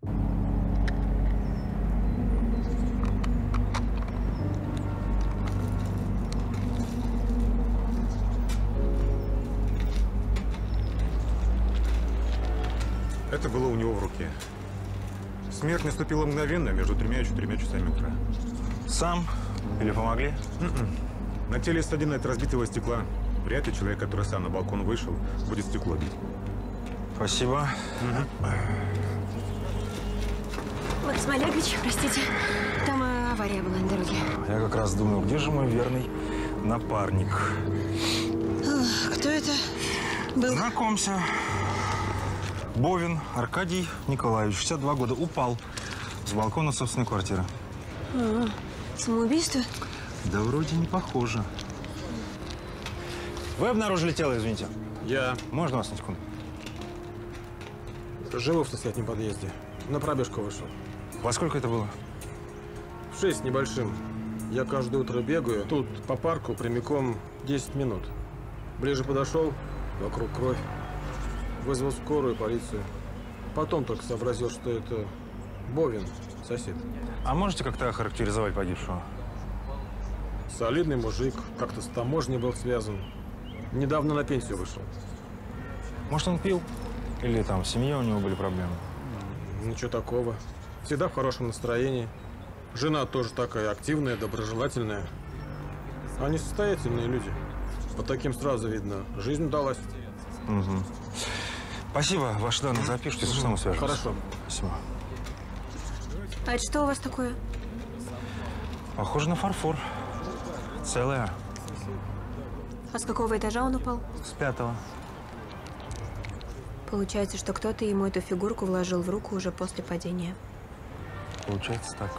Это было у него в руке. Смерть наступила мгновенно, между 3 и 4 часами утра. Сам? Или помогли? На теле ссадины от разбитого стекла. Вряд ли человек, который сам на балкон вышел, будет стекло бить. Спасибо. Максим Олегович, простите, там авария была на дороге. Я как раз думал, где же мой верный напарник? Кто это был? Знакомься. Бовин Аркадий Николаевич, 62 года, упал с балкона собственной квартиры. Самоубийство? Да вроде не похоже. Вы обнаружили тело, извините? Я. Можно вас на секунду? Живу в соседнем подъезде. На пробежку вышел. Во сколько это было? В 6 с небольшим. Я каждое утро бегаю. Тут по парку прямиком 10 минут. Ближе подошел, вокруг кровь. Вызвал скорую, полицию. Потом только сообразил, что это Бовин, сосед. А можете как-то охарактеризовать погибшего? Солидный мужик, как-то с таможней был связан. Недавно на пенсию вышел. Может, он пил? Или там в семье у него были проблемы? Ничего такого. Всегда в хорошем настроении. Жена тоже такая активная, доброжелательная. Они состоятельные люди. По таким сразу видно, жизнь удалась. Спасибо. Ваши данные запишите, если что, мы свяжемся. Хорошо. Спасибо. А это что у вас такое? Похоже на фарфор. Целая. А с какого этажа он упал? С 5-го. Получается, что кто-то ему эту фигурку вложил в руку уже после падения. Получается так.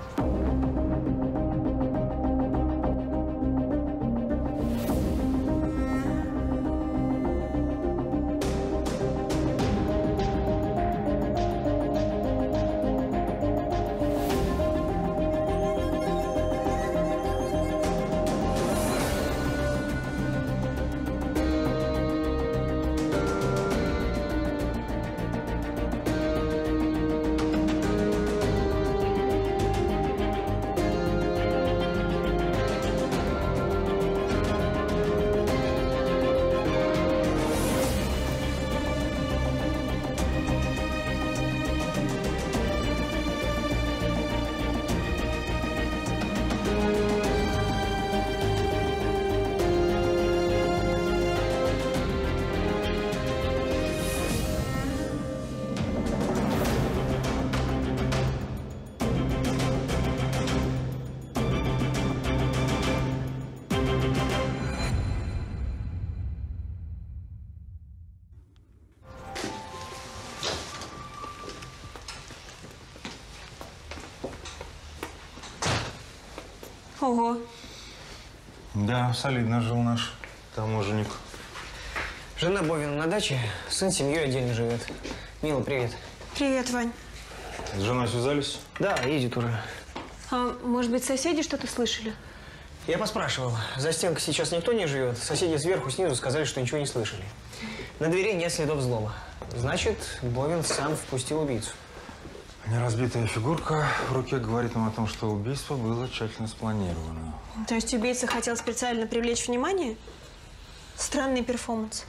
Ого. Да, солидно жил наш таможенник. Жена Бовина на даче, сын с семьей отдельно живет. Мила, привет. Привет, Вань. С женой связались? Да, едет уже. А может быть, соседи что-то слышали? Я поспрашивал. За стенкой сейчас никто не живет. Соседи сверху, снизу сказали, что ничего не слышали. На двери нет следов взлома. Значит, Бовин сам впустил убийцу. Неразбитая фигурка в руке говорит нам о том, что убийство было тщательно спланировано. То есть убийца хотел специально привлечь внимание? Странный перформанс.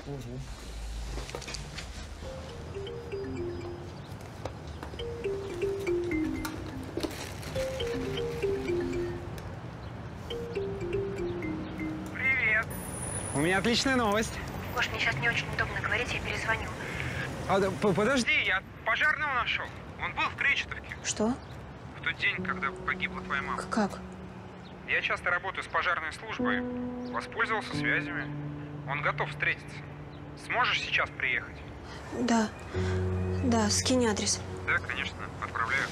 Привет. У меня отличная новость. Гош, мне сейчас не очень удобно говорить, я перезвоню. Подожди, я пожарного нашел. Он был в Кречетовке. Что? В тот день, когда погибла твоя мама. Как? Я часто работаю с пожарной службой. Воспользовался связями. Он готов встретиться. Сможешь сейчас приехать? Да. Да, скинь адрес. Да, конечно. Отправляю.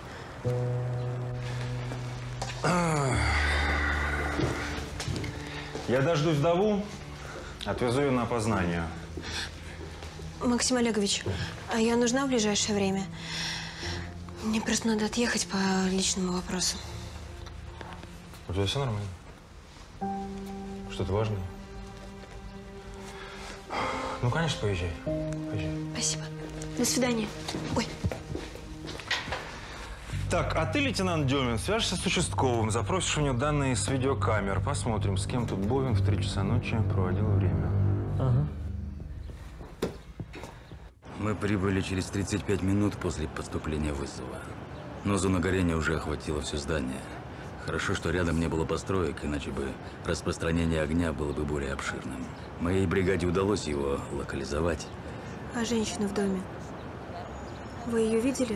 Я дождусь вдову, отвезу ее на опознание. Максим Олегович, а я нужна в ближайшее время? Мне просто надо отъехать по личному вопросу. У тебя все нормально? Что-то важное? Ну, конечно, поезжай. Поезжай. Спасибо. До свидания. Ой. Так, а ты, лейтенант Демин, свяжешься с участковым, запросишь у него данные с видеокамер. Посмотрим, с кем тут Бовин в 3 часа ночи проводил время. Ага. Мы прибыли через 35 минут после поступления вызова. Но зона горения уже охватила все здание. Хорошо, что рядом не было построек, иначе бы распространение огня было бы более обширным. Моей бригаде удалось его локализовать. А женщина в доме? Вы ее видели?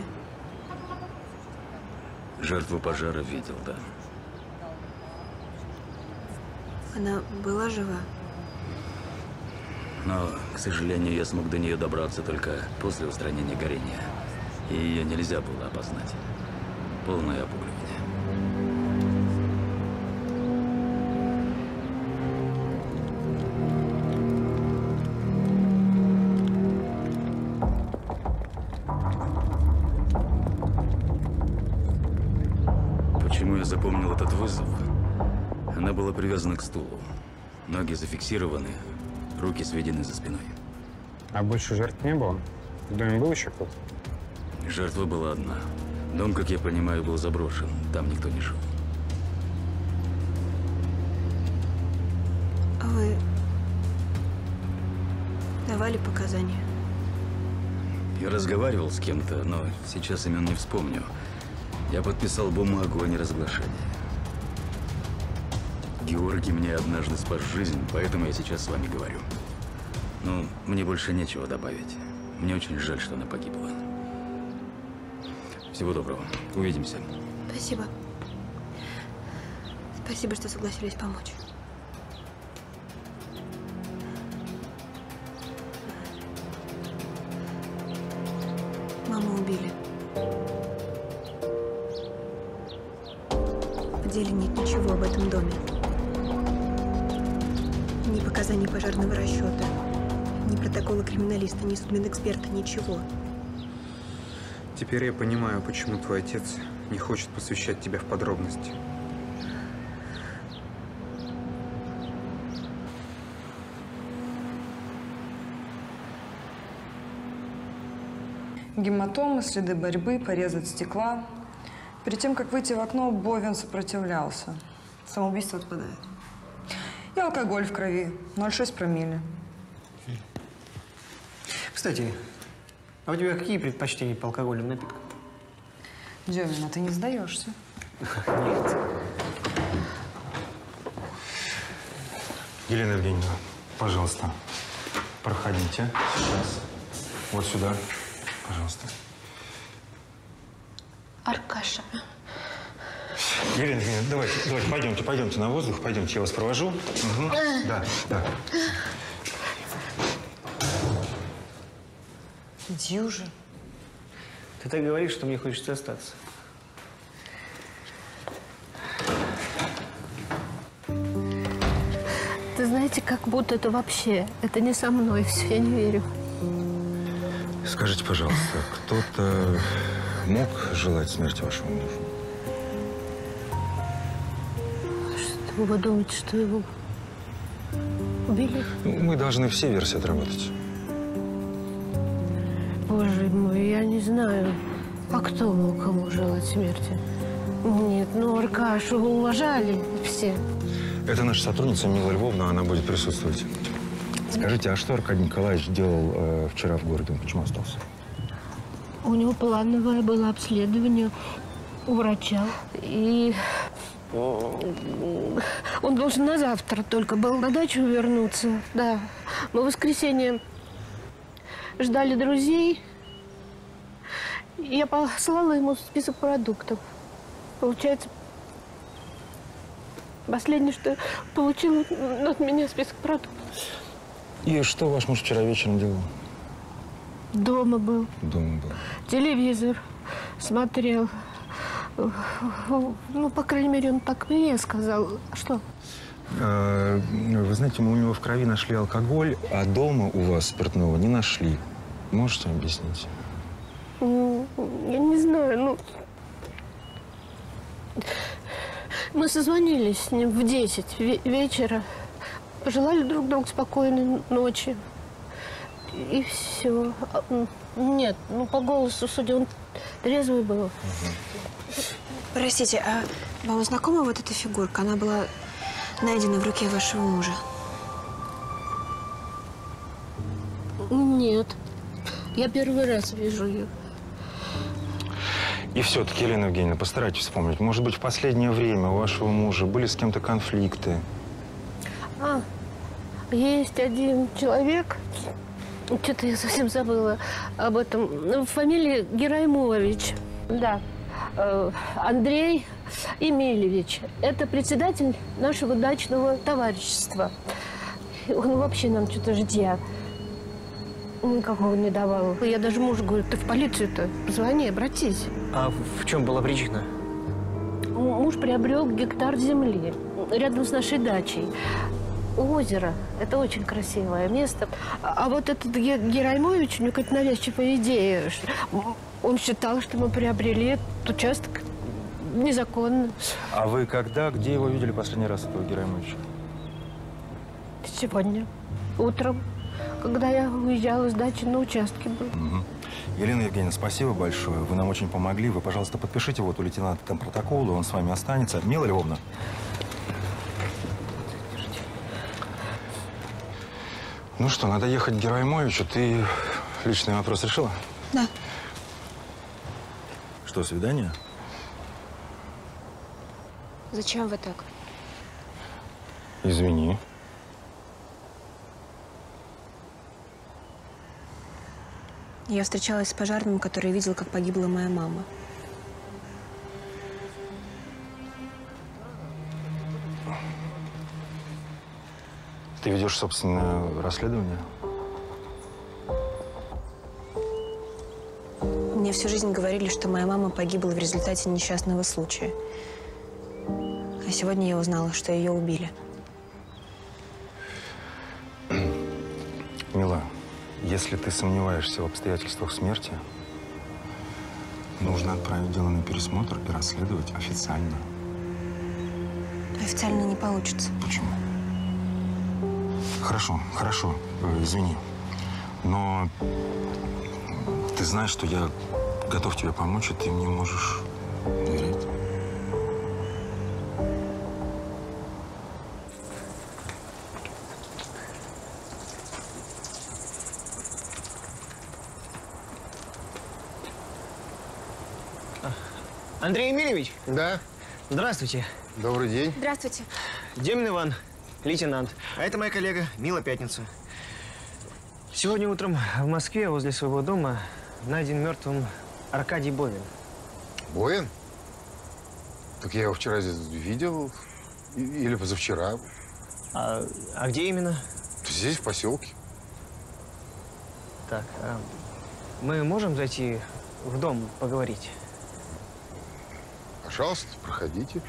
Жертву пожара видел, да. Она была жива? Но, к сожалению, я смог до нее добраться только после устранения горения. И ее нельзя было опознать. Полное обугливание. Почему я запомнил этот вызов? Она была привязана к стулу. Ноги зафиксированы, руки сведены за спиной. А больше жертв не было? В доме был еще кто-то? Жертва была одна. Дом, как я понимаю, был заброшен. Там никто не жил. А вы давали показания? Я разговаривал с кем-то, но сейчас имен не вспомню. Я подписал бумагу о неразглашении. Георгий мне однажды спас жизнь, поэтому я сейчас с вами говорю. Но мне больше нечего добавить. Мне очень жаль, что она погибла. Всего доброго. Увидимся. Спасибо. Спасибо, что согласились помочь. Маму убили. В деле нет ничего об этом доме. Ни показаний пожарного расчета, ни протокола криминалиста, ни судмедэксперта, ничего. Теперь я понимаю, почему твой отец не хочет посвящать тебя в подробности. Гематомы, следы борьбы, порез от стекла. Перед тем, как выйти в окно, Бовин сопротивлялся. Самоубийство отпадает. И алкоголь в крови. 0,6 промилле. Кстати, а у тебя какие предпочтения по алкогольным напиткам? Демин, а ты не сдаешься? Нет. Елена Евгеньевна, пожалуйста, проходите сейчас. Вот сюда, пожалуйста. Аркаша. Елена Евгеньевна, давайте, пойдемте на воздух, пойдемте, я вас провожу. Угу. Да. Иди уже. Ты так говоришь, что мне хочется остаться. Ты знаете, как будто это вообще, это не со мной все, я не верю. Скажите, пожалуйста, кто-то мог желать смерти вашего мужа? Что вы думаете, что его убили? Ну, мы должны все версии отработать. Боже мой, я не знаю, а кто мог кому желать смерти? Нет, ну Аркашу уважали все. Это наша сотрудница Мила Львовна, она будет присутствовать. Скажите, а что Аркадий Николаевич делал вчера в городе? Он почему остался? У него плановое было обследование у врача. И он должен на завтра только был на дачу вернуться. Да. Мы в воскресенье ждали друзей. И я послала ему список продуктов. Получается, последнее, что получил от меня список продуктов. И что ваш муж вчера вечером делал? Дома был. Дома был. Телевизор смотрел. Ну, по крайней мере, он так мне сказал. Что? Вы знаете, мы у него в крови нашли алкоголь, а дома у вас спиртного не нашли. Можете объяснить? Я не знаю, ну... Мы созвонились с ним в 10 вечера. Пожелали друг другу спокойной ночи. И все. Нет, ну по голосу, судя, он трезвый был. Простите, а вам знакома вот эта фигурка? Она была найдена в руке вашего мужа. Нет. Я первый раз вижу ее. И все-таки, Елена Евгеньевна, постарайтесь вспомнить. Может быть, в последнее время у вашего мужа были с кем-то конфликты? Есть один человек, что-то я совсем забыла об этом, фамилия Гераймович, да, Андрей Емельевич. Это председатель нашего дачного товарищества. Он вообще нам что-то ждя никакого не давал. Я даже мужу говорю, ты в полицию-то позвони, обратись. А в чем была причина? Муж приобрел гектар земли рядом с нашей дачей. Озеро. Это очень красивое место. А вот этот Гераймович, у него какая-то навязчивая идея. Он считал, что мы приобрели этот участок незаконно. А вы когда, где его видели последний раз, этого Гераймовича? Сегодня. Утром, когда я уезжала с дачи, на участке был. Угу. Елена Евгеньевна, спасибо большое. Вы нам очень помогли. Вы, пожалуйста, подпишите вот у лейтенанта там протокол, он с вами останется. Мила Львовна. Ну что, надо ехать к Гераймовичу. Ты личный вопрос решила? Да. Что, свидание? Зачем вы так? Извини. Я встречалась с пожарным, который видел, как погибла моя мама. Ты ведешь собственное расследование? Мне всю жизнь говорили, что моя мама погибла в результате несчастного случая. А сегодня я узнала, что ее убили. Мила, если ты сомневаешься в обстоятельствах смерти, нужно отправить дело на пересмотр и расследовать официально. Официально не получится. Почему? Хорошо, хорошо, извини. Но ты знаешь, что я готов тебе помочь, и ты мне можешь доверять. Андрей Емельевич? Да. Здравствуйте. Добрый день. Здравствуйте. Демин Иван, лейтенант. А это моя коллега Мила Пятница. Сегодня утром в Москве возле своего дома найден мертвым Аркадий Бовин. Бовин? Так я его вчера здесь видел. Или позавчера. А где именно? Здесь, в поселке. Так, мы можем зайти в дом поговорить? Пожалуйста, проходите.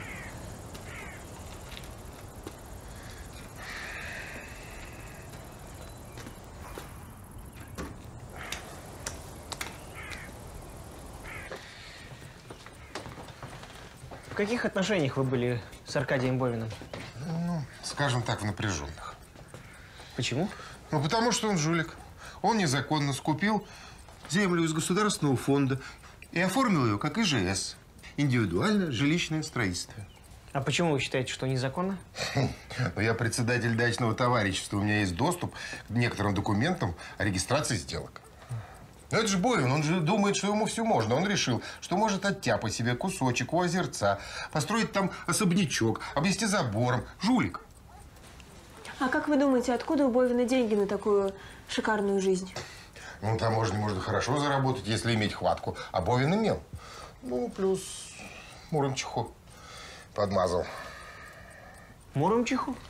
В каких отношениях вы были с Аркадием Бовиным? Ну, скажем так, в напряженных. Почему? Ну, потому что он жулик. Он незаконно скупил землю из государственного фонда и оформил ее как ИЖС. Индивидуальное жилищное строительство. А почему вы считаете, что незаконно? Ну, я председатель дачного товарищества. У меня есть доступ к некоторым документам о регистрации сделок. Но это же Бовин, он же думает, что ему все можно. Он решил, что может оттяпать себе кусочек у озерца, построить там особнячок, обнести забором. Жулик. А как вы думаете, откуда у Бовина деньги на такую шикарную жизнь? Ну, на таможне можно хорошо заработать, если иметь хватку. А Бовин имел. Ну, плюс Муромчиху подмазал. Муромчиху?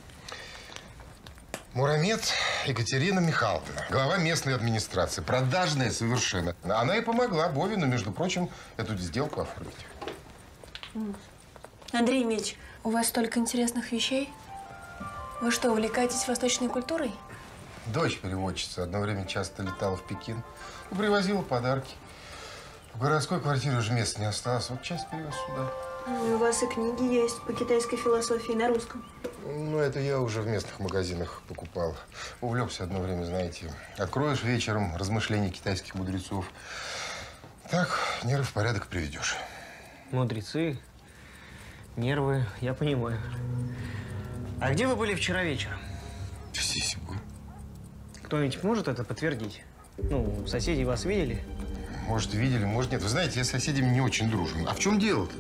Муромец Екатерина Михайловна, глава местной администрации. Продажная совершенно. Она и помогла Бовину, между прочим, эту сделку оформить. Андрей Емельевич, у вас столько интересных вещей. Вы что, увлекаетесь восточной культурой? Дочь переводчица одно время часто летала в Пекин. Привозила подарки. В городской квартире уже места не осталось. Вот часть перевез сюда. У вас и книги есть по китайской философии на русском. Ну, это я уже в местных магазинах покупал. Увлекся одно время, знаете. Откроешь вечером размышления китайских мудрецов. Так, нервы в порядок приведешь. Мудрецы, нервы, я понимаю. А где вы были вчера вечером? Здесь был. Кто-нибудь может это подтвердить? Ну, соседи вас видели? Может, видели, может, нет. Вы знаете, я с соседями не очень дружен. А в чем дело-то?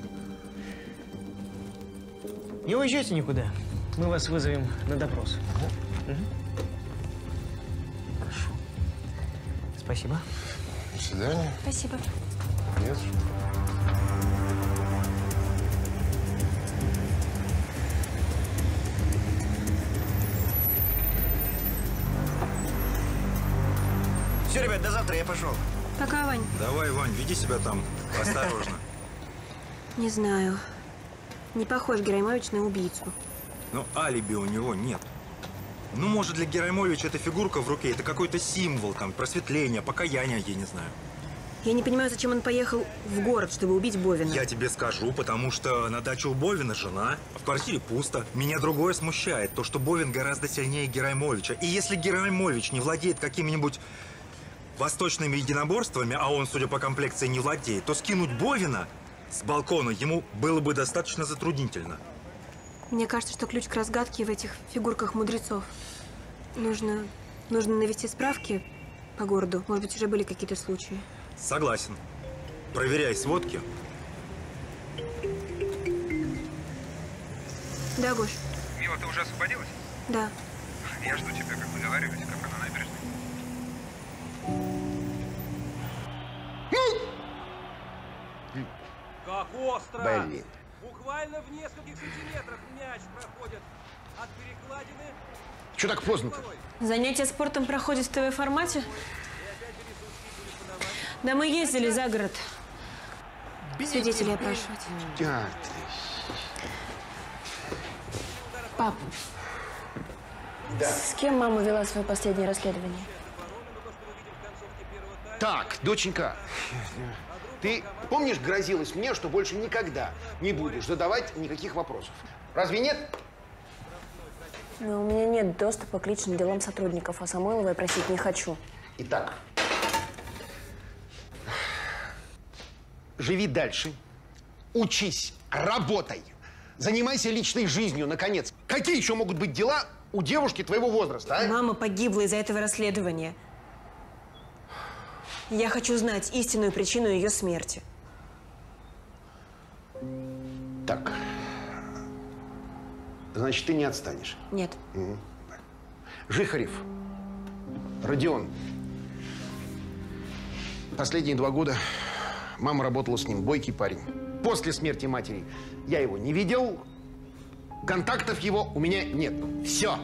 Не уезжайте никуда. Мы вас вызовем на допрос. Угу. Хорошо. Спасибо. До свидания. Спасибо. Нет. Все, ребят, до завтра, я пошел. Пока, Вань. Давай, Вань, веди себя там осторожно. Не знаю. Не похож Гераймович на убийцу. Ну, алиби у него нет. Ну, может, для Гераймовича эта фигурка в руке – это какой-то символ, там, просветления, покаяния, я не знаю. Я не понимаю, зачем он поехал в город, чтобы убить Бовина. Я тебе скажу, потому что на даче у Бовина жена, а в квартире пусто. Меня другое смущает, то, что Бовин гораздо сильнее Гераймовича. И если Гераймович не владеет какими-нибудь восточными единоборствами, а он, судя по комплекции, не владеет, то скинуть Бовина с балкона ему было бы достаточно затруднительно. Мне кажется, что ключ к разгадке в этих фигурках мудрецов. Нужно навести справки по городу. Может быть, уже были какие-то случаи. Согласен. Проверяй сводки. Да, Гош? Мила, ты уже освободилась? Да. Я жду тебя, как договаривались, как на набережной. Как остро! Блин. Буквально в нескольких сантиметрах мяч проходит от перекладины. Чё так поздно-то? Занятия спортом проходят в ТВ-формате? Да мы ездили за город. Свидетелей опрашивать. Пап, Да. с кем мама вела свое последнее расследование? Так, доченька, ты помнишь, грозилась мне, что больше никогда не будешь задавать никаких вопросов? Разве нет? Но у меня нет доступа к личным делам сотрудников, а Самойлова я просить не хочу. Итак, живи дальше, учись, работай, занимайся личной жизнью, наконец. Какие еще могут быть дела у девушки твоего возраста, а? Мама погибла из-за этого расследования. Я хочу знать истинную причину ее смерти. Так, значит, ты не отстанешь. Нет. Жихарев, Родион. Последние 2 года мама работала с ним, бойкий парень. После смерти матери я его не видел, контактов его у меня нет. Все.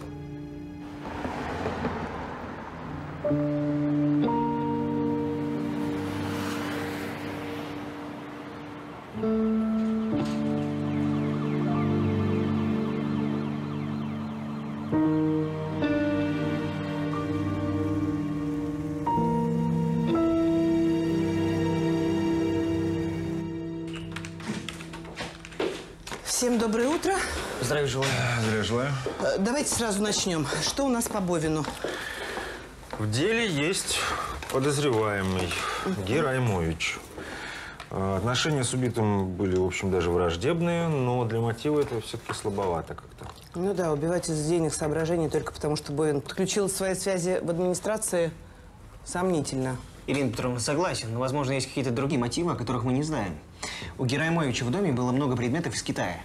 Всем доброе утро. Здравия желаю. Здравия желаю. Давайте сразу начнем. Что у нас по Бовину? В деле есть подозреваемый Гераймович. Отношения с убитым были, в общем, даже враждебные, но для мотива это все-таки слабовато как-то. Ну да, убивать из денег соображений только потому, что Бовин подключил свои связи в администрации, сомнительно. Ирина Петровна, согласен, но, возможно, есть какие-то другие мотивы, о которых мы не знаем. У Гераймовича в доме было много предметов из Китая.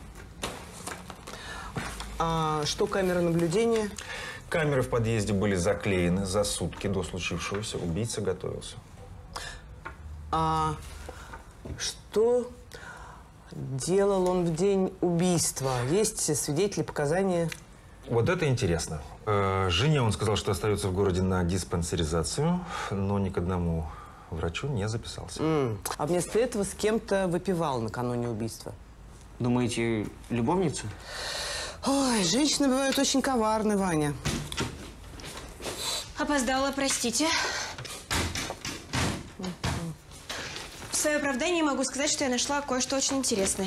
А что камеры наблюдения? Камеры в подъезде были заклеены за сутки до случившегося. Убийца готовился. А что делал он в день убийства? Есть свидетели, показания? Вот это интересно. Жене он сказал, что остается в городе на диспансеризацию, но ни к одному врачу не записался. А вместо этого с кем-то выпивал накануне убийства. Думаете, любовницу? Ой, женщины бывают очень коварны, Ваня. Опоздала, простите. В свое оправдание могу сказать, что я нашла кое-что очень интересное.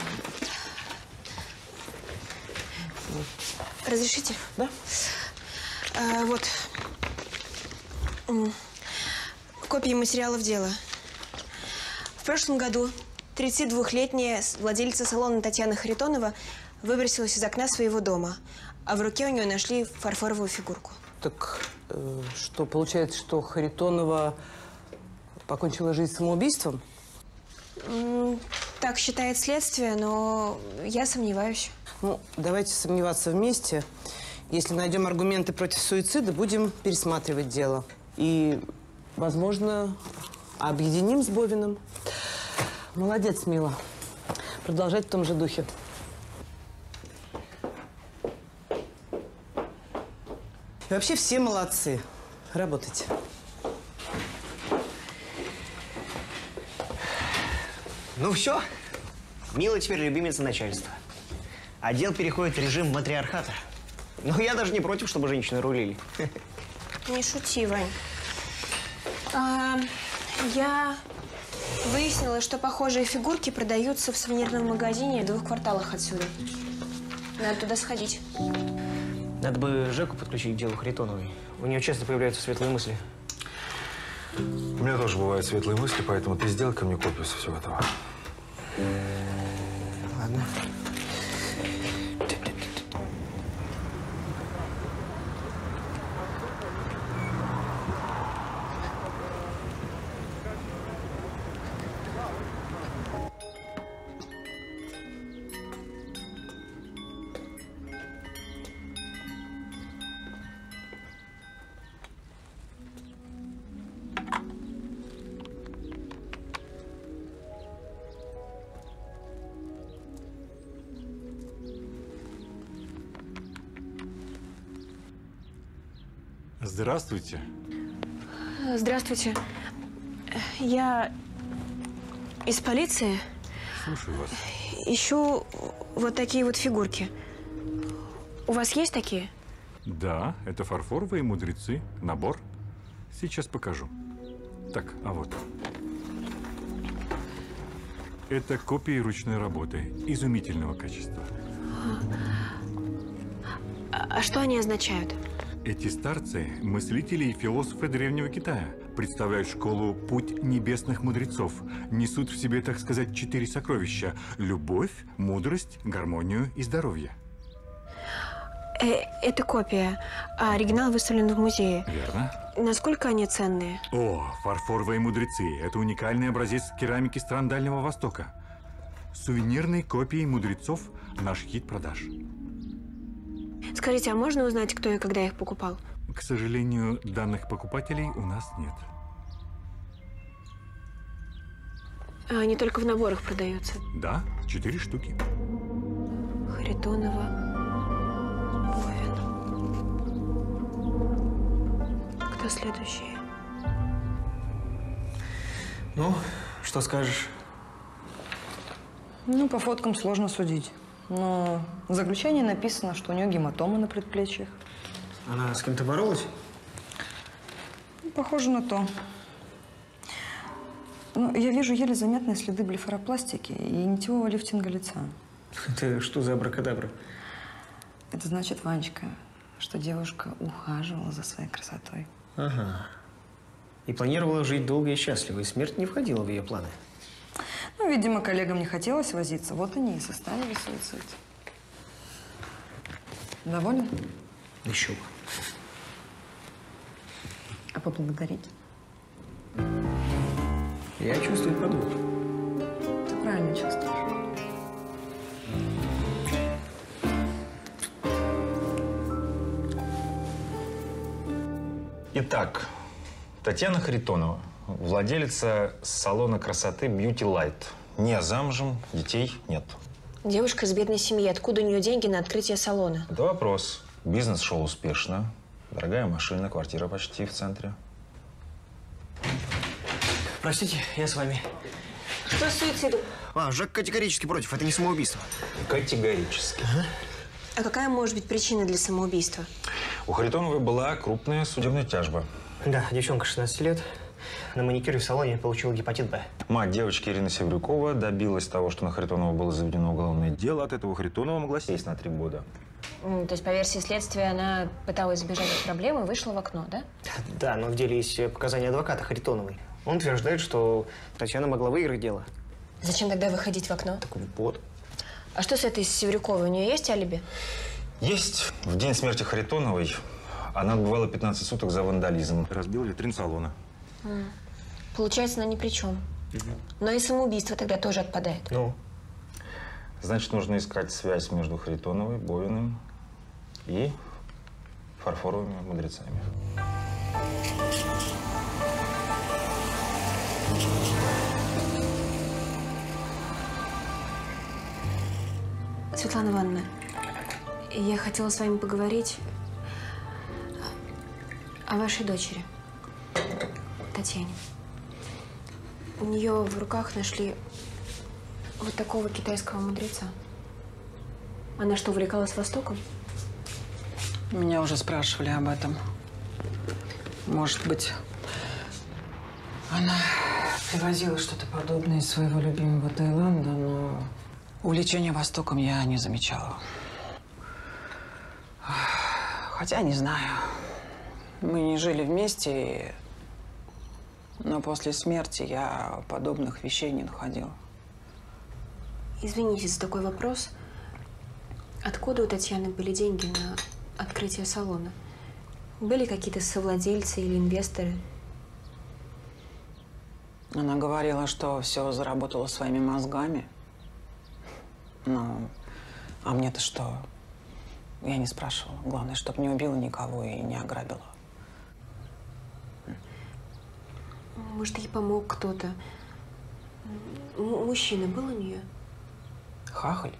Разрешите? Да. Вот. Копии материалов дела. В прошлом году 32-летняя владелица салона Татьяна Харитонова выбросилась из окна своего дома, а в руке у нее нашли фарфоровую фигурку. Так что, получается, что Харитонова покончила жизнь самоубийством? Так считает следствие, но я сомневаюсь. Ну, давайте сомневаться вместе. Если найдем аргументы против суицида, будем пересматривать дело. И, возможно, объединим с Бовиным. Молодец, Мила. Продолжать в том же духе. И вообще все молодцы. Работайте. Ну все. Мила теперь любимица начальства. Отдел переходит в режим матриархата. Ну, я даже не против, чтобы женщины рулили. Не шути, Вань. Я выяснила, что похожие фигурки продаются в сувенирном магазине в 2 кварталах отсюда. Надо туда сходить. Надо бы Жеку подключить к делу Харитоновой. У нее часто появляются светлые мысли. У меня тоже бывают светлые мысли, поэтому ты сделай ко мне копию со всего этого. Ладно. Здравствуйте. Здравствуйте. Я из полиции. Слушаю вас. Ищу вот такие вот фигурки. У вас есть такие? Да, это фарфоровые мудрецы. Набор. Сейчас покажу. Так, а вот. Это копии ручной работы. Изумительного качества. А что они означают? Эти старцы – мыслители и философы Древнего Китая. Представляют школу «Путь небесных мудрецов». Несут в себе, так сказать, 4 сокровища – любовь, мудрость, гармонию и здоровье. Это копия, а оригинал выставлен в музее. Верно. Насколько они ценные? О, фарфоровые мудрецы – это уникальный образец керамики стран Дальнего Востока. Сувенирные копии мудрецов – наш хит продаж. Скажите, а можно узнать, кто и когда их покупал? К сожалению, данных покупателей у нас нет. А они только в наборах продаются? Да, 4 штуки. Харитонова, Бовин. Кто следующий? Ну, что скажешь? Ну, по фоткам сложно судить. Но в заключении написано, что у нее гематомы на предплечьях. Она с кем-то боролась? Похоже на то. Ну, я вижу еле заметные следы блефаропластики и нитевого лифтинга лица. Это что за абракадабра? Это значит, Ванечка, что девушка ухаживала за своей красотой. Ага. И планировала жить долго и счастливо, и смерть не входила в ее планы. Ну, видимо, коллегам не хотелось возиться, вот они и составили суицид. Доволен? Еще бы. А поблагодарить? Я чувствую подвох. Ты правильно чувствуешь. Итак, Татьяна Харитонова, владелица салона красоты Beauty Light. Не замужем, детей нет. Девушка из бедной семьи. Откуда у нее деньги на открытие салона? Это вопрос. Бизнес шел успешно. Дорогая машина, квартира почти в центре. Простите, я с вами. Что с суицидом? Жак категорически против. Это не самоубийство. Категорически. А какая может быть причина для самоубийства? У Харитоновой была крупная судебная тяжба. Да, девчонка 16 лет. На маникюре в салоне получила гепатит Б. Мать девочки Ирина Севрюкова добилась того, что на Харитонова было заведено уголовное дело. От этого Харитонова могла сесть на 3 года. То есть, по версии следствия, она пыталась сбежать от проблемы и вышла в окно, да? Да, но в деле есть показания адвоката Харитоновой. Он утверждает, что Татьяна могла выиграть дело. Зачем тогда выходить в окно? Так вот. А что с этой Севрюковой? У нее есть алиби? Есть. В день смерти Харитоновой она отбывала 15 суток за вандализм. Разбил витрин салона. Получается, она ни при чем. Но и самоубийство тогда тоже отпадает. Ну? Значит, нужно искать связь между Харитоновой, Бовиным и фарфоровыми мудрецами. Светлана Ивановна, я хотела с вами поговорить о вашей дочери, Татьяне. У нее в руках нашли вот такого китайского мудреца. Она что, увлекалась Востоком? Меня уже спрашивали об этом. Может быть, она привозила что-то подобное из своего любимого Таиланда, но увлечения Востоком я не замечала. Хотя не знаю. Мы не жили вместе, но после смерти я подобных вещей не находила. Извините за такой вопрос. Откуда у Татьяны были деньги на открытие салона? Были какие-то совладельцы или инвесторы? Она говорила, что все заработала своими мозгами. Ну, а мне-то что? Я не спрашивала. Главное, чтобы не убила никого и не ограбила. Может, ей помог кто-то? Мужчина был у нее? Хахаль?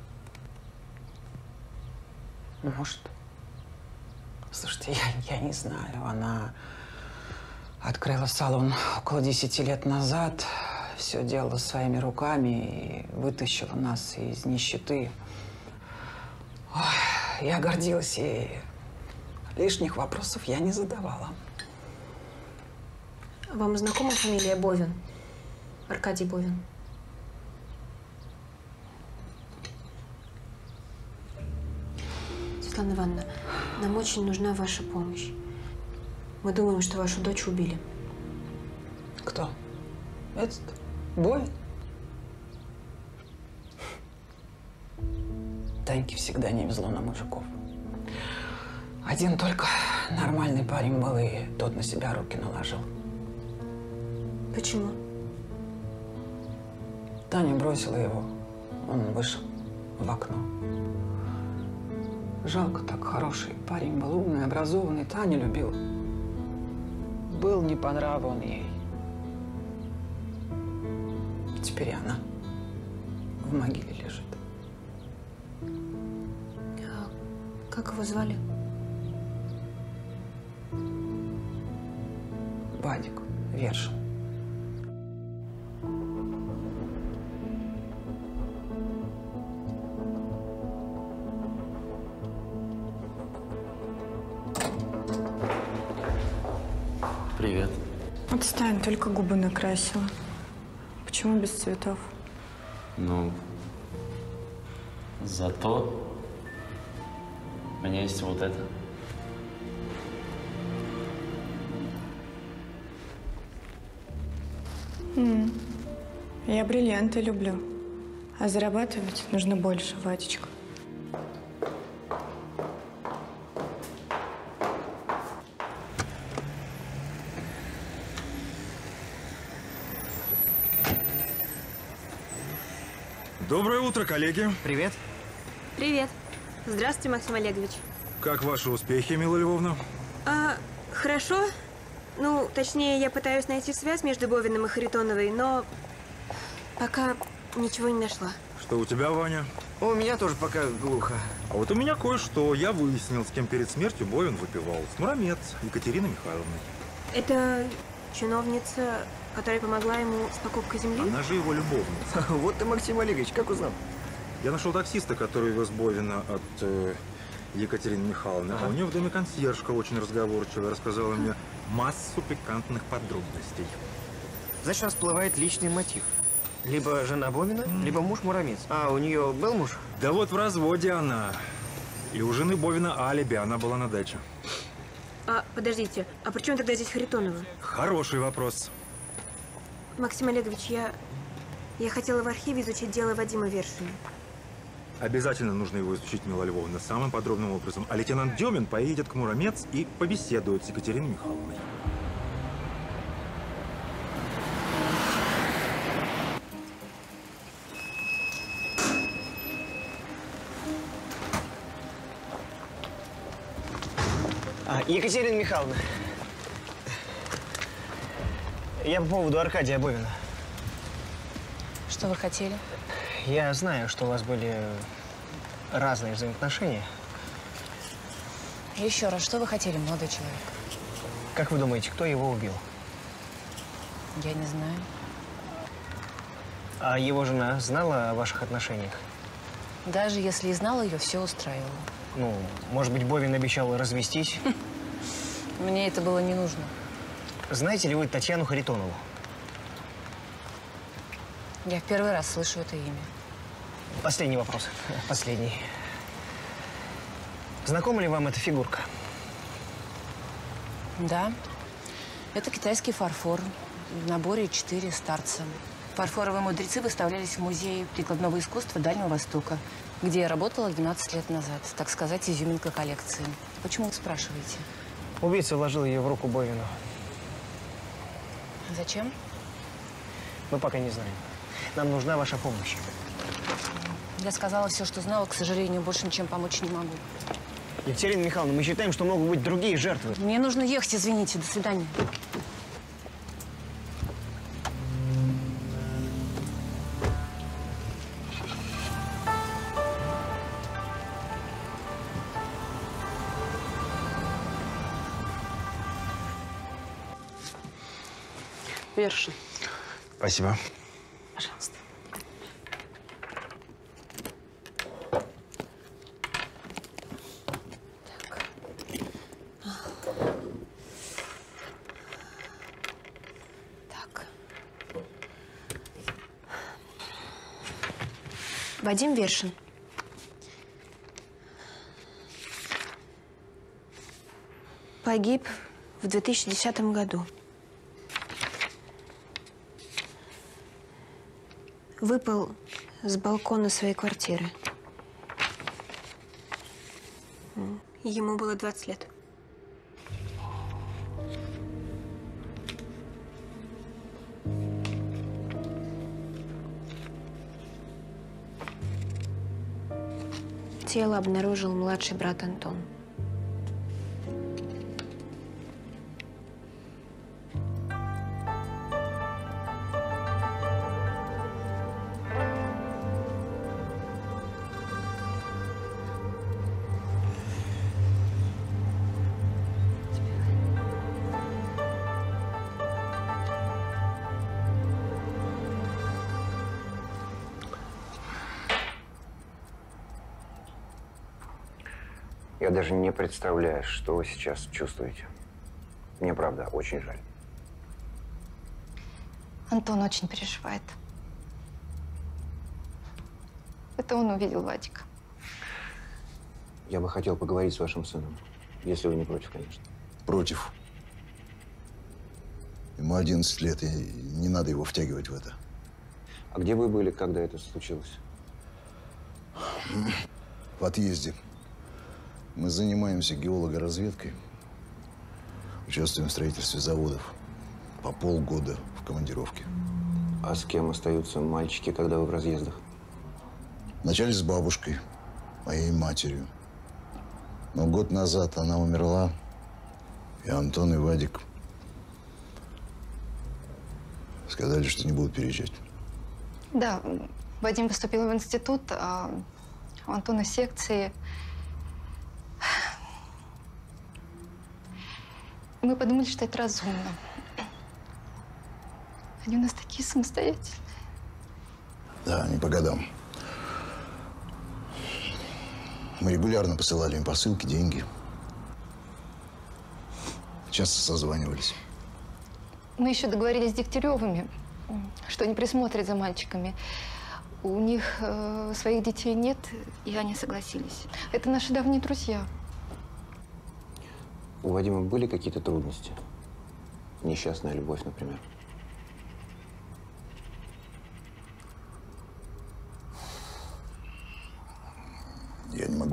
Может. Слушайте, я не знаю. Она открыла салон около 10 лет назад. Все делала своими руками и вытащила нас из нищеты. Ой, я гордилась ей. Лишних вопросов я не задавала. Вам знакома фамилия Бовин? Аркадий Бовин. Светлана Ивановна, нам очень нужна ваша помощь. Мы думаем, что вашу дочь убили. Кто? Этот? Бовин? Таньке всегда не везло на мужиков. Один только нормальный парень был, и тот на себя руки наложил. Почему? Таня бросила его. Он вышел в окно. Жалко, так хороший парень был, умный, образованный. Таня любил. Был не по нраву он ей. Теперь она в могиле лежит. А как его звали? Вадик Вершин. Привет. Отстань, только губы накрасила. Почему без цветов? Ну, зато у меня есть вот это. Я бриллианты люблю. А зарабатывать нужно больше, Вадечка. Доброе утро, коллеги. Привет. Привет. Здравствуйте, Максим Олегович. Как ваши успехи, Мила Львовна? Хорошо. Ну, точнее, я пытаюсь найти связь между Бовиным и Харитоновой, но пока ничего не нашла. Что у тебя, Ваня? У меня тоже пока глухо. А вот у меня кое-что. Я выяснил, с кем перед смертью Бовин выпивал. С Муромец Екатериной Михайловной. Это чиновница, которая помогла ему с покупкой земли? Она же его любовница. Вот ты, Максим Олегович, как узнал? Я нашел таксиста, который вез Бовина от Екатерины Михайловны. А у нее в доме консьержка очень разговорчивая. Рассказала мне массу пикантных подробностей. Значит, у нас всплывает личный мотив. Либо жена Бовина, либо муж Муромец. А у нее был муж? Да вот в разводе она. И у жены Бовина алиби, она была на даче. Подождите, а при чем тогда здесь Харитонова? Хороший вопрос. Максим Олегович, Я хотела в архиве изучить дело Вадима Вершина. Обязательно нужно его изучить, Мила Львовна, самым подробным образом. А лейтенант Демин поедет к Муромец и побеседует с Екатериной Михайловной. Екатерина Михайловна, я по поводу Аркадия Бовина. Что вы хотели? Я знаю, что у вас были разные взаимоотношения. Еще раз, что вы хотели, молодой человек? Как вы думаете, кто его убил? Я не знаю. А его жена знала о ваших отношениях? Даже если и знала ее, все устраивало. Ну, может быть, Бовин обещал развестись? Мне это было не нужно. Знаете ли вы Татьяну Харитонову? Я в первый раз слышу это имя. Последний вопрос. Последний. Знакома ли вам эта фигурка? Да. Это китайский фарфор. В наборе 4 старца. Фарфоровые мудрецы выставлялись в Музее прикладного искусства Дальнего Востока, где я работала 12 лет назад. Так сказать, изюминка коллекции. Почему вы спрашиваете? Убийца вложил ее в руку Бовину. Зачем? Мы пока не знаем. Нам нужна ваша помощь. Я сказала все, что знала. К сожалению, больше ничем помочь не могу. Екатерина Михайловна, мы считаем, что могут быть другие жертвы. Мне нужно ехать, извините. До свидания. Вершин. Спасибо. Пожалуйста. Так. Вадим Вершин. Погиб в 2010 году. Выпал с балкона своей квартиры. Ему было 20 лет. Тело обнаружил младший брат Антон. Я даже не представляю, что вы сейчас чувствуете. Мне, правда, очень жаль. Антон очень переживает. Это он увидел Вадика. Я бы хотел поговорить с вашим сыном, если вы не против, конечно. Против. Ему 11 лет, и не надо его втягивать в это. А где вы были, когда это случилось? В отъезде. Мы занимаемся геологоразведкой. Участвуем в строительстве заводов. По полгода в командировке. А с кем остаются мальчики, когда вы в разъездах? Вначале с бабушкой, моей матерью. Но год назад она умерла, и Антон и Вадик сказали, что не будут переезжать. Да, Вадим поступил в институт, а у Антона секции. Мы подумали, что это разумно. Они у нас такие самостоятельные. Да, не по годам. Мы регулярно посылали им посылки, деньги. Часто созванивались. Мы еще договорились с Дегтяревыми, что они присмотрят за мальчиками. У них своих детей нет, и они согласились. Это наши давние друзья. У Вадима были какие-то трудности? Несчастная любовь, например?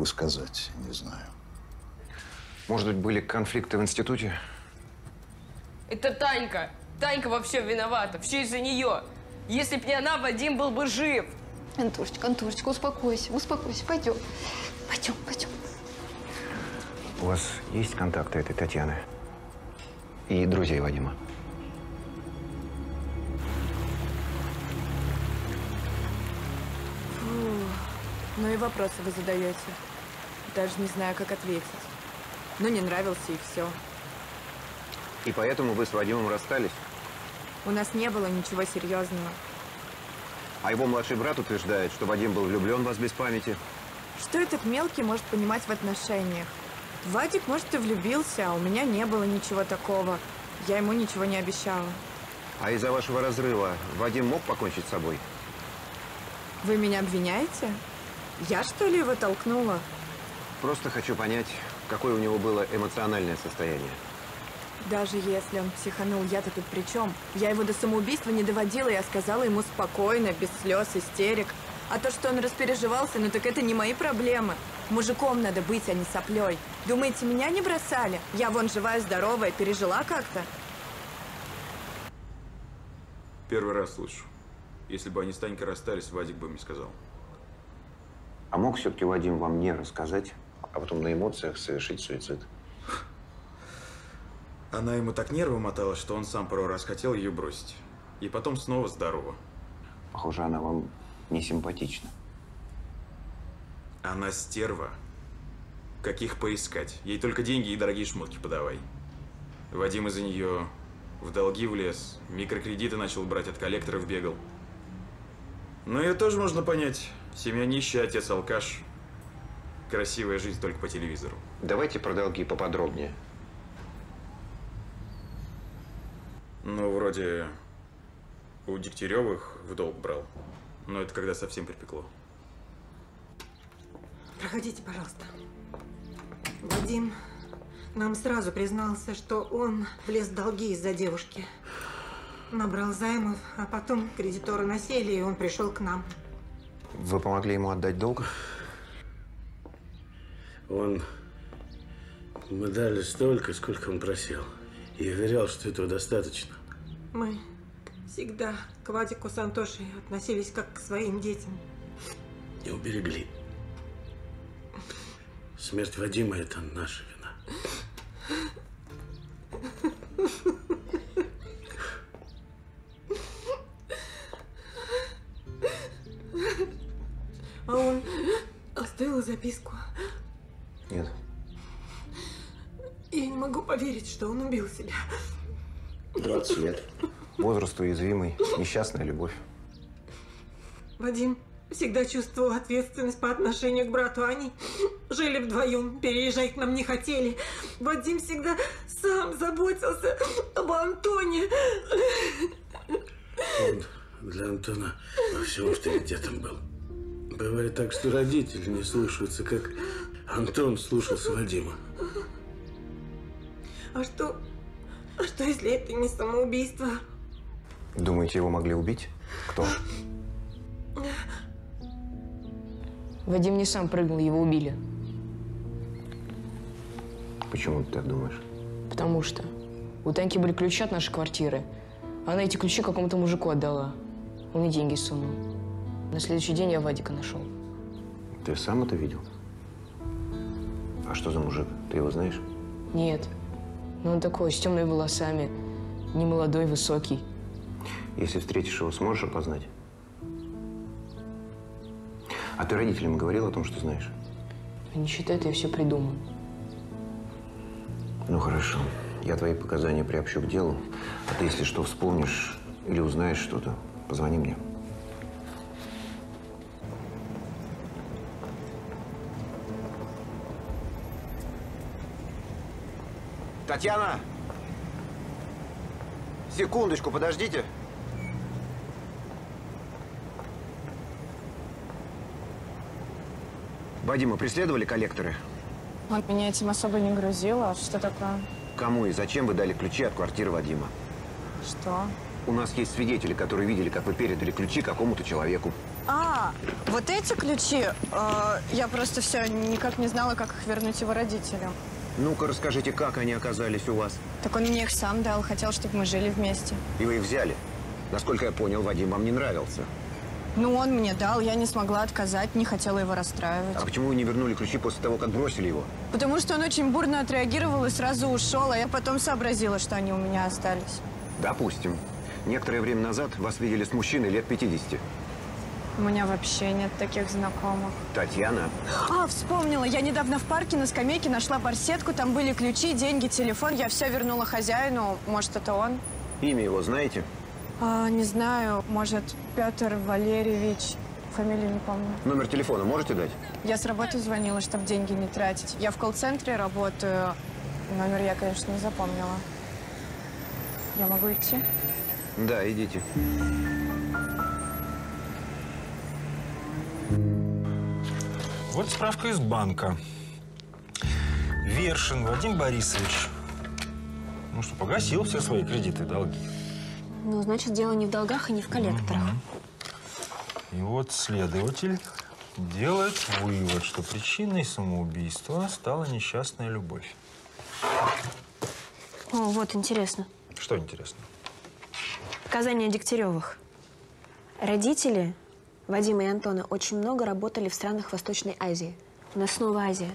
сказать, не знаю. Может быть, были конфликты в институте? Это Танька. Танька во всем виновата. Все из-за нее. Если б не она, Вадим был бы жив. Антошечка, Антошечка, успокойся, успокойся. Пойдем. Пойдем, пойдем. У вас есть контакты этой Татьяны? И друзей Вадима? Фу, ну и вопросы вы задаете. Даже не знаю, как ответить. Ну, не нравился и все. И поэтому вы с Вадимом расстались? У нас не было ничего серьезного. А его младший брат утверждает, что Вадим был влюблен в вас без памяти. Что этот мелкий может понимать в отношениях? Вадик, может, и влюбился, а у меня не было ничего такого. Я ему ничего не обещала. А из-за вашего разрыва Вадим мог покончить с собой? Вы меня обвиняете? Я, что ли, его толкнула? Просто хочу понять, какое у него было эмоциональное состояние. Даже если он психанул, я-то тут при чем? Я его до самоубийства не доводила, я сказала ему спокойно, без слез, истерик. А то, что он распереживался, ну так это не мои проблемы. Мужиком надо быть, а не соплей. Думаете, меня не бросали? Я вон живая, здоровая, пережила как-то. Первый раз слышу. Если бы они с Танькой расстались, Вадик бы мне сказал. А мог все-таки Вадим вам не рассказать, а потом на эмоциях совершить суицид? Она ему так нервы мотала, что он сам пару раз хотел ее бросить. И потом снова здорово. Похоже, она вам не симпатична. Она стерва. Каких поискать? Ей только деньги и дорогие шмотки подавай. Вадим из-за нее в долги влез, микрокредиты начал брать, от коллекторов бегал. Но ее тоже можно понять. Семья нищая, отец алкаш. Красивая жизнь только по телевизору. Давайте про долги поподробнее. Ну, вроде у Дегтяревых в долг брал. Но это когда совсем припекло. Проходите, пожалуйста. Вадим нам сразу признался, что он влез в долги из-за девушки. Набрал займов, а потом кредиторы насели, и он пришел к нам. Вы помогли ему отдать долг? Мы дали столько, сколько он просил. И уверял, что этого достаточно. Мы всегда к Вадику с Антошей относились как к своим детям. Не уберегли. Смерть Вадима – это наша вина. А он оставил записку. Нет. Я не могу поверить, что он убил себя. 20 лет. Возраст уязвимый, несчастная любовь. Вадим всегда чувствовал ответственность по отношению к брату. Они жили вдвоем, переезжать к нам не хотели. Вадим всегда сам заботился об Антоне. Он для Антона во всем авторитетом был. Бывает так, что родители не слушаются, как Антон слушался Вадима. А что, если это не самоубийство? Думаете, его могли убить? Кто? Вадим не сам прыгнул, его убили. Почему ты так думаешь? Потому что у Таньки были ключи от нашей квартиры. Она эти ключи какому-то мужику отдала. Он и деньги сунул. На следующий день я Вадика нашел. Ты сам это видел? А что за мужик? Ты его знаешь? Нет. Но он такой, с темными волосами. Немолодой, высокий. Если встретишь его, сможешь опознать? А ты родителям говорил о том, что знаешь? Они считают, я все придумал. Ну хорошо. Я твои показания приобщу к делу. А ты, если что, вспомнишь или узнаешь что-то, позвони мне. Татьяна! Секундочку, подождите. Вадима преследовали коллекторы? Он меня этим особо не грузил, а что такое? Кому и зачем вы дали ключи от квартиры Вадима? Что? У нас есть свидетели, которые видели, как вы передали ключи какому-то человеку. А, вот эти ключи, я просто все никак не знала, как их вернуть его родителям. Ну-ка, расскажите, как они оказались у вас? Так он мне их сам дал, хотел, чтобы мы жили вместе. И вы их взяли? Насколько я понял, Вадим вам не нравился. Ну, он мне дал, я не смогла отказать, не хотела его расстраивать. А почему вы не вернули ключи после того, как бросили его? Потому что он очень бурно отреагировал и сразу ушел, а я потом сообразила, что они у меня остались. Допустим. Некоторое время назад вас видели с мужчиной лет 50. У меня вообще нет таких знакомых. Татьяна. А, вспомнила. Я недавно в парке на скамейке нашла барсетку, там были ключи, деньги, телефон. Я все вернула хозяину. Может, это он? Имя его знаете? Не знаю. Может, Петр Валерьевич. Фамилию не помню. Номер телефона можете дать? Я с работы звонила, чтобы деньги не тратить. Я в колл-центре работаю. Номер я, конечно, не запомнила. Я могу идти? Да, идите. Вот справка из банка. Вершин Вадим Борисович. Ну что, погасил все свои кредиты и долги. Ну, значит, дело не в долгах и не в коллекторах. И вот следователь делает вывод, что причиной самоубийства стала несчастная любовь. О, вот интересно. Что интересно? Показания Дегтяревых. Родители Вадима и Антона очень много работали в странах Восточной Азии. У нас снова Азия.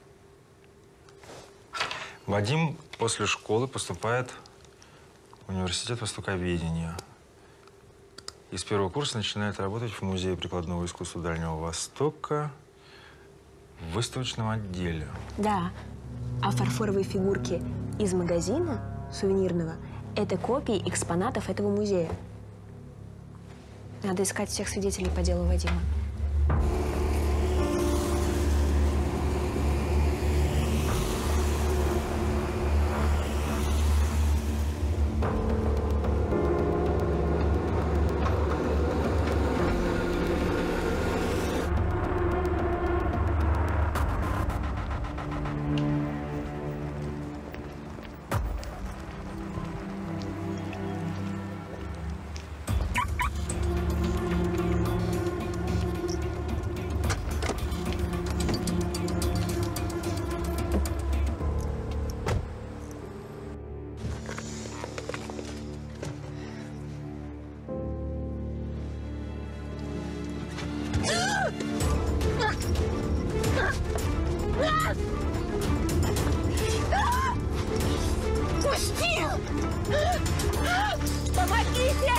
Вадим после школы поступает в университет востоковедения. И с первого курса начинает работать в Музее прикладного искусства Дальнего Востока в выставочном отделе. Да. А фарфоровые фигурки из магазина сувенирного – это копии экспонатов этого музея. Надо искать всех свидетелей по делу Вадима. Пусти! Помогите!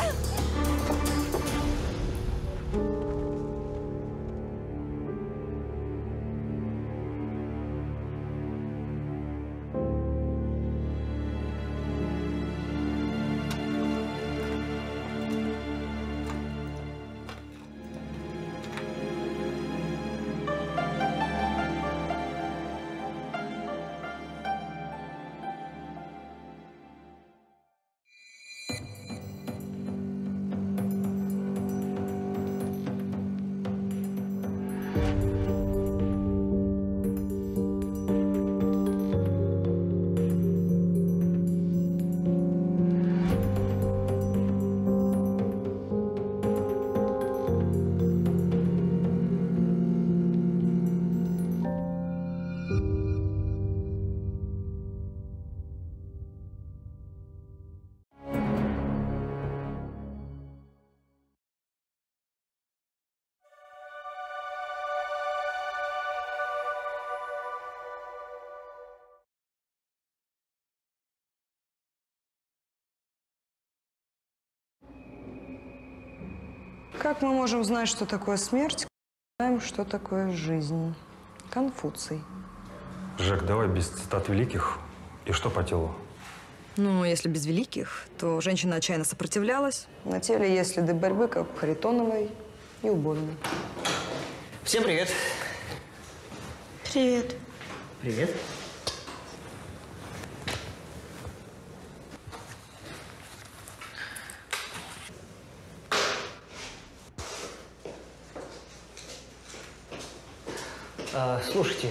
Как мы можем знать, что такое смерть, знаем, что такое жизнь? Конфуций. Жек, давай без цитат великих. И что по телу? Ну, если без великих, то женщина отчаянно сопротивлялась. На теле есть следы борьбы, как у Харитоновой и у Бовина. Всем привет. Привет. Привет. Слушайте,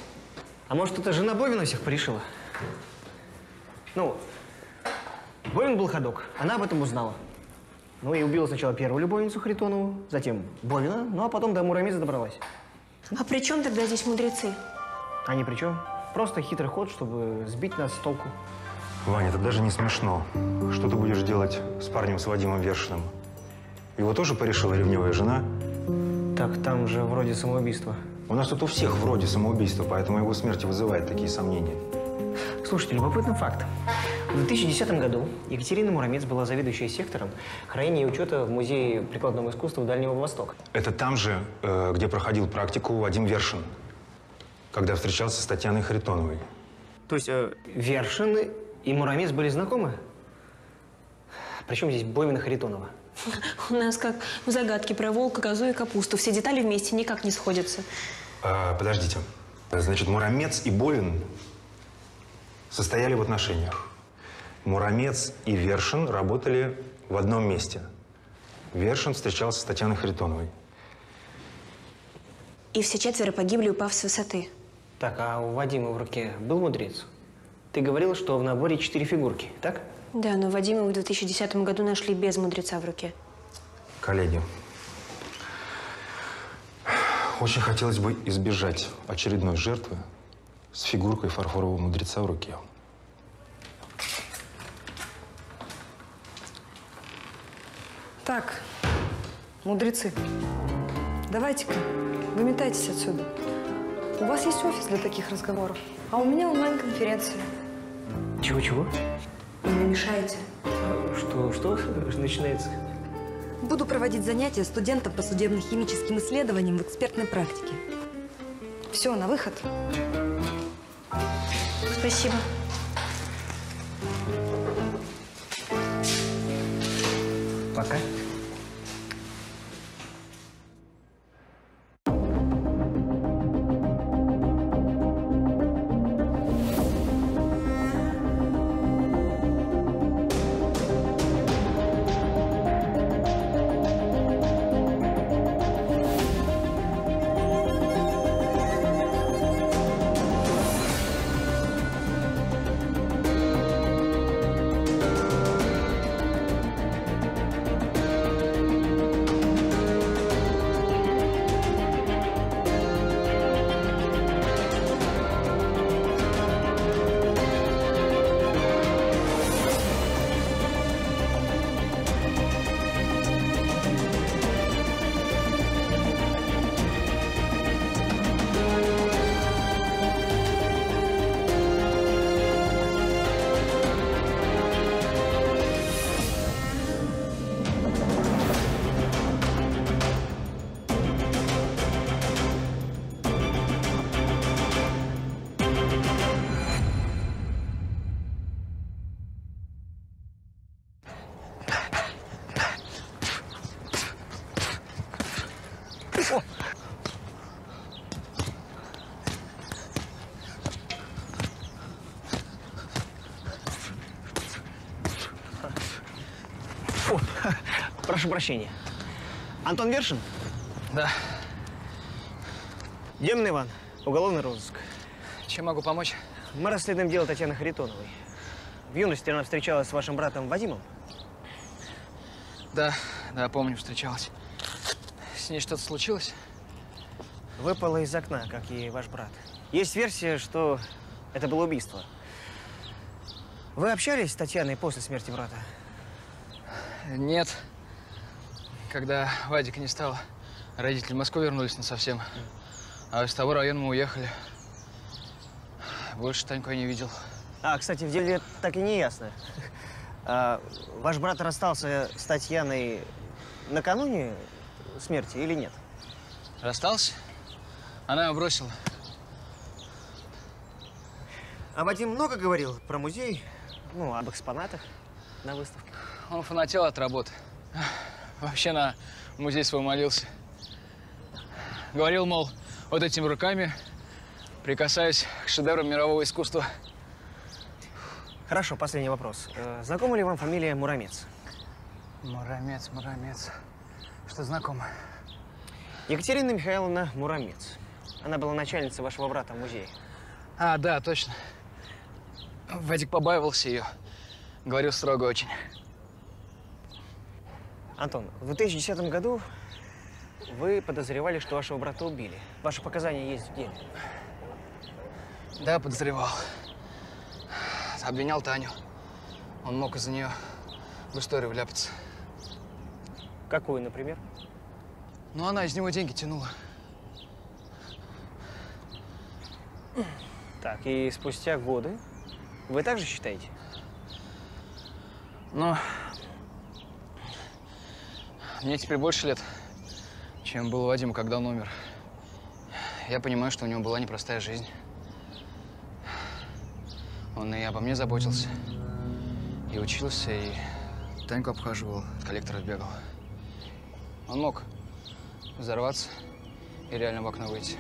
а может, это жена Бовина всех порешила? Ну, Бовин потом был ходок. Она об этом узнала. Ну и убила сначала первую любовницу Харитонову, затем Бовина, ну а потом до Муромеца добралась. А при чем тогда здесь мудрецы? Они при чем? Просто хитрый ход, чтобы сбить нас с толку. Ваня, это даже не смешно. Что ты будешь делать с парнем, с Вадимом Вершиным? Его тоже порешила ревнивая жена? Так там же вроде самоубийство. У нас тут у всех вроде самоубийство, поэтому его смерть вызывает такие сомнения. Слушайте, любопытный факт. В 2010 году Екатерина Муромец была заведующей сектором хранения и учета в Музее прикладного искусства Дальнего Востока. Это там же, где проходил практику Вадим Вершин, когда встречался с Татьяной Харитоновой. То есть Вершин и Муромец были знакомы? Причем здесь Бовина Харитонова? У нас как в загадке про волка, козу и капусту. Все детали вместе никак не сходятся. Подождите. Значит, Муромец и Бовин состояли в отношениях. Муромец и Вершин работали в одном месте. Вершин встречался с Татьяной Харитоновой. И все четверо погибли, упав с высоты. Так, а у Вадима в руке был мудрец? Ты говорила, что в наборе 4 фигурки, так? Да, но Вадима в 2010 году нашли без мудреца в руке. Коллеги, очень хотелось бы избежать очередной жертвы с фигуркой фарфорового мудреца в руке. Так, мудрецы, давайте-ка, выметайтесь отсюда. У вас есть офис для таких разговоров, а у меня онлайн-конференция. Чего-чего? Вы мне мешаете. Что начинается? Буду проводить занятия студентам по судебно-химическим исследованиям в экспертной практике. Все, на выход. Спасибо. Пока. Прошу прощения. Антон Вершин? Да. Демон Иван, уголовный розыск. Чем могу помочь? Мы расследуем дело Татьяны Харитоновой. В юности она встречалась с вашим братом Вадимом? Да, помню, встречалась. С ней что-то случилось? Выпала из окна, как и ваш брат. Есть версия, что это было убийство. Вы общались с Татьяной после смерти брата? Нет. Когда Вадика не стало, родители в Москву вернулись насовсем. А из того района мы уехали. Больше Таньку я не видел. Кстати, в деле так и не ясно. Ваш брат расстался с Татьяной накануне смерти или нет? Расстался? Она его бросила. А Вадим много говорил про музей? Ну, об экспонатах на выставке? Он фанател от работы. Вообще на музей свой молился. Говорил, мол, вот этими руками прикасаюсь к шедеврам мирового искусства. Хорошо, последний вопрос. Знакома ли вам фамилия Муромец? Муромец. Что знакомо? Екатерина Михайловна Муромец. Она была начальницей вашего брата в музее. Да, точно. Вадик побаивался ее. Говорил строго очень. Антон, в 2010 году вы подозревали, что вашего брата убили. Ваши показания есть в деле. Да, подозревал. Обвинял Таню. Он мог из-за нее в историю вляпаться. Какую, например? Ну, она из него деньги тянула. Так, и спустя годы вы также считаете? Но мне теперь больше лет, чем было Вадиму, когда он умер. Я понимаю, что у него была непростая жизнь. Он и обо мне заботился, и учился, и Таньку обхаживал, от коллекторов бегал. Он мог взорваться и реально в окно выйти.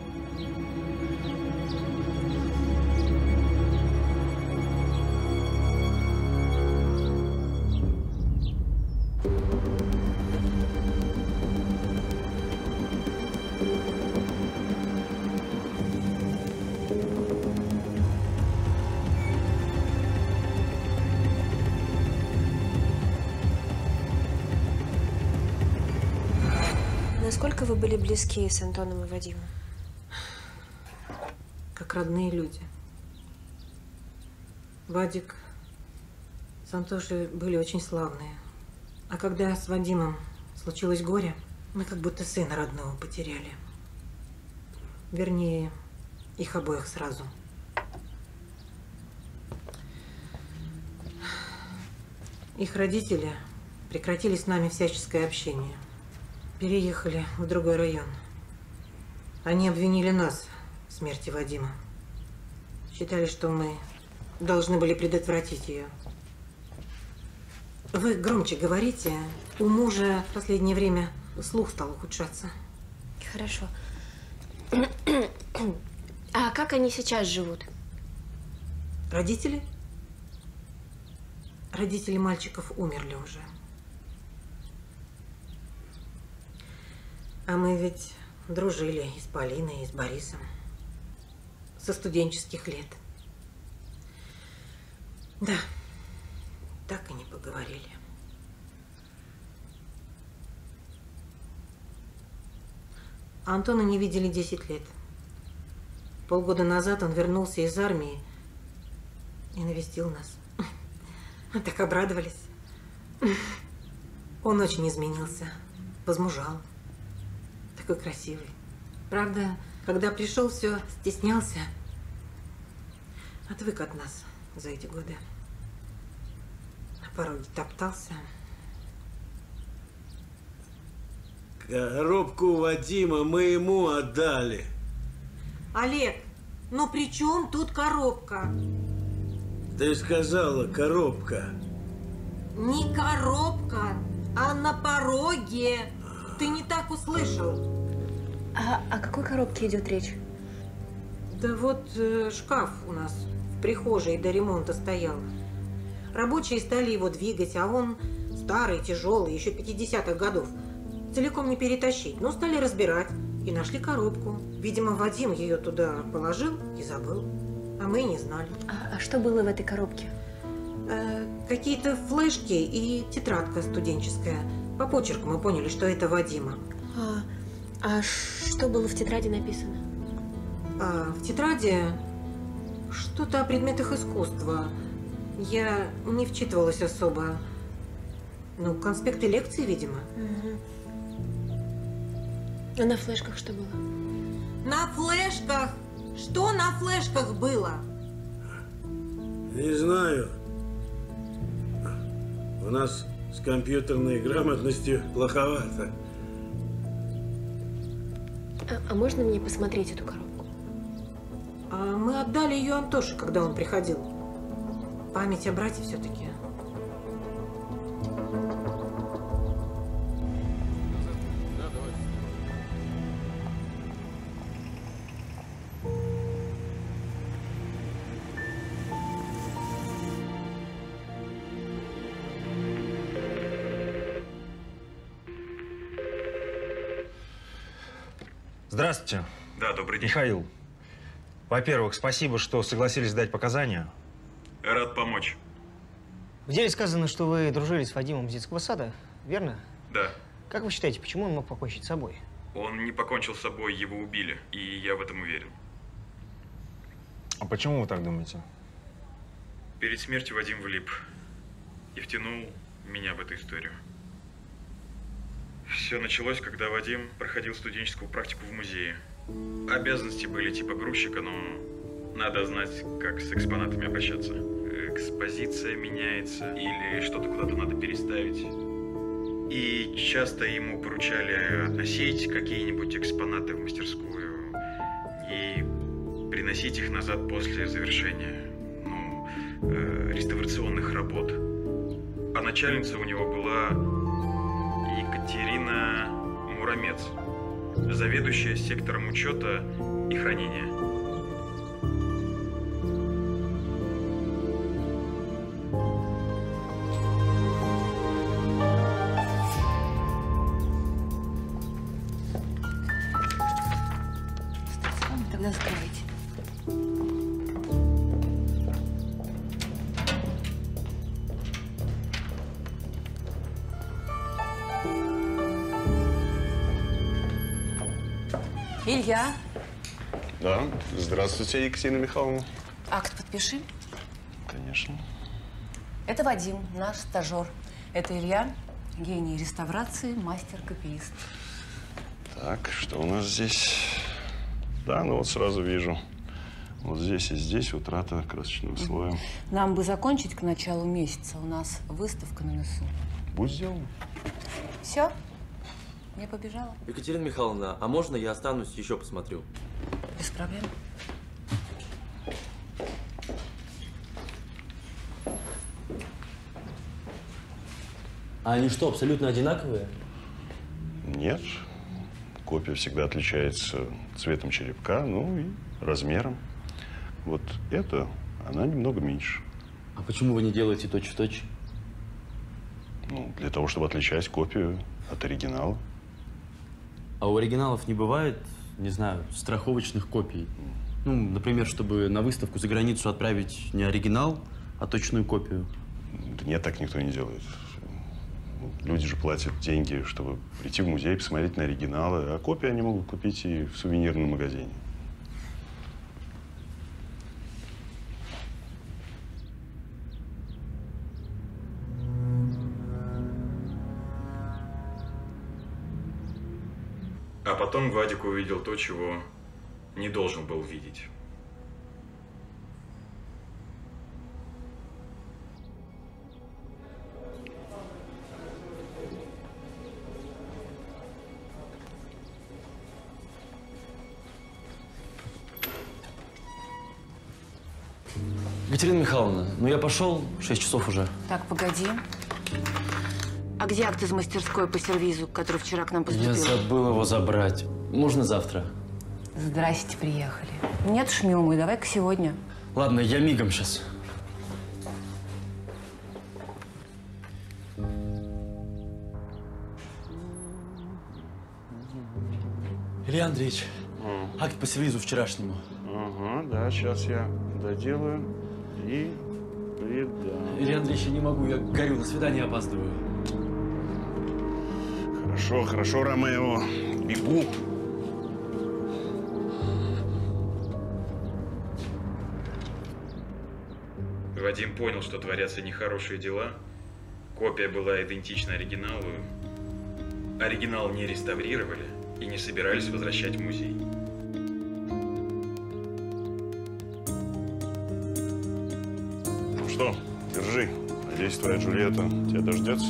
Насколько вы были близки с Антоном и Вадимом? Как родные люди. Вадик с Антошей были очень славные. А когда с Вадимом случилось горе, мы как будто сына родного потеряли. Вернее, их обоих сразу. Их родители прекратили с нами всяческое общение. Переехали в другой район. Они обвинили нас в смерти Вадима. Считали, что мы должны были предотвратить ее. Вы громче говорите. У мужа в последнее время слух стал ухудшаться. Хорошо. А как они сейчас живут? Родители? Родители мальчиков умерли уже. А мы ведь дружили и с Полиной, и с Борисом. Со студенческих лет. Да, так и не поговорили. Антона не видели 10 лет. Полгода назад он вернулся из армии и навестил нас. Мы так обрадовались. Он очень изменился, возмужал. Такой красивый. Правда, когда пришел, все стеснялся. Отвык от нас за эти годы. На пороге топтался. Коробку Вадима мы ему отдали. Олег, ну при чем тут коробка? Ты сказала, коробка. Не коробка, а на пороге. Ты не так услышал. А о какой коробке идет речь? Да вот шкаф у нас в прихожей до ремонта стоял. Рабочие стали его двигать, а он старый, тяжелый, еще 50-х годов. Целиком не перетащить. Но стали разбирать и нашли коробку. Видимо, Вадим ее туда положил и забыл. А мы не знали. А что было в этой коробке? Какие-то флешки и тетрадка студенческая. По почерку мы поняли, что это Вадима. А что было в тетради написано? В тетради что-то о предметах искусства. Я не вчитывалась особо. Ну, конспекты лекций, видимо. А на флешках что было? На флешках? Что на флешках было? Не знаю. У нас с компьютерной грамотностью плоховато. А можно мне посмотреть эту коробку? Мы отдали ее Антоше, когда он приходил. Память о брате все-таки. Здравствуйте. Да, добрый день. Михаил. Во-первых, спасибо, что согласились дать показания. Рад помочь. В деле сказано, что вы дружили с Вадимом из детского сада, верно? Да. Как вы считаете, почему он мог покончить с собой? Он не покончил с собой, его убили, и я в этом уверен. А почему вы так думаете? Перед смертью Вадим влип и втянул меня в эту историю. Все началось, когда Вадим проходил студенческую практику в музее. Обязанности были типа грузчика, но надо знать, как с экспонатами обращаться. Экспозиция меняется или что-то куда-то надо переставить. И часто ему поручали относить какие-нибудь экспонаты в мастерскую и приносить их назад после завершения реставрационных работ. А начальница у него была Екатерина Муромец, заведующая сектором учета и хранения. Тогда закрывайте. Илья, Да. Здравствуйте, Екатерина Михайловна. акт подпиши. Конечно. Это Вадим, наш стажер. Это Илья, гений реставрации, мастер-копиист. Так, что у нас здесь? Да, ну вот сразу вижу. Вот здесь и здесь утрата красочного слоя. Нам бы закончить к началу месяца. У нас выставка на носу. Будь сделано. Все? Я побежала. Екатерина Михайловна, а можно я останусь, еще посмотрю? Без проблем. А они что, абсолютно одинаковые? Нет. Копия всегда отличается цветом черепка, ну и размером. Вот эта, она немного меньше. А почему вы не делаете точь-в-точь? Ну, для того, чтобы отличать копию от оригинала. А у оригиналов не бывает, не знаю, страховочных копий? Ну, например, чтобы на выставку за границу отправить не оригинал, а точную копию? Да нет, так никто не делает. Люди же платят деньги, чтобы прийти в музей, посмотреть на оригиналы, а копии они могут купить и в сувенирном магазине. А потом Вадик увидел то, чего не должен был видеть. Екатерина Михайловна, ну я пошел, 6 часов уже. Так, погоди. А где акт из мастерской по сервизу, который вчера к нам поступил? Я забыл его забрать. Можно завтра? Здрасте, приехали. Нет, шмёмы, давай-ка сегодня. Ладно, я мигом сейчас. Илья Андреевич, акт по сервизу вчерашнему. Ага, да, сейчас я доделаю и придам. Илья Андреевич, я не могу, я горю, на свидание опаздываю. Хорошо, хорошо, Ромео. Бегу. Вадим понял, что творятся нехорошие дела. Копия была идентична оригиналу. Оригинал не реставрировали и не собирались возвращать в музей. Ну что, держи. Надеюсь, твоя Джульетта тебя дождется.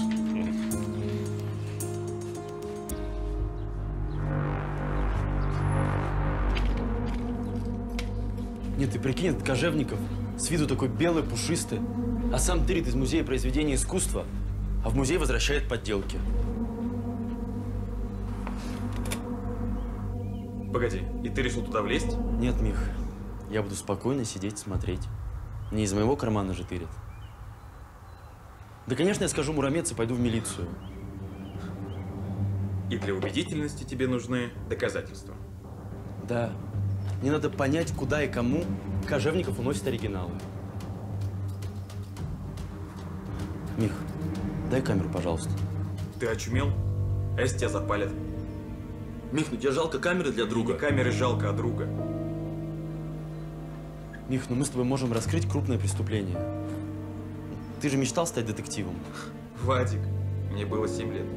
Нет, ты прикинь, этот Кожевников с виду такой белый, пушистый, а сам тырит из музея произведения искусства, а в музей возвращает подделки. Погоди, и ты решил туда влезть? Нет, Мих, я буду спокойно сидеть, смотреть. Не из моего кармана же тырят. Да, конечно, я скажу Муромец и пойду в милицию. И для убедительности тебе нужны доказательства. Да. Мне надо понять, куда и кому Кожевников уносит оригиналы. Мих, дай камеру, пожалуйста. Ты очумел? А если тебя запалят? Мих, ну тебе жалко камеры для друга? Не камеры жалко, а друга. Мих, ну мы с тобой можем раскрыть крупное преступление. Ты же мечтал стать детективом. Вадик, мне было 7 лет.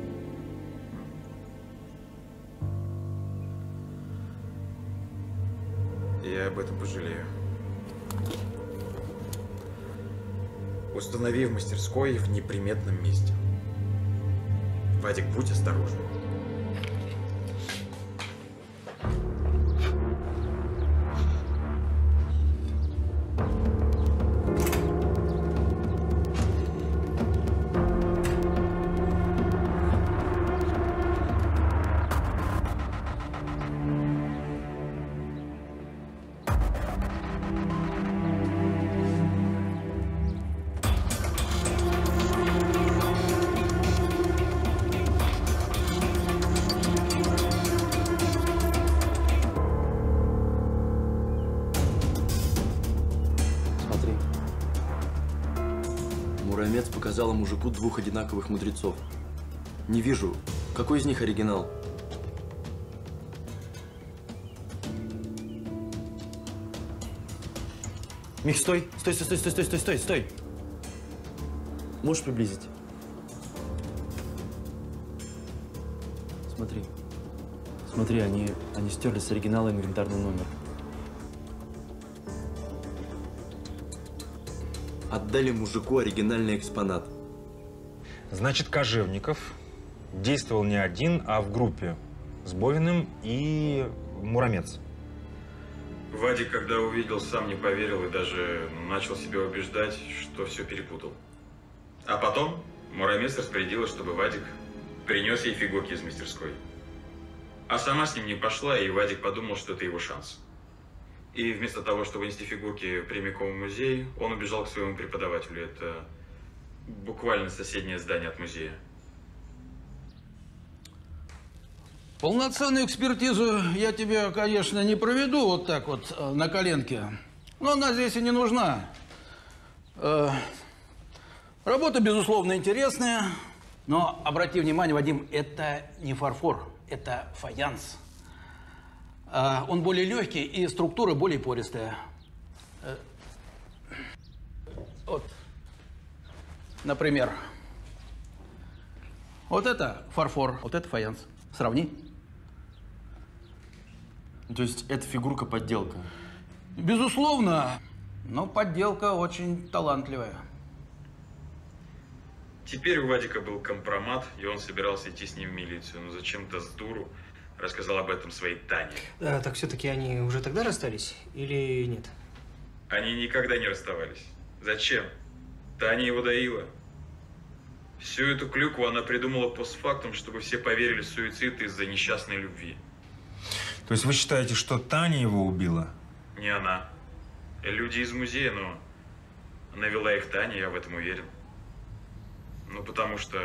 Я об этом пожалею. Установи в мастерской в неприметном месте. Вадик, будь осторожен. Муромец показала мужику 2 одинаковых мудрецов. Не вижу, какой из них оригинал. Мих, стой! Стой, стой, стой, стой, стой, стой, стой! Можешь приблизить? Смотри. Смотри, они стерли с оригинала инвентарный номер. Отдали мужику оригинальный экспонат. Значит, Кожевников действовал не один, а в группе с Бовиным и Муромец. Вадик, когда увидел, сам не поверил и даже начал себя убеждать, что все перепутал. А потом Муромец распорядилась, чтобы Вадик принес ей фигурки из мастерской. А сама с ним не пошла, и Вадик подумал, что это его шанс. И вместо того, чтобы нести фигурки прямиком в музей, он убежал к своему преподавателю. Это буквально соседнее здание от музея. Полноценную экспертизу я тебе, конечно, не проведу вот так вот на коленке. Но она здесь и не нужна. Работа, безусловно, интересная. Но обрати внимание, Вадим, это не фарфор, это фаянс. Он более легкий и структура более пористая. Вот, например, вот это фарфор, вот это фаянс. Сравни. То есть эта фигурка подделка? Безусловно, но подделка очень талантливая. Теперь у Вадика был компромат, и он собирался идти с ним в милицию. Но зачем-то с дуру рассказал об этом своей Тане. Так все-таки они уже тогда расстались или нет? Они никогда не расставались. Зачем? Таня его доила. Всю эту клюкву она придумала постфактум, чтобы все поверили в суицид из-за несчастной любви. То есть вы считаете, что Таня его убила? Не она. Люди из музея, но навела их Таня, я в этом уверен. Ну, потому что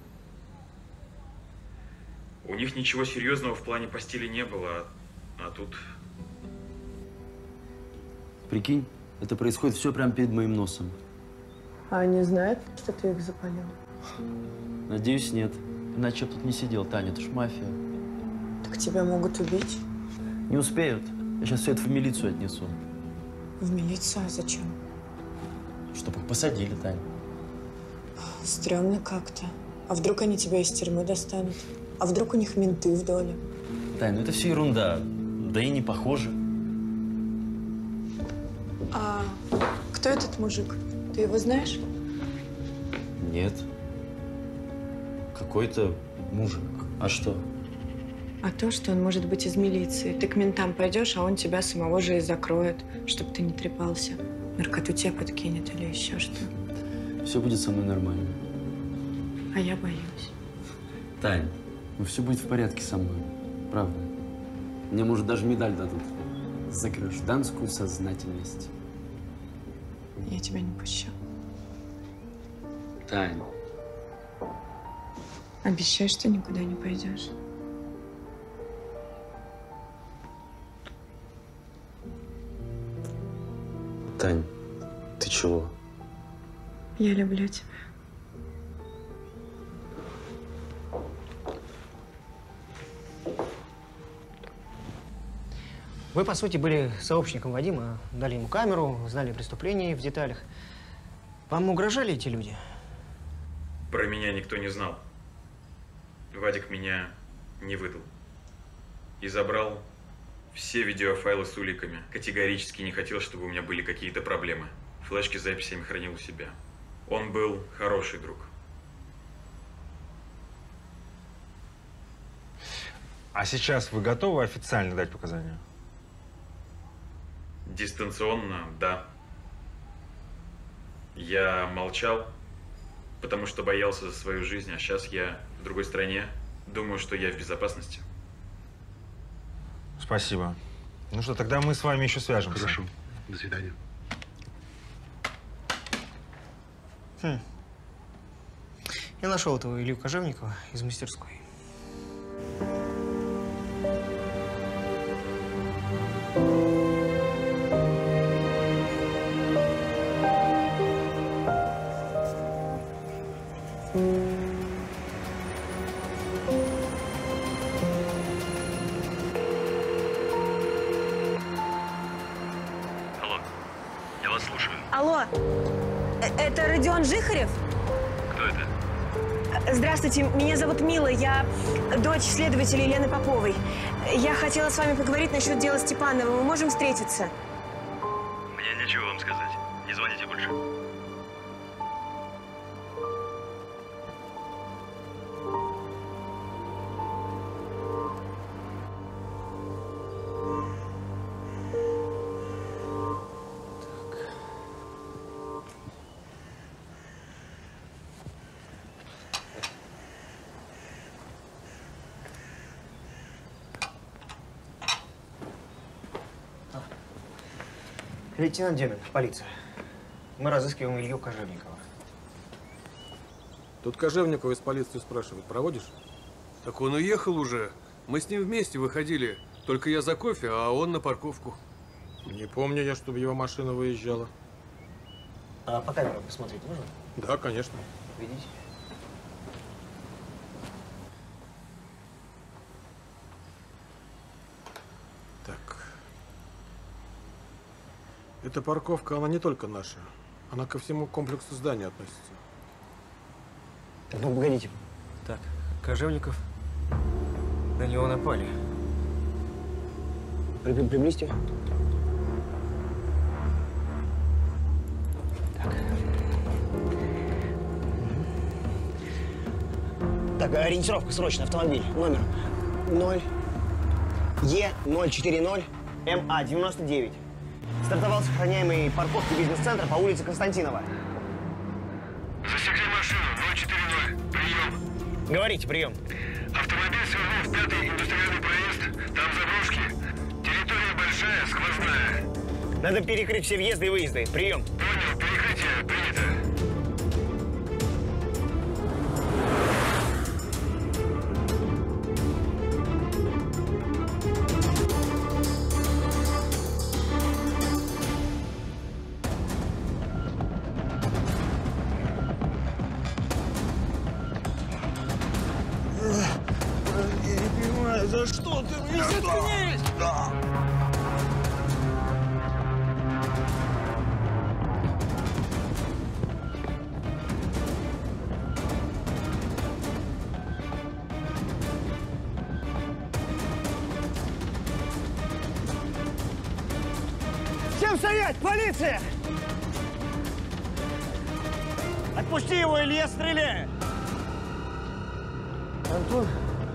у них ничего серьезного в плане постели не было, а тут… Прикинь, это происходит все прямо перед моим носом. А они знают, что ты их запалил? Надеюсь, нет. Иначе я тут не сидел, Таня, это ж мафия. Так тебя могут убить? Не успеют. Я сейчас все это в милицию отнесу. В милицию? А зачем? Чтобы их посадили, Тань. Стремно как-то. А вдруг они тебя из тюрьмы достанут? А вдруг у них менты в доле? Тань, ну это все ерунда. Да и не похоже. А кто этот мужик? Ты его знаешь? Нет. Какой-то мужик. А что? А то, что он может быть из милиции. Ты к ментам пойдешь, а он тебя самого же и закроет, чтобы ты не трепался. Наркоту тебе подкинет или еще что. Все будет со мной нормально. А я боюсь. Тань, ну все будет в порядке со мной. Правда. Мне, может, даже медаль дадут. За гражданскую сознательность. Я тебя не пущу. Тань. Обещай, что никуда не пойдешь. Тань, ты чего? Я люблю тебя. Вы, по сути, были сообщником Вадима, дали ему камеру, знали преступление в деталях. Вам угрожали эти люди? Про меня никто не знал. Вадик меня не выдал. И забрал все видеофайлы с уликами. Категорически не хотел, чтобы у меня были какие-то проблемы. Флешки с записями хранил у себя. Он был хороший друг. А сейчас вы готовы официально дать показания? Дистанционно, да. Я молчал, потому что боялся за свою жизнь, а сейчас я в другой стране. Думаю, что я в безопасности. Спасибо. Ну что, тогда мы с вами еще свяжемся. Хорошо. До свидания. Я нашел этого Илью Кожевникова из мастерской. Алло, я вас слушаю. Алло, это Родион Жихарев? Кто это? Здравствуйте, меня зовут Мила, я дочь следователя Елены Поповой. Я хотела с вами поговорить насчет дела Степанова. Мы можем встретиться? Мне нечего вам сказать. Не звоните больше. Лейтенант Демин, полиция. Мы разыскиваем Илью Кожевникова. Тут Кожевникова из полиции спрашивают, проводишь? Так он уехал уже. Мы с ним вместе выходили. Только я за кофе, а он на парковку. Не помню я, чтобы его машина выезжала. А по камерам посмотреть можно? Да, конечно. Видите? Так. Эта парковка, она не только наша. Она ко всему комплексу зданий относится. Ну, погодите. Так, Кожевников. На него напали. Приблизьте. Так, ориентировка срочно, автомобиль. Номер 0 Е040 МА99. Стартовал с охраняемой парковки бизнес-центра по улице Константинова. Засекли машину 040. Прием. Говорите, прием. Автомобиль свернул в 5-й индустриальный проезд. Там заброшки. Территория большая, сквозная. Надо перекрыть все въезды и выезды. Прием. Понял, перекрытие принято. Я не понимаю, за что ты мне... Заткнись! Всем стоять! Полиция! Отпусти его, или я стреляю! Антон?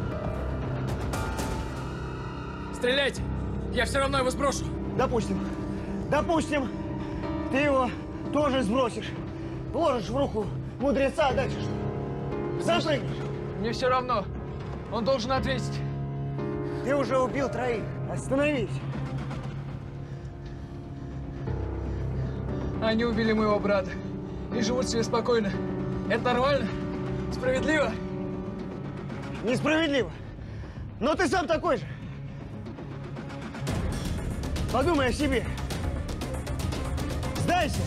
Стреляйте! Я все равно его сброшу. Допустим. Допустим. Ты его тоже сбросишь. Вложишь в руку мудреца, а дальше что? Запрыгнешь. Мне все равно. Он должен ответить. Ты уже убил 3. Остановись. Они убили моего брата и живут себе спокойно. Это нормально? Справедливо? Несправедливо. Но ты сам такой же. Подумай о себе. Сдайся.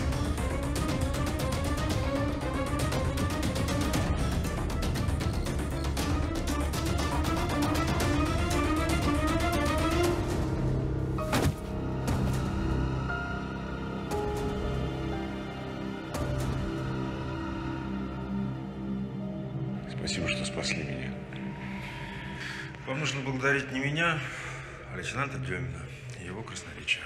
спасли меня. Вам нужно благодарить не меня, а лейтенанта Демина и его красноречие.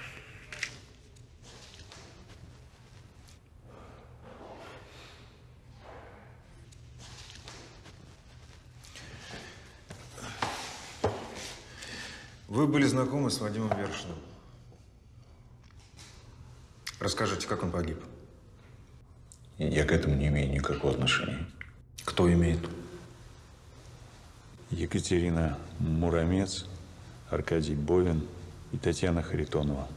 Вы были знакомы с Вадимом Вершиным. Расскажите, как он погиб? Я к этому не имею никакого отношения. Кто имеет? Екатерина Муромец, Аркадий Бовин и Татьяна Харитонова.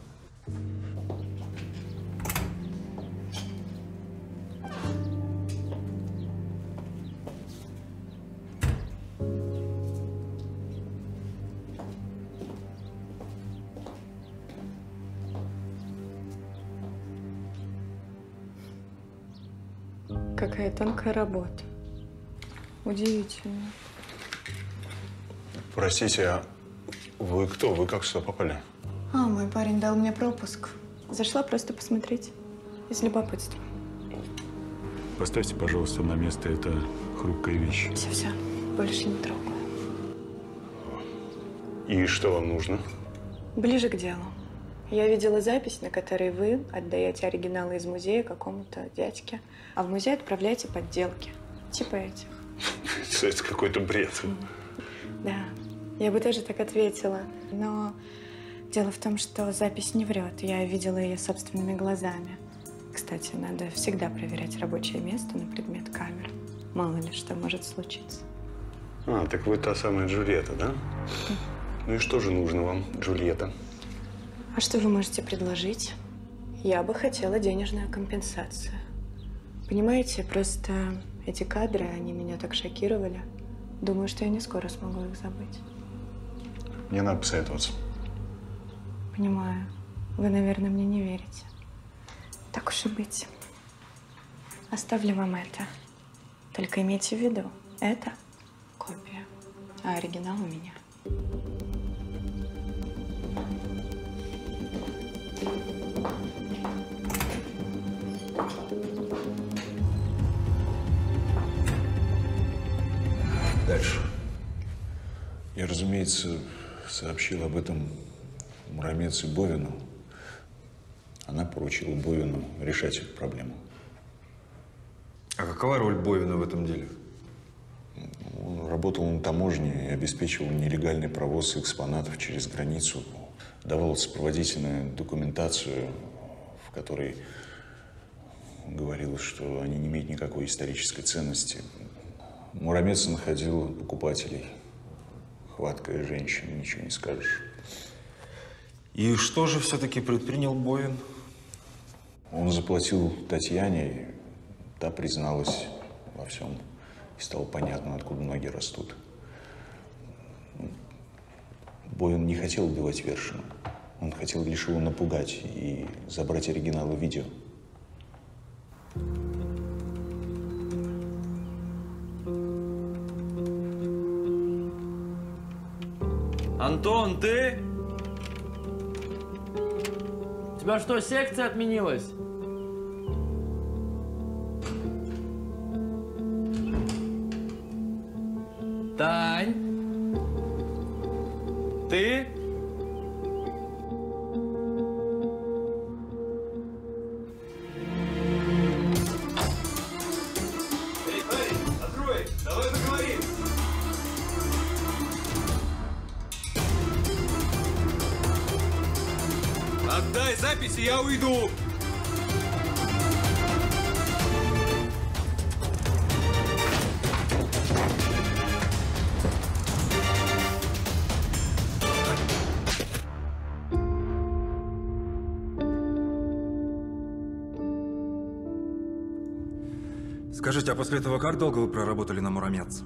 Какая тонкая работа. Удивительно. Простите, а вы кто? Вы как сюда попали? Мой парень дал мне пропуск. Зашла просто посмотреть. Из любопытства. Поставьте, пожалуйста, на место, это хрупкая вещь. Все, больше не трогаю. И что вам нужно? Ближе к делу. Я видела запись, на которой вы отдаете оригиналы из музея какому-то дядьке, а в музей отправляете подделки. Типа этих. Это какой-то бред. Да, я бы тоже так ответила. Но дело в том, что запись не врет. Я видела ее собственными глазами. Кстати, надо всегда проверять рабочее место на предмет камер. Мало ли что может случиться. Так вы та самая Джульетта, да? Ну и что же нужно вам, Джульетта? А что вы можете предложить? Я бы хотела денежную компенсацию. Понимаете, просто эти кадры, они меня так шокировали. Думаю, что я не скоро смогу их забыть. Мне надо посоветоваться. Понимаю. Вы, наверное, мне не верите. Так уж и быть. Оставлю вам это. Только имейте в виду, это копия, а оригинал у меня. Дальше. Я, разумеется, сообщил об этом Муромец и Бовину. Она поручила Бовину решать эту проблему. А какова роль Бовина в этом деле? Он работал на таможне и обеспечивал нелегальный провоз экспонатов через границу. Давал сопроводительную документацию, в которой говорилось, что они не имеют никакой исторической ценности. Муромец находил покупателей. Хваткая женщина, ничего не скажешь. И что же все-таки предпринял Бовин? Он заплатил Татьяне, и та призналась во всем. И стало понятно, откуда ноги растут. Бовин не хотел убивать Вершина. Он хотел лишь его напугать и забрать оригиналы видео. Антон, ты? У тебя что, секция отменилась? Тань? Ты? Эй, парень, открой! Давай поговорим! Отдай записи, я уйду! Скажите, а после этого как долго вы проработали на Муромец?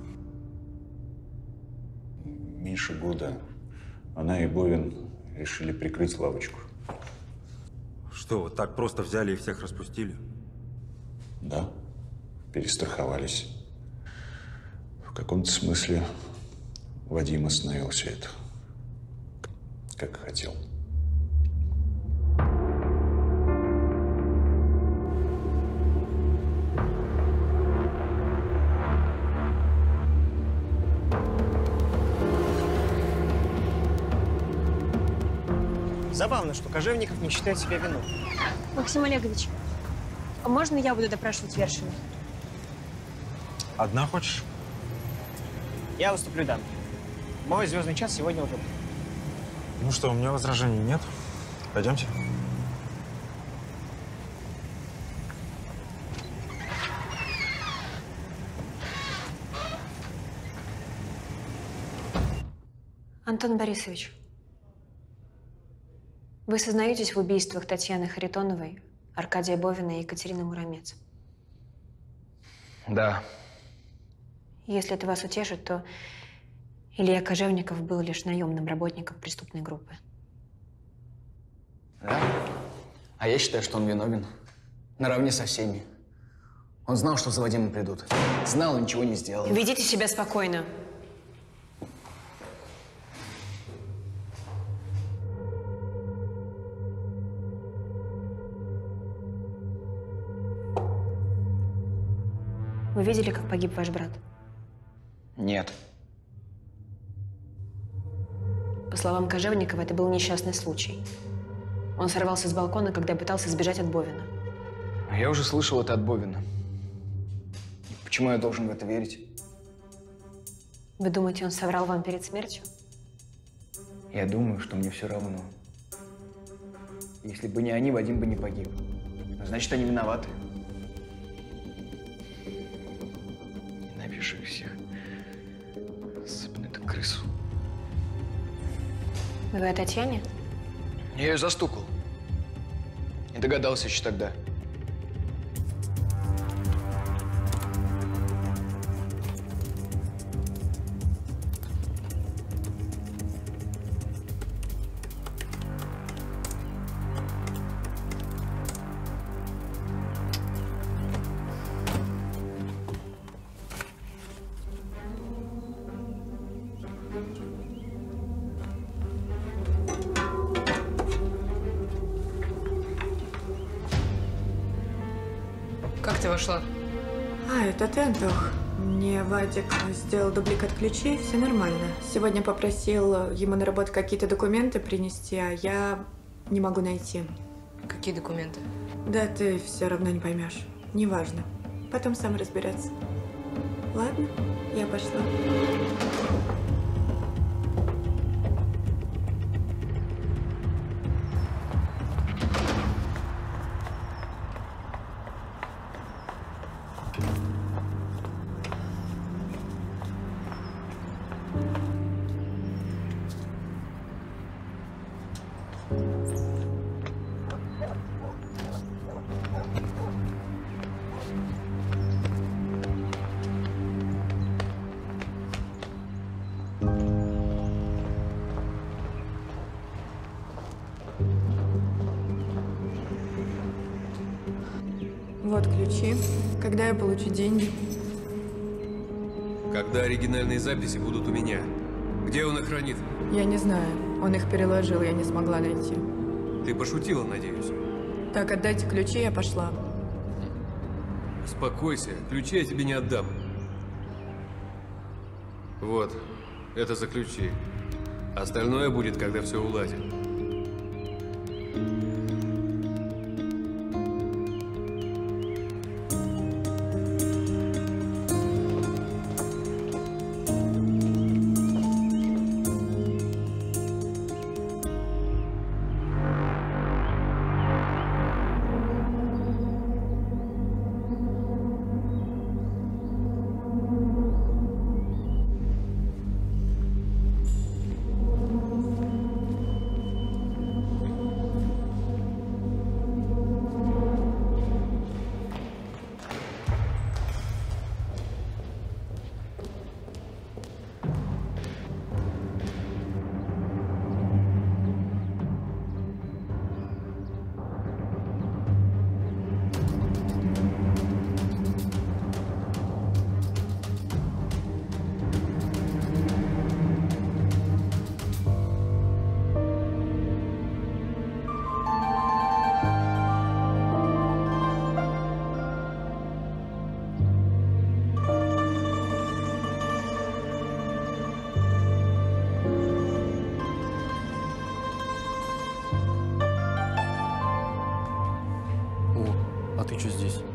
Меньше года. Она и Бовин решили прикрыть лавочку. Что, вот так просто взяли и всех распустили? Да, перестраховались. В каком-то смысле Вадим остановил все это, как хотел. Забавно, что Кожевников не считает себя виновным. Максим Олегович, а можно я буду допрашивать Вершину? Одна хочешь? Я выступлю дамой. Мой звездный час сегодня уже был. Ну что, у меня возражений нет. Пойдемте. Антон Борисович, вы сознаетесь в убийствах Татьяны Харитоновой, Аркадия Бовина и Екатерины Муромец? Да. Если это вас утешит, то Илья Кожевников был лишь наемным работником преступной группы. Да? А я считаю, что он виновен. Наравне со всеми. Он знал, что за Вадимом придут. Знал, ничего не сделал. Ведите себя спокойно. Вы видели, как погиб ваш брат? Нет. По словам Кожевникова, это был несчастный случай. Он сорвался с балкона, когда пытался сбежать от Бовина. Я уже слышал это от Бовина. Почему я должен в это верить? Вы думаете, он соврал вам перед смертью? Я думаю, что мне все равно. Если бы не они, Вадим бы не погиб. Значит, они виноваты. Ненавижу их всех. Особенно эту крысу. Вы о Татьяне? Я ее застукал. Не догадался еще тогда. Как ты вошла? А, это ты, Антох. Мне Вадик сделал дубликат ключей, все нормально. Сегодня попросил ему на работу какие-то документы принести, а я не могу найти. Какие документы? Да ты все равно не поймешь. Неважно. Потом сам разбираться. Ладно, я пошла. Вот ключи. Когда я получу деньги? Когда оригинальные записи будут у меня. Где он их хранит? Я не знаю. Он их переложил, я не смогла найти. Ты пошутила, надеюсь? Так, отдайте ключи, я пошла. Успокойся, ключи я тебе не отдам. Вот, это за ключи. Остальное будет, когда все уладим.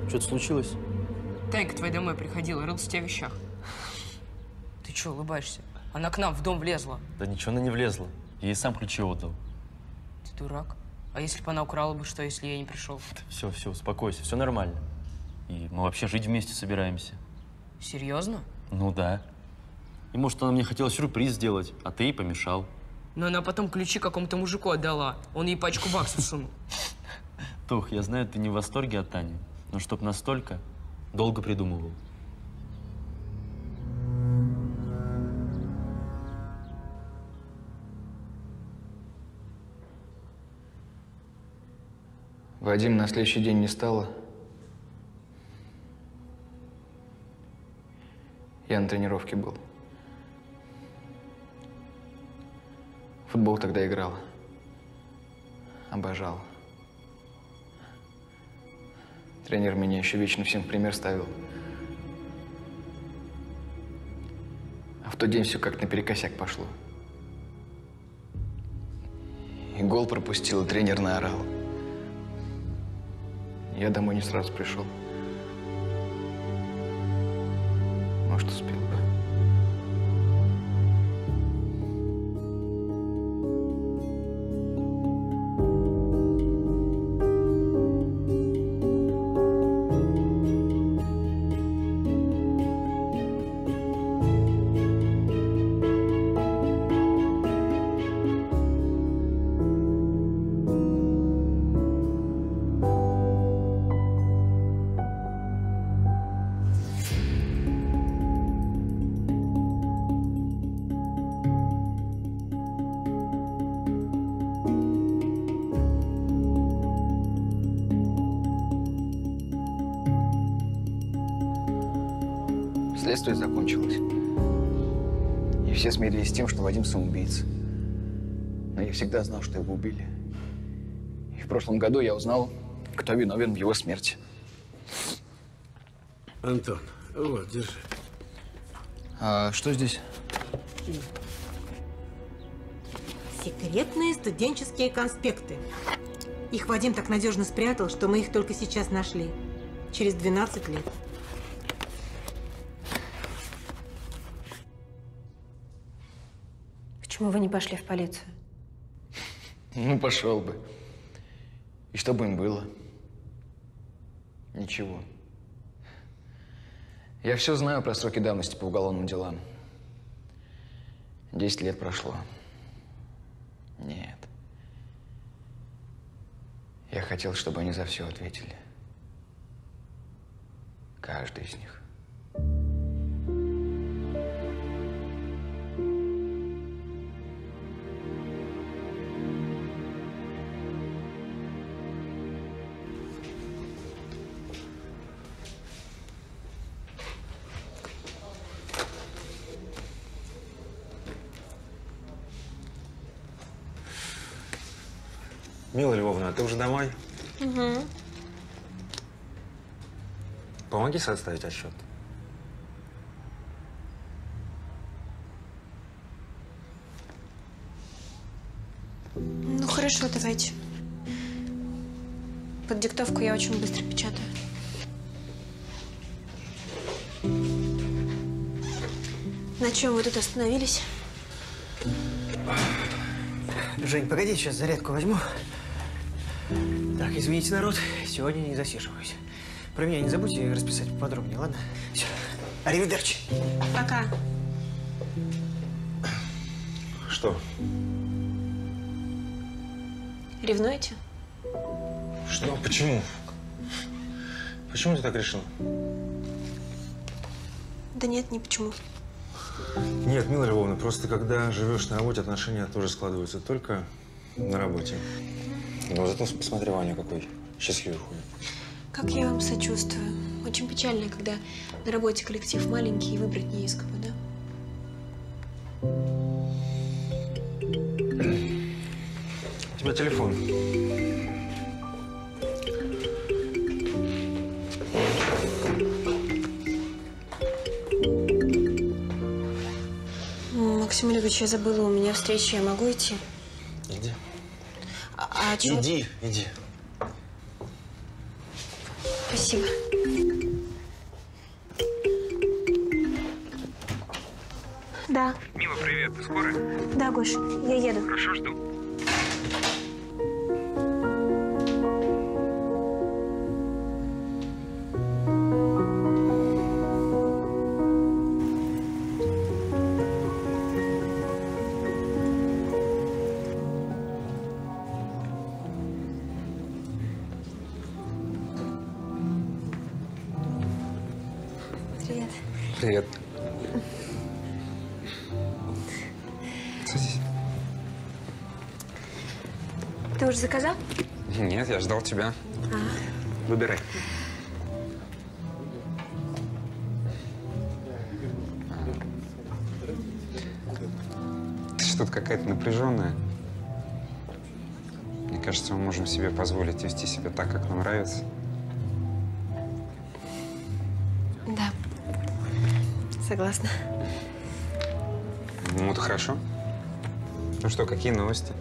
Что-то случилось? Танька твоя домой приходила, рылась в тебя в вещах. Ты что, улыбаешься? Она к нам в дом влезла. Да ничего она не влезла. Я ей сам ключи отдал. Ты дурак. А если бы она украла бы, что, если я не пришел? Все, успокойся, все нормально. И мы вообще жить вместе собираемся. Серьезно? Ну да. И может, она мне хотела сюрприз сделать, а ты ей помешал. Но она потом ключи какому-то мужику отдала. Он ей пачку баксов сунул. Тох, я знаю, ты не в восторге от Тани, но чтоб настолько, долго придумывал. Вадим на следующий день не стало. Я на тренировке был. В футбол тогда играл. Обожал. Тренер меня еще вечно всем в пример ставил. А в тот день все как наперекосяк пошло. И гол пропустил, и тренер наорал. Я домой не сразу пришел. Может, успел бы. Следствие закончилось. И все смирились с тем, что Вадим самоубийца. Но я всегда знал, что его убили. И в прошлом году я узнал, кто виновен в его смерти. Антон, вот, держи. А что здесь? Секретные студенческие конспекты. Их Вадим так надежно спрятал, что мы их только сейчас нашли. Через 12 лет. Почему вы не пошли в полицию? Ну, пошел бы. И что бы им было? Ничего. Я все знаю про сроки давности по уголовным делам. 10 лет прошло. Нет. Я хотел, чтобы они за все ответили. Каждый из них. Мила Львовна, ты уже домой? Угу. Помоги составить отчет. Ну, хорошо, давайте. Под диктовку я очень быстро печатаю. На чем вы тут остановились? Жень, погоди, сейчас зарядку возьму. Так, извините, народ, сегодня не засиживаюсь. Про меня не забудьте расписать поподробнее, ладно? Все. Аривидерчи. Пока. Что? Ревнуете? Что? Почему? Почему ты так решила? Да нет, ни почему. Нет, Мила Львовна, просто когда живешь на работе, отношения тоже складываются только на работе. Но зато посмотри, Ваня, какой счастливый ходит. Как я вам сочувствую. Очень печально, когда на работе коллектив маленький и выбрать не из кого, да? У тебя телефон. Максим Олегович, я забыла, у меня встреча, я могу идти? Иди. А чего? Иди. Спасибо. Да. Мила, привет. Ты скоро? Да, Гош, я еду. Хорошо, жду. Привет. Привет. Садись. Ты уже заказал? Нет, я ждал тебя. Выбирай. Ты что-то какая-то напряженная. Мне кажется, мы можем себе позволить вести себя так, как нам нравится. Да. Согласна. Ну, это хорошо. Ну что, какие новости?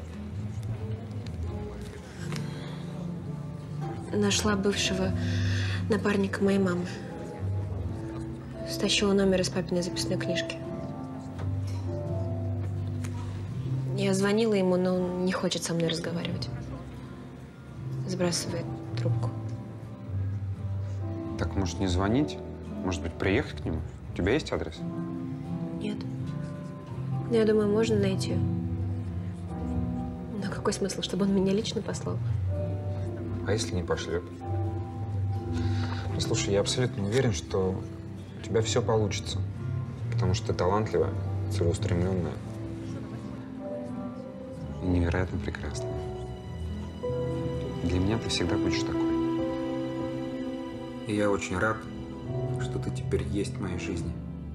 Нашла бывшего напарника моей мамы. Стащила номер из папиной записной книжки. Я звонила ему, но он не хочет со мной разговаривать. Сбрасывает трубку. Так, может, не звонить? Может быть, приехать к нему? У тебя есть адрес? Нет. Но я думаю, можно найти. Но какой смысл, чтобы он меня лично послал? А если не пошлет? Послушай, я абсолютно уверен, что у тебя все получится. Потому что ты талантливая, целеустремленная и невероятно прекрасная. Для меня ты всегда будешь такой. И я очень рад, что ты теперь есть в моей жизни.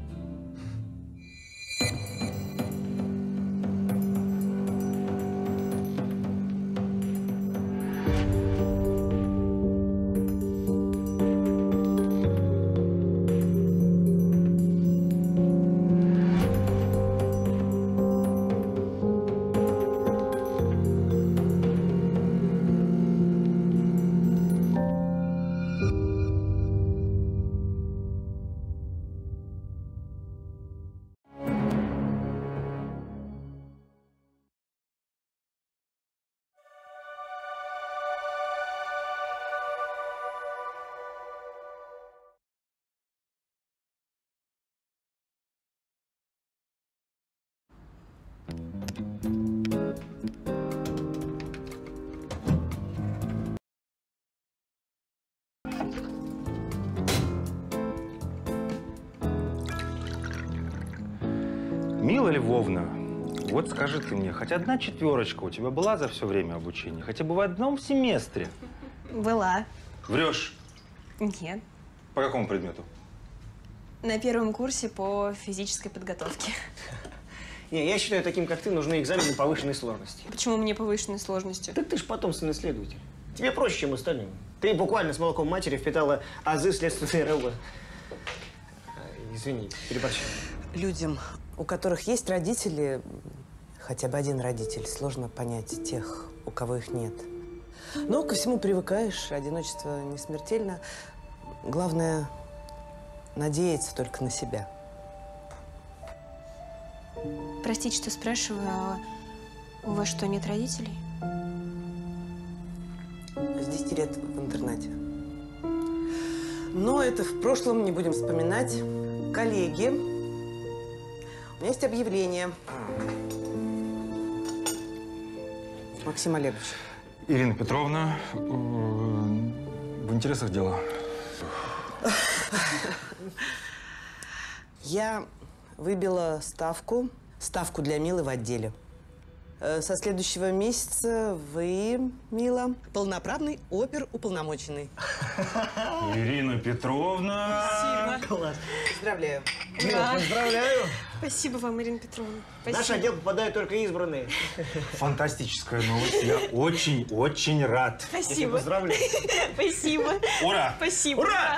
Мила Львовна, вот скажи ты мне, хоть одна четверочка у тебя была за все время обучения? Хотя бы в одном семестре? Была. Врешь. Нет. По какому предмету? На первом курсе по физической подготовке. Не, я считаю, таким как ты нужны экзамены повышенной сложности. Почему мне повышенной сложности? Так ты ж потомственный следователь. Тебе проще, чем остальным. Ты буквально с молоком матери впитала азы следственной РЛ. Извини, переборщил. Людям, у которых есть родители, хотя бы один родитель, сложно понять тех, у кого их нет. Но ко всему привыкаешь, одиночество не смертельно. Главное – надеяться только на себя. Простите, что спрашиваю, а у вас что, нет родителей? С 10 лет в интернате. Но это в прошлом, не будем вспоминать. Коллеги, у меня есть объявление. Максим Олегович. Ирина Петровна, в интересах дела. Я выбила ставку для Милы в отделе. Со следующего месяца вы, Мила, полноправный оперуполномоченный. Ирина Петровна! Спасибо. Класс. Поздравляю. Мила, поздравляю. Спасибо вам, Ирина Петровна. В наш отдел попадают только избранные. Фантастическая новость. Я очень-очень рад. Спасибо. Поздравляю. Спасибо. Ура! Спасибо. Ура!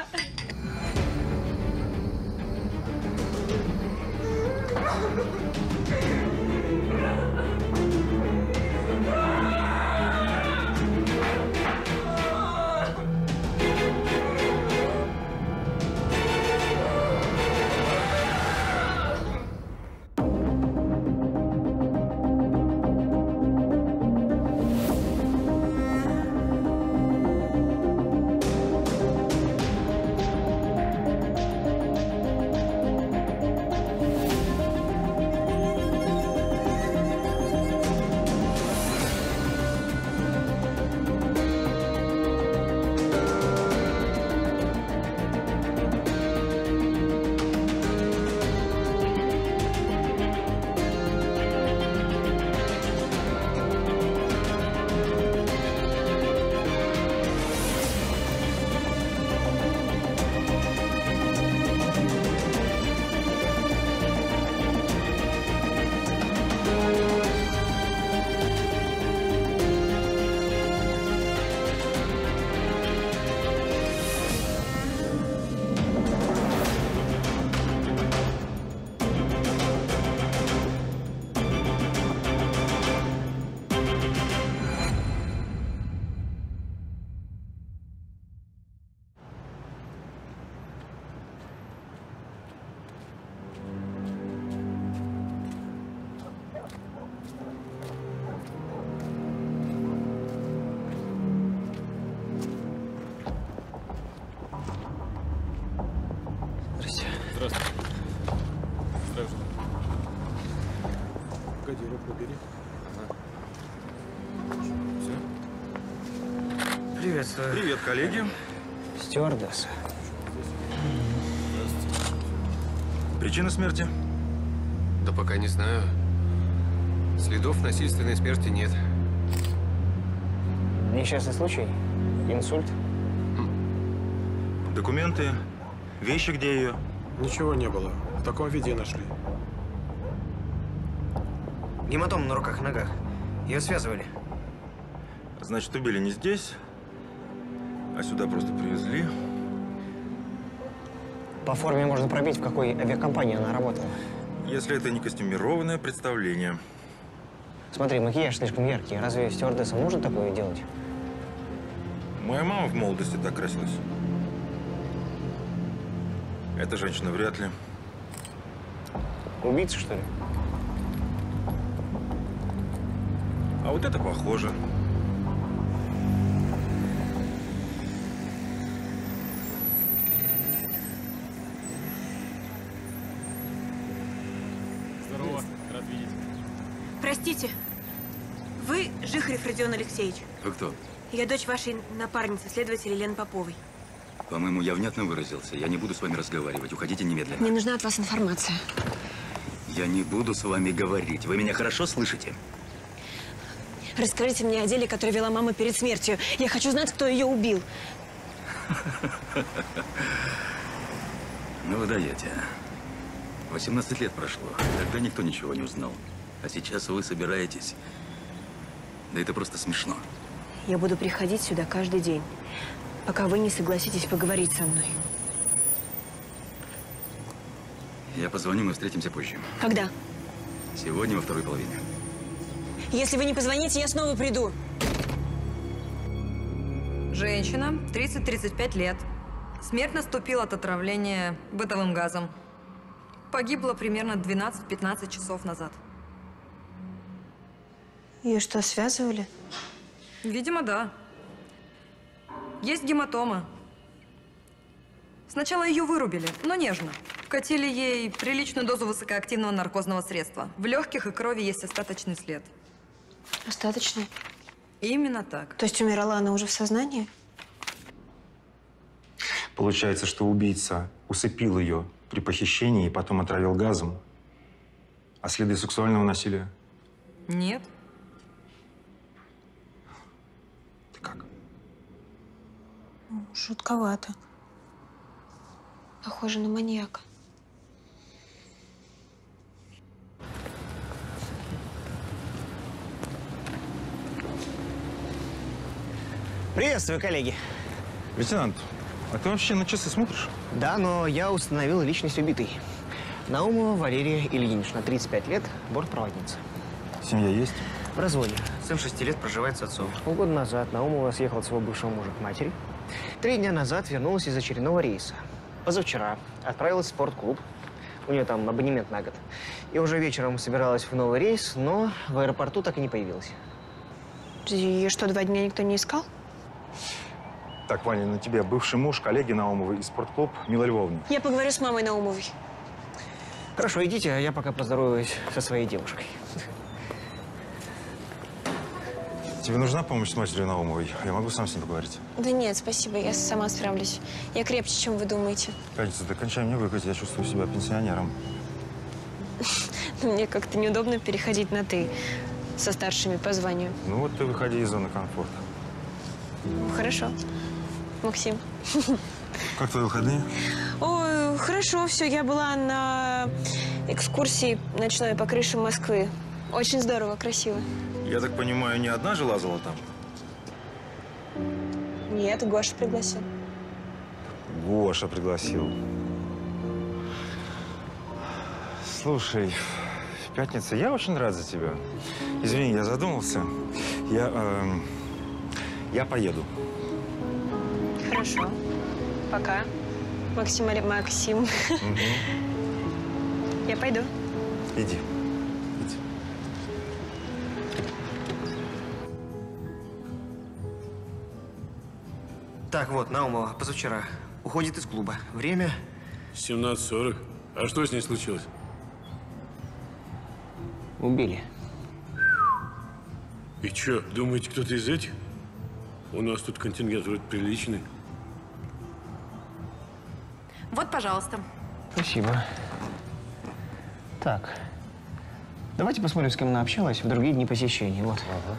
Пойди, руку убери. Приветствую. Привет, коллеги. Стюардесса. Причина смерти? Да пока не знаю. Следов насильственной смерти нет. Несчастный случай? Инсульт? Документы? Вещи, где ее? Ничего не было. В таком виде и нашли. Гематома на руках и ногах. Ее связывали. Значит, убили не здесь, а сюда просто привезли. По форме можно пробить, в какой авиакомпании она работала. Если это не костюмированное представление. Смотри, макияж слишком яркий. Разве стюардессам нужно такое делать? Моя мама в молодости так красилась. Эта женщина вряд ли. Убийца, что ли? А вот это похоже. Здорово, рад видеть. Простите, вы Жихарев Родион Алексеевич? Вы кто? Я дочь вашей напарницы, следователя Лены Поповой. По-моему, я внятно выразился. Я не буду с вами разговаривать. Уходите немедленно. Мне нужна от вас информация. Я не буду с вами говорить. Вы меня хорошо слышите? Расскажите мне о деле, которое вела мама перед смертью. Я хочу знать, кто ее убил. Ну вы даете. 18 лет прошло. Тогда никто ничего не узнал. А сейчас вы собираетесь. Да это просто смешно. Я буду приходить сюда каждый день, пока вы не согласитесь поговорить со мной. Я позвоню, мы встретимся позже. Когда? Сегодня во второй половине. Если вы не позвоните, я снова приду. Женщина, 30-35 лет. Смерть наступила от отравления бытовым газом. Погибла примерно 12-15 часов назад. Ее что, связывали? Видимо, да. Есть гематома. Сначала ее вырубили, но нежно. Вкатили ей приличную дозу высокоактивного наркозного средства. В легких и крови есть остаточный след. Остаточный? Именно так. То есть умирала она уже в сознании? Получается, что убийца усыпил ее при похищении и потом отравил газом. А следы сексуального насилия? Нет. Ты как? Жутковато. Похоже на маньяка. Приветствую, коллеги. Лейтенант, а ты вообще на часы смотришь? Да, но я установил личность убитой. Наумова Валерия Ильинична, 35 лет, бортпроводница. Семья есть? В разводе. Сын 6 лет проживает с отцом. Полгода назад Наумова съехала от своего бывшего мужа к матери. 3 дня назад вернулась из очередного рейса. Позавчера отправилась в спортклуб. У нее там абонемент на год. И уже вечером собиралась в новый рейс, но в аэропорту так и не появилась. Ее что, 2 дня никто не искал? Так, Ваня, на тебя бывший муж, коллеги Наумовой и спортклуб Мила Львовна. Я поговорю с мамой Наумовой. Хорошо, идите, а я пока поздороваюсь со своей девушкой. Тебе нужна помощь с матерью Наумовой? Я могу сам с ней поговорить. Да нет, спасибо, я сама справлюсь. Я крепче, чем вы думаете. Катя, да кончай мне выкать, я чувствую себя пенсионером. Мне как-то неудобно переходить на «ты» со старшими по званию. Ну вот ты выходи из зоны комфорта. Хорошо. Максим. Как твои выходные? Ой, хорошо, все. Я была на экскурсии ночной по крышам Москвы. Очень здорово, красиво. Я так понимаю, не одна же лазала там? Нет, Гоша пригласил. Гоша пригласил. Слушай, пятница, я очень рад за тебя. Извини, я задумался. Я поеду. Хорошо. Пока. Максим. Я пойду. Иди. Так, вот, Наумова позавчера уходит из клуба. Время? 17:40. А что с ней случилось? Убили. И чё, думаете, кто-то из этих? У нас тут контингент вроде приличный. Вот, пожалуйста. Спасибо. Так. Давайте посмотрим, с кем она общалась в другие дни посещений. Вот. Ага.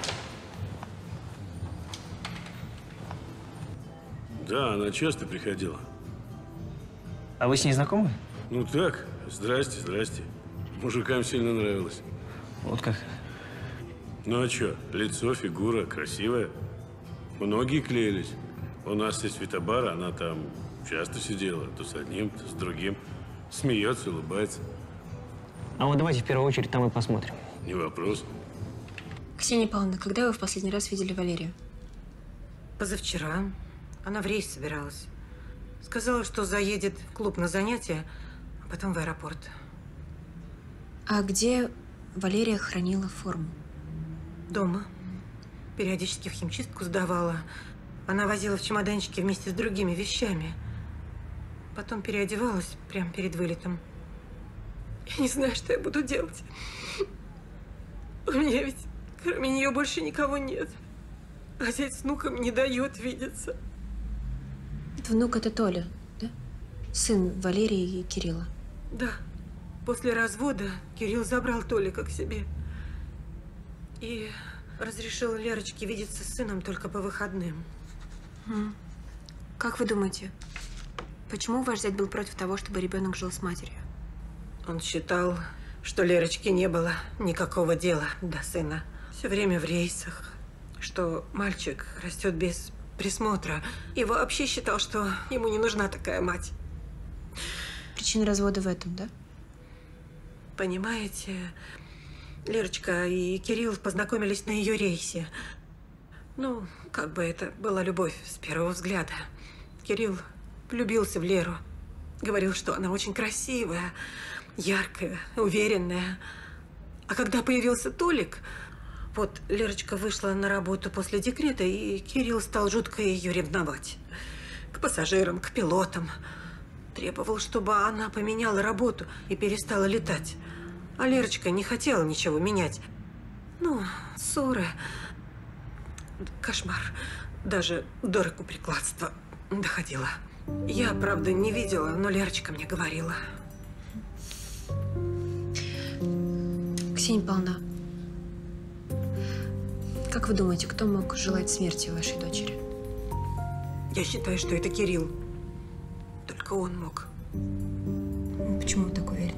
Да, она часто приходила. А вы с ней знакомы? Ну так, здрасте, здрасте. Мужикам сильно нравилось. Вот как? Ну а чё, лицо, фигура красивая. Многие клеились. У нас есть Светобара, она там часто сидела. То с одним, то с другим. Смеется, улыбается. А вот давайте в первую очередь там и посмотрим. Не вопрос. Ксения Павловна, когда вы в последний раз видели Валерию? Позавчера. Она в рейс собиралась. Сказала, что заедет в клуб на занятия, а потом в аэропорт. А где Валерия хранила форму? Дома. Периодически в химчистку сдавала. Она возила в чемоданчике вместе с другими вещами. Потом переодевалась прямо перед вылетом. Я не знаю, что я буду делать. У меня ведь кроме нее больше никого нет. А зять с внуком не дает видеться. Внук это Толя, да? Сын Валерии и Кирилла. Да. После развода Кирилл забрал Толика к себе. И разрешил Лерочке видеться с сыном только по выходным. Как вы думаете, почему ваш зять был против того, чтобы ребенок жил с матерью? Он считал, что Лерочке не было никакого дела до сына. Все время в рейсах. Что мальчик растет без присмотра. И вообще считал, что ему не нужна такая мать. Причина развода в этом, да? Понимаете, Лерочка и Кирилл познакомились на ее рейсе. Ну, как бы это была любовь с первого взгляда. Кирилл влюбился в Леру. Говорил, что она очень красивая, яркая, уверенная. А когда появился Толик, вот Лерочка вышла на работу после декрета, и Кирилл стал жутко ее ревновать. К пассажирам, к пилотам. Требовал, чтобы она поменяла работу и перестала летать. А Лерочка не хотела ничего менять. Ну, ссоры. Кошмар. Даже до рукоприкладства доходило. Я, правда, не видела, но Лерочка мне говорила. Ксения Павловна, как вы думаете, кто мог желать смерти вашей дочери? Я считаю, что это Кирилл. Только он мог. Почему вы так уверены?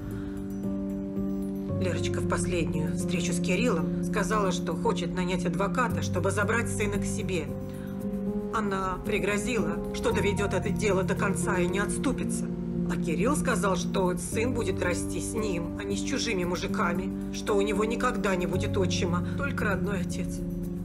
Лерочка в последнюю встречу с Кириллом сказала, что хочет нанять адвоката, чтобы забрать сына к себе. Она пригрозила, что доведет это дело до конца и не отступится. А Кирилл сказал, что сын будет расти с ним, а не с чужими мужиками, что у него никогда не будет отчима, только родной отец.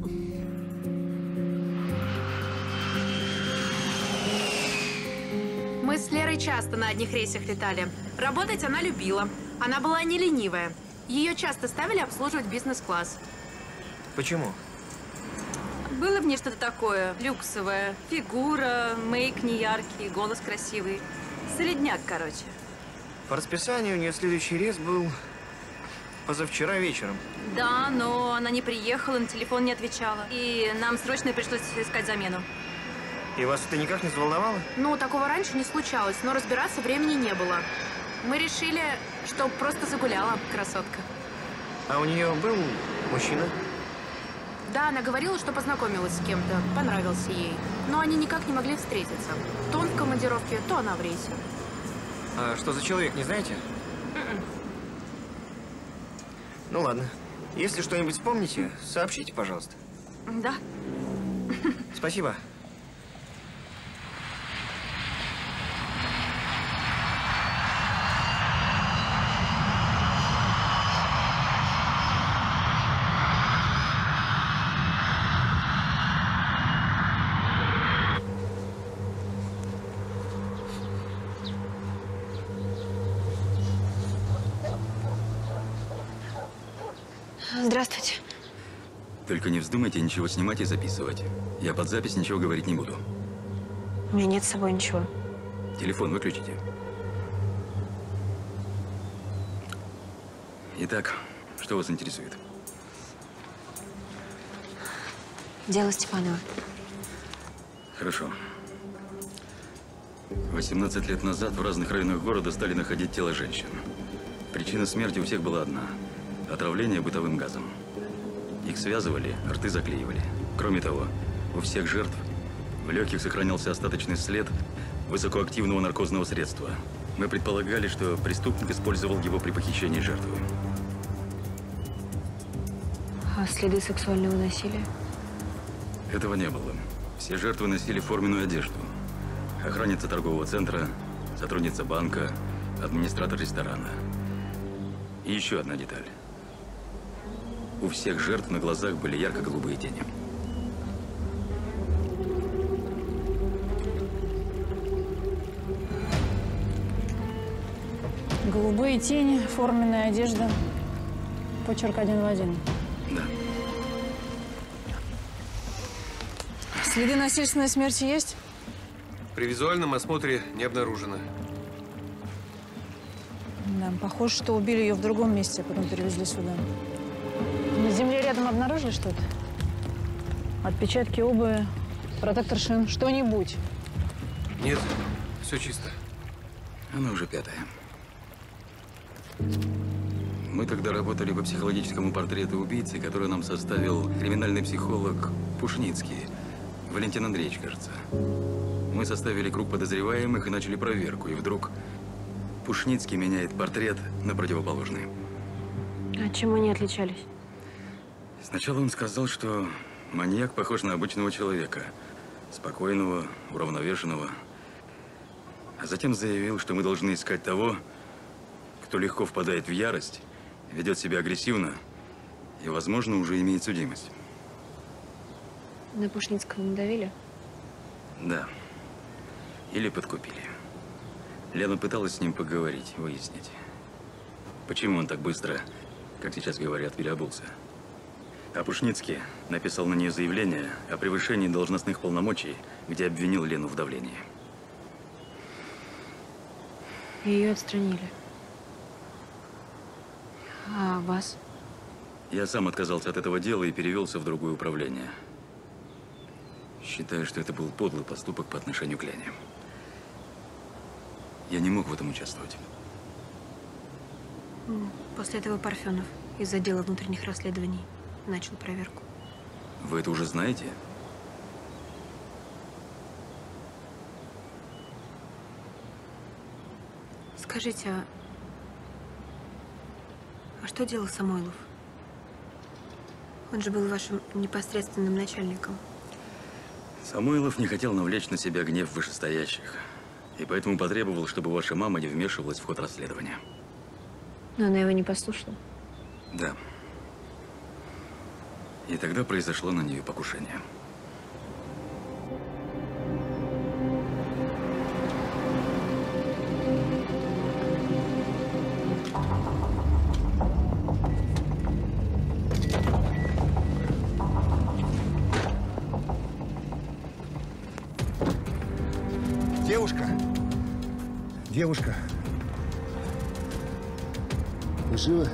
Мы с Лерой часто на одних рейсах летали. Работать она любила. Она была не ленивая. Ее часто ставили обслуживать бизнес-класс. Почему? Было в ней что-то такое люксовое. Фигура, мейк неяркий, голос красивый. Солидняк, короче. По расписанию у нее следующий рейс был позавчера вечером. Да, но она не приехала, на телефон не отвечала. И нам срочно пришлось искать замену. И вас это никак не взволновало? Ну, такого раньше не случалось, но разбираться времени не было. Мы решили, что просто загуляла, красотка. А у нее был мужчина? Да, она говорила, что познакомилась с кем-то, понравился ей. Но они никак не могли встретиться. То он в командировке, то она в рейсе. А что за человек, не знаете? Ну ладно. Если что-нибудь вспомните, сообщите, пожалуйста. Да. Спасибо. Здравствуйте. Только не вздумайте ничего снимать и записывать. Я под запись ничего говорить не буду. У меня нет с собой ничего. Телефон выключите. Итак, что вас интересует? Дело Степанова. Хорошо. 18 лет назад в разных районах города стали находить тела женщин. Причина смерти у всех была одна – отравление бытовым газом. Их связывали, рты заклеивали. Кроме того, у всех жертв в легких сохранялся остаточный след высокоактивного наркозного средства. Мы предполагали, что преступник использовал его при похищении жертвы. А следы сексуального насилия? Этого не было. Все жертвы носили форменную одежду. Охранница торгового центра, сотрудница банка, администратор ресторана. И еще одна деталь. У всех жертв на глазах были ярко-голубые тени. Голубые тени, форменная одежда. Почерк один в один. Да. Следы насильственной смерти есть? При визуальном осмотре не обнаружено. Да, похоже, что убили ее в другом месте, а потом перевезли сюда. На земле рядом обнаружили что-то? Отпечатки обуви, протектор шин, что-нибудь? Нет, все чисто. Она уже пятая. Мы тогда работали по психологическому портрету убийцы, который нам составил криминальный психолог Пушницкий. Валентин Андреевич, кажется. Мы составили круг подозреваемых и начали проверку. И вдруг Пушницкий меняет портрет на противоположный. А чем они отличались? Сначала он сказал, что маньяк похож на обычного человека. Спокойного, уравновешенного. А затем заявил, что мы должны искать того, кто легко впадает в ярость, ведет себя агрессивно и, возможно, уже имеет судимость. На Пушницкого надавили? Да. Или подкупили. Лена пыталась с ним поговорить, выяснить, почему он так быстро, как сейчас говорят, переобулся. А Пушницкий написал на нее заявление о превышении должностных полномочий, где обвинил Лену в давлении. Ее отстранили. А вас? Я сам отказался от этого дела и перевелся в другое управление. Считаю, что это был подлый поступок по отношению к Лене. Я не мог в этом участвовать. После этого Парфенов из отдела внутренних расследований начал проверку. Вы это уже знаете? Скажите, а что делал Самойлов? Он же был вашим непосредственным начальником. Самойлов не хотел навлечь на себя гнев вышестоящих. И поэтому потребовал, чтобы ваша мама не вмешивалась в ход расследования. Но она его не послушала? Да. И тогда произошло на нее покушение. Девушка, вы живы?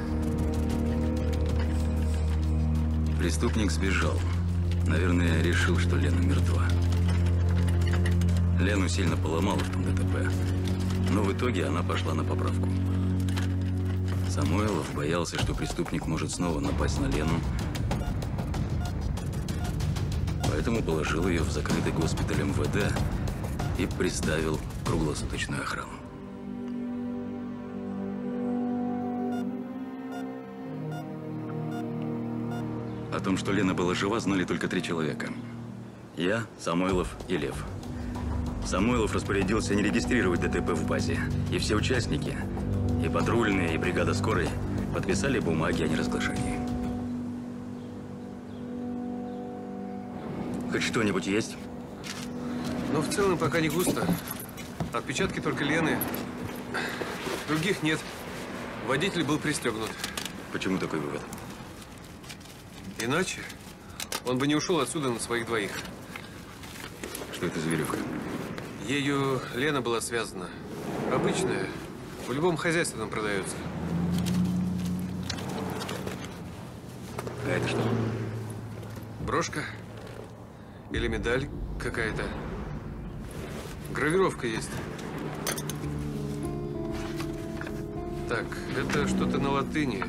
Преступник сбежал. Наверное, решил, что Лена мертва. Лену сильно поломало в том ДТП. Но в итоге она пошла на поправку. Самойлов боялся, что преступник может снова напасть на Лену. Поэтому положил ее в закрытый госпиталь МВД и приставил круглосуточную охрану. О том, что Лена была жива, знали только 3 человека. Я, Самойлов и Лев. Самойлов распорядился не регистрировать ДТП в базе. И все участники, и патрульные, и бригада скорой, подписали бумаги о неразглашении. Хоть что-нибудь есть? Ну, в целом, пока не густо. Отпечатки только Лены. Других нет. Водитель был пристегнут. Почему такой вывод? Иначе он бы не ушел отсюда на своих 2. Что это за веревка? Ею Лена была связана. Обычная. В любом хозяйстве там продается. А это что? Брошка. Или медаль какая-то. Гравировка есть. Так, это что-то на латыни.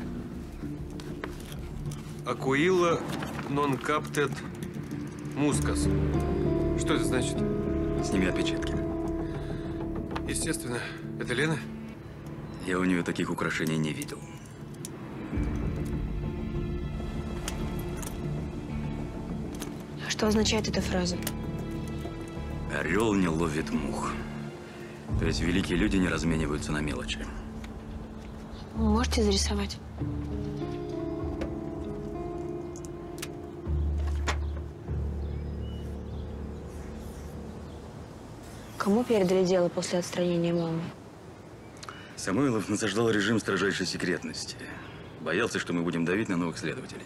Aquila non captet muscas. Что это значит? Сними отпечатки. Естественно. Это Лена? Я у нее таких украшений не видел. Что означает эта фраза? Орел не ловит мух. То есть великие люди не размениваются на мелочи. Можете зарисовать? Кому передали дело после отстранения мамы? Самойлов насаждал режим строжайшей секретности. Боялся, что мы будем давить на новых следователей.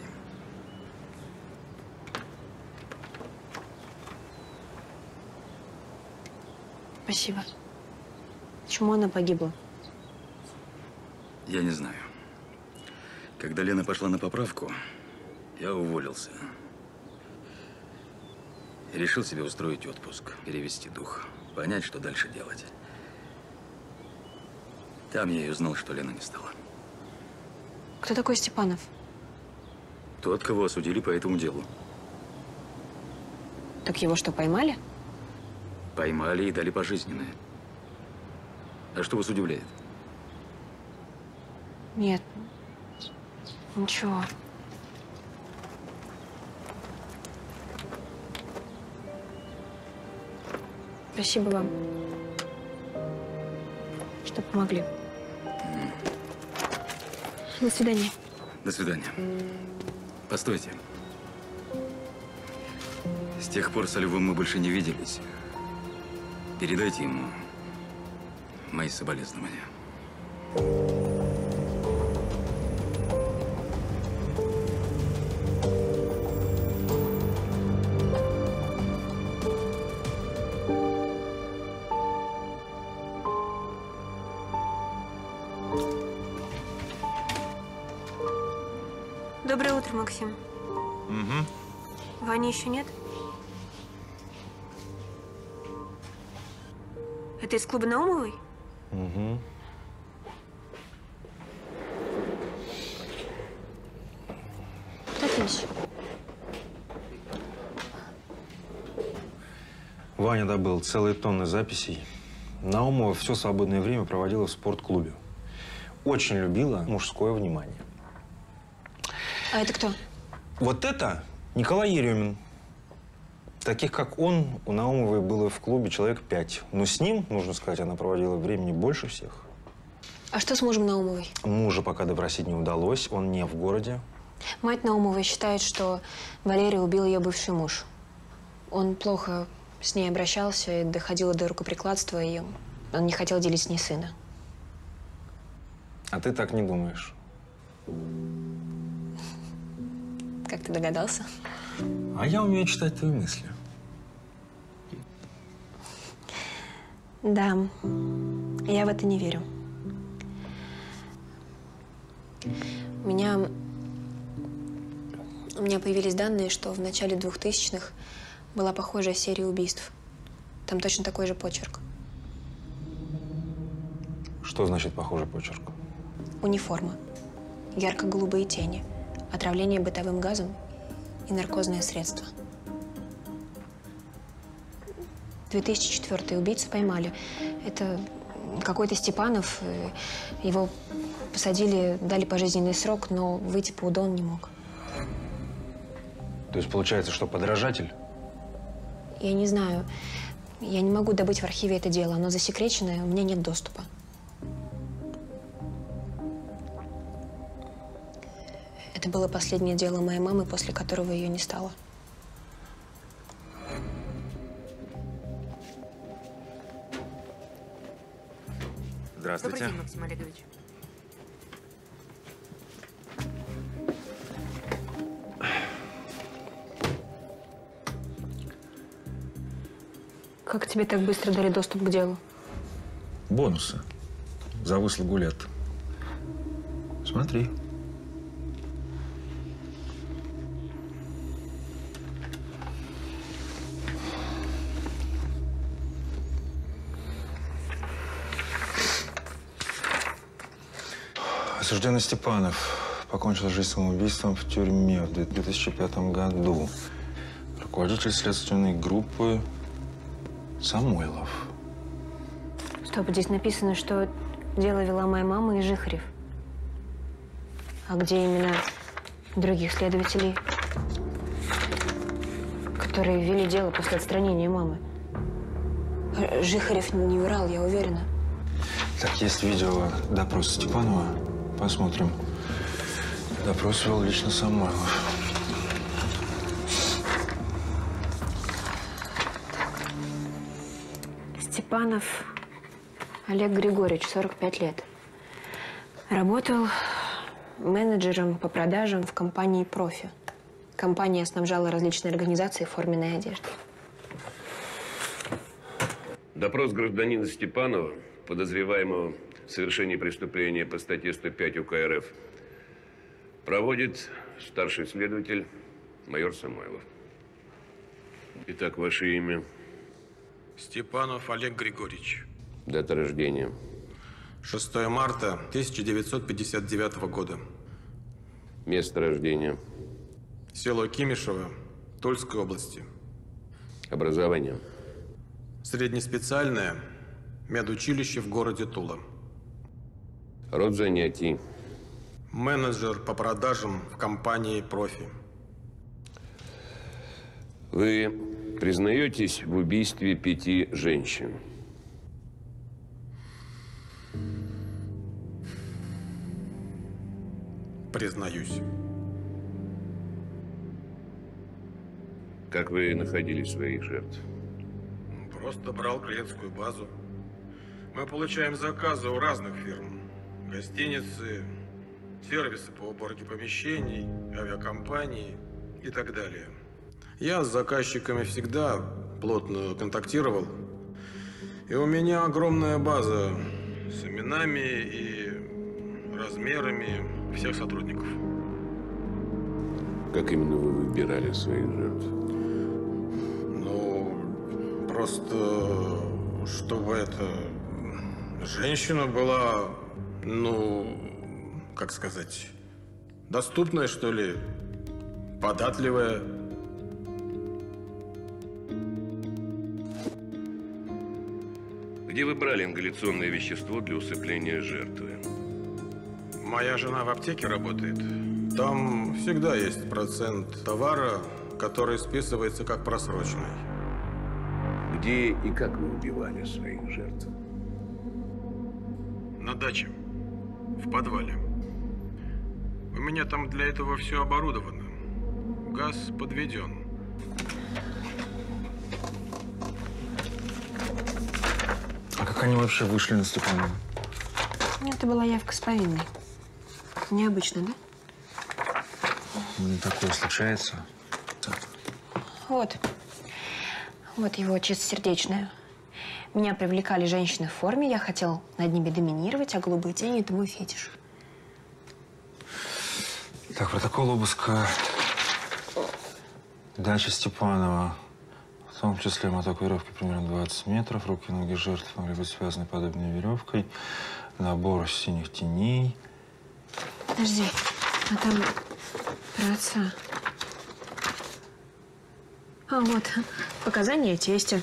Спасибо. Почему она погибла? Я не знаю. Когда Лена пошла на поправку, я уволился. И решил себе устроить отпуск, перевести дух, понять, что дальше делать. Там я и узнал, что Лена не стала. Кто такой Степанов? Тот, кого осудили по этому делу. Так его что, поймали? Поймали и дали пожизненное. А что вас удивляет? Нет. Ничего. Спасибо вам, что помогли. До свидания. До свидания. Постойте. С тех пор с Львом мы больше не виделись. Передайте ему мои соболезнования. Доброе утро, Максим. Угу. Вани еще нет? Это из клуба Наумовой? Угу. Отлично. Ваня добыл целые тонны записей. Наумова все свободное время проводила в спортклубе. Очень любила мужское внимание. А это кто? Вот это Николай Еремин. Таких, как он, у Наумовой было в клубе человек 5. Но с ним, нужно сказать, она проводила времени больше всех. А что с мужем Наумовой? Мужа пока допросить не удалось, он не в городе. Мать Наумовой считает, что Валерия убил ее бывший муж. Он плохо с ней обращался и доходило до рукоприкладства, и он не хотел делить с ней сына. А ты так не думаешь? Как ты догадался? А я умею читать твои мысли. Да, я в это не верю. У меня появились данные, что в начале 2000-х была похожая серия убийств. Там точно такой же почерк. Что значит похожий почерк? Униформа, ярко-голубые тени, отравление бытовым газом и наркозное средство. 2004-й убийцу поймали. Это какой-то Степанов. Его посадили, дали пожизненный срок, но выйти по УДО он не мог. То есть получается, что подражатель? Я не знаю. Я не могу добыть в архиве это дело. Оно засекреченное, у меня нет доступа. Это было последнее дело моей мамы, после которого ее не стало. Здравствуйте. Добрый день, Максим Олегович. Как тебе так быстро дали доступ к делу? Бонусы за выслугу лет. Смотри. Осужденный Степанов покончил жизнь самоубийством в тюрьме в 2005 году. Руководитель следственной группы Самойлов. Стоп, здесь написано, что дело вела моя мама и Жихарев. А где имена других следователей, которые вели дело после отстранения мамы? Жихарев не врал, я уверена. Так, есть видео допроса Степанова. Посмотрим. Допрос вел лично Самойлов. Степанов Олег Григорьевич, 45 лет. Работал менеджером по продажам в компании «Профи». Компания снабжала различные организации форменной одеждой. Допрос гражданина Степанова, подозреваемого в совершении преступления по статье 105 УК РФ, проводит старший следователь майор Самойлов. Итак, ваше имя? Степанов Олег Григорьевич. Дата рождения? 6 марта 1959 года. Место рождения? Село Кимишево, Тульской области. Образование? Среднеспециальное медучилище в городе Тула. Род занятий? Менеджер по продажам в компании «Профи». Вы признаетесь в убийстве 5 женщин? Признаюсь. Как вы находили своих жертв? Просто брал клиентскую базу. Мы получаем заказы у разных фирм. Гостиницы, сервисы по уборке помещений, авиакомпании и так далее. Я с заказчиками всегда плотно контактировал. И у меня огромная база с именами и размерами всех сотрудников. Как именно вы выбирали своих жертв? Ну, просто, чтобы эта женщина была, ну, как сказать, доступная, что ли, податливая. Где вы брали ингаляционное вещество для усыпления жертвы? Моя жена в аптеке работает. Там всегда есть процент товара, который списывается как просроченный. Где и как вы убивали своих жертв? На даче. В подвале. У меня там для этого все оборудовано. Газ подведен. А как они вообще вышли на Степанова? Это была явка с повинной. Необычно, да? Такое случается. Вот. Вот его чистосердечное. Меня привлекали женщины в форме, я хотел над ними доминировать, а голубые тени – это мой фетиш. Так, протокол обыска дачи Степанова. В том числе моток веревки примерно 20 метров. Руки и ноги жертв могли быть связаны подобной веревкой. Набор синих теней. Подожди, а там про отца. А, вот, показания тестя.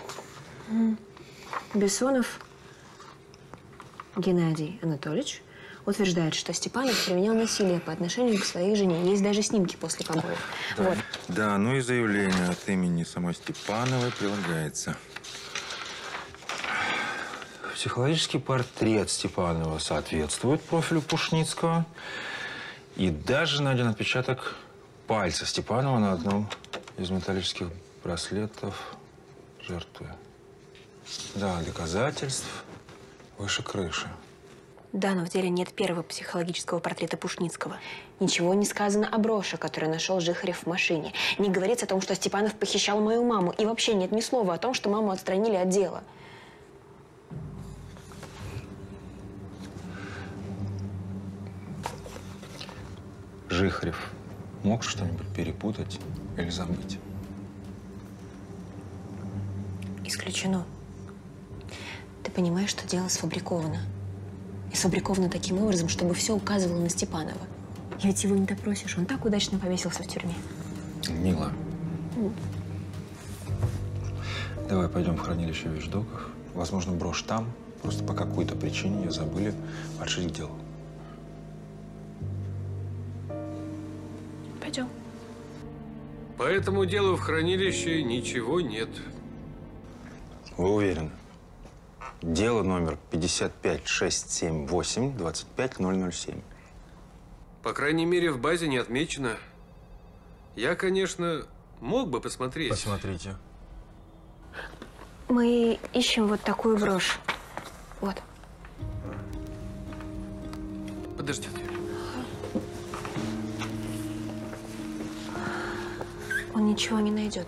Бессонов Геннадий Анатольевич утверждает, что Степанов применял насилие по отношению к своей жене. Есть даже снимки после побоев. Да, вот. Да, ну и заявление от имени самой Степановой прилагается. Психологический портрет Степанова соответствует профилю Пушницкого. И даже найден отпечаток пальца Степанова на одном из металлических браслетов жертвы. Да, доказательств выше крыши. Да, но в деле нет первого психологического портрета Пушницкого. Ничего не сказано о броши, который нашел Жихарев в машине. Не говорится о том, что Степанов похищал мою маму. И вообще нет ни слова о том, что маму отстранили от дела. Жихарев мог что-нибудь перепутать или забыть? Исключено. Ты понимаешь, что дело сфабриковано. и сфабриковано таким образом, чтобы все указывало на Степанова. И ведь его не допросишь, он так удачно повесился в тюрьме. Мила. Давай пойдем в хранилище вещдоков. Возможно, брошь там. Просто по какой-то причине ее забыли подшить к делу. Пойдем. По этому делу в хранилище ничего нет. Вы уверены? Дело номер 55678-25007. По крайней мере, в базе не отмечено. Я, конечно, мог бы посмотреть. Посмотрите. Мы ищем вот такую брошь. Вот. Подождите. Он ничего не найдет.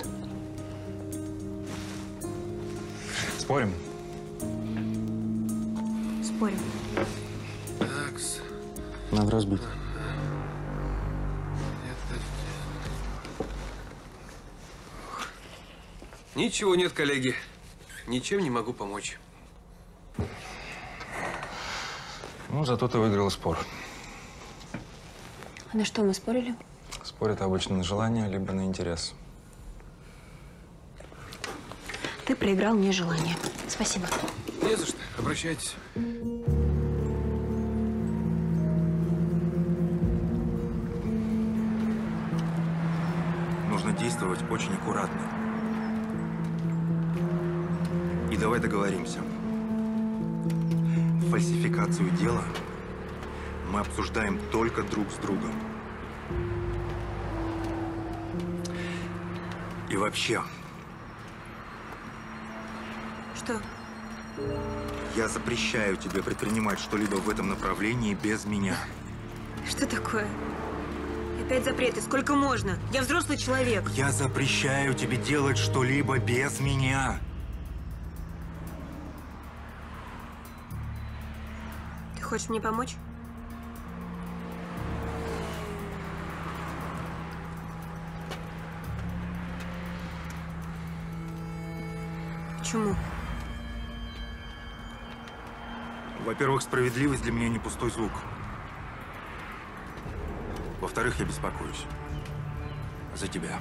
Спорим? Спорим. Такс. Надо разбить. Ничего нет, коллеги. Ничем не могу помочь. Ну, зато ты выиграла спор. А на что мы спорили? Спорят обычно на желание, либо на интерес. Ты проиграл мне желание. Спасибо. Не за что. Обращайтесь. Нужно действовать очень аккуратно. И давай договоримся. Фальсификацию дела мы обсуждаем только друг с другом. И вообще, Что? я запрещаю тебе предпринимать что-либо в этом направлении без меня. Что такое? Опять запреты. Сколько можно? Я взрослый человек. Я запрещаю тебе делать что-либо без меня. Ты хочешь мне помочь? Почему? Во-первых, справедливость для меня не пустой звук. Во-вторых, я беспокоюсь за тебя.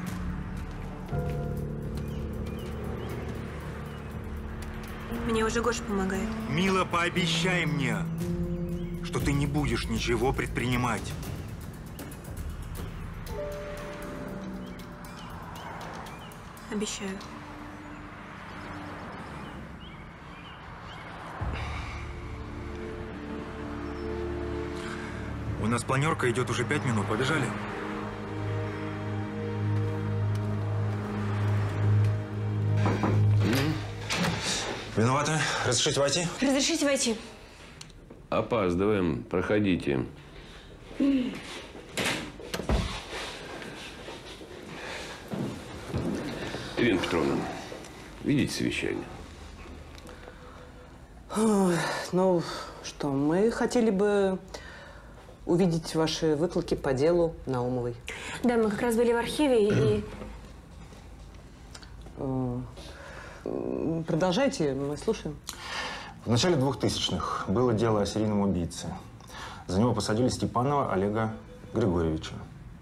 Мне уже Гоша помогает. Мила, пообещай мне, что ты не будешь ничего предпринимать. Обещаю. У нас планерка идет уже 5 минут. Побежали? Виноваты. Разрешите войти? Разрешите войти. Опаздываем. Проходите. Ирина Петровна, видите совещание? Ой, ну что, мы хотели бы увидеть ваши выкладки по делу Наумовой. Да, мы как раз были в архиве и… Продолжайте, мы слушаем. В начале 2000-х было дело о серийном убийце. За него посадили Степанова Олега Григорьевича.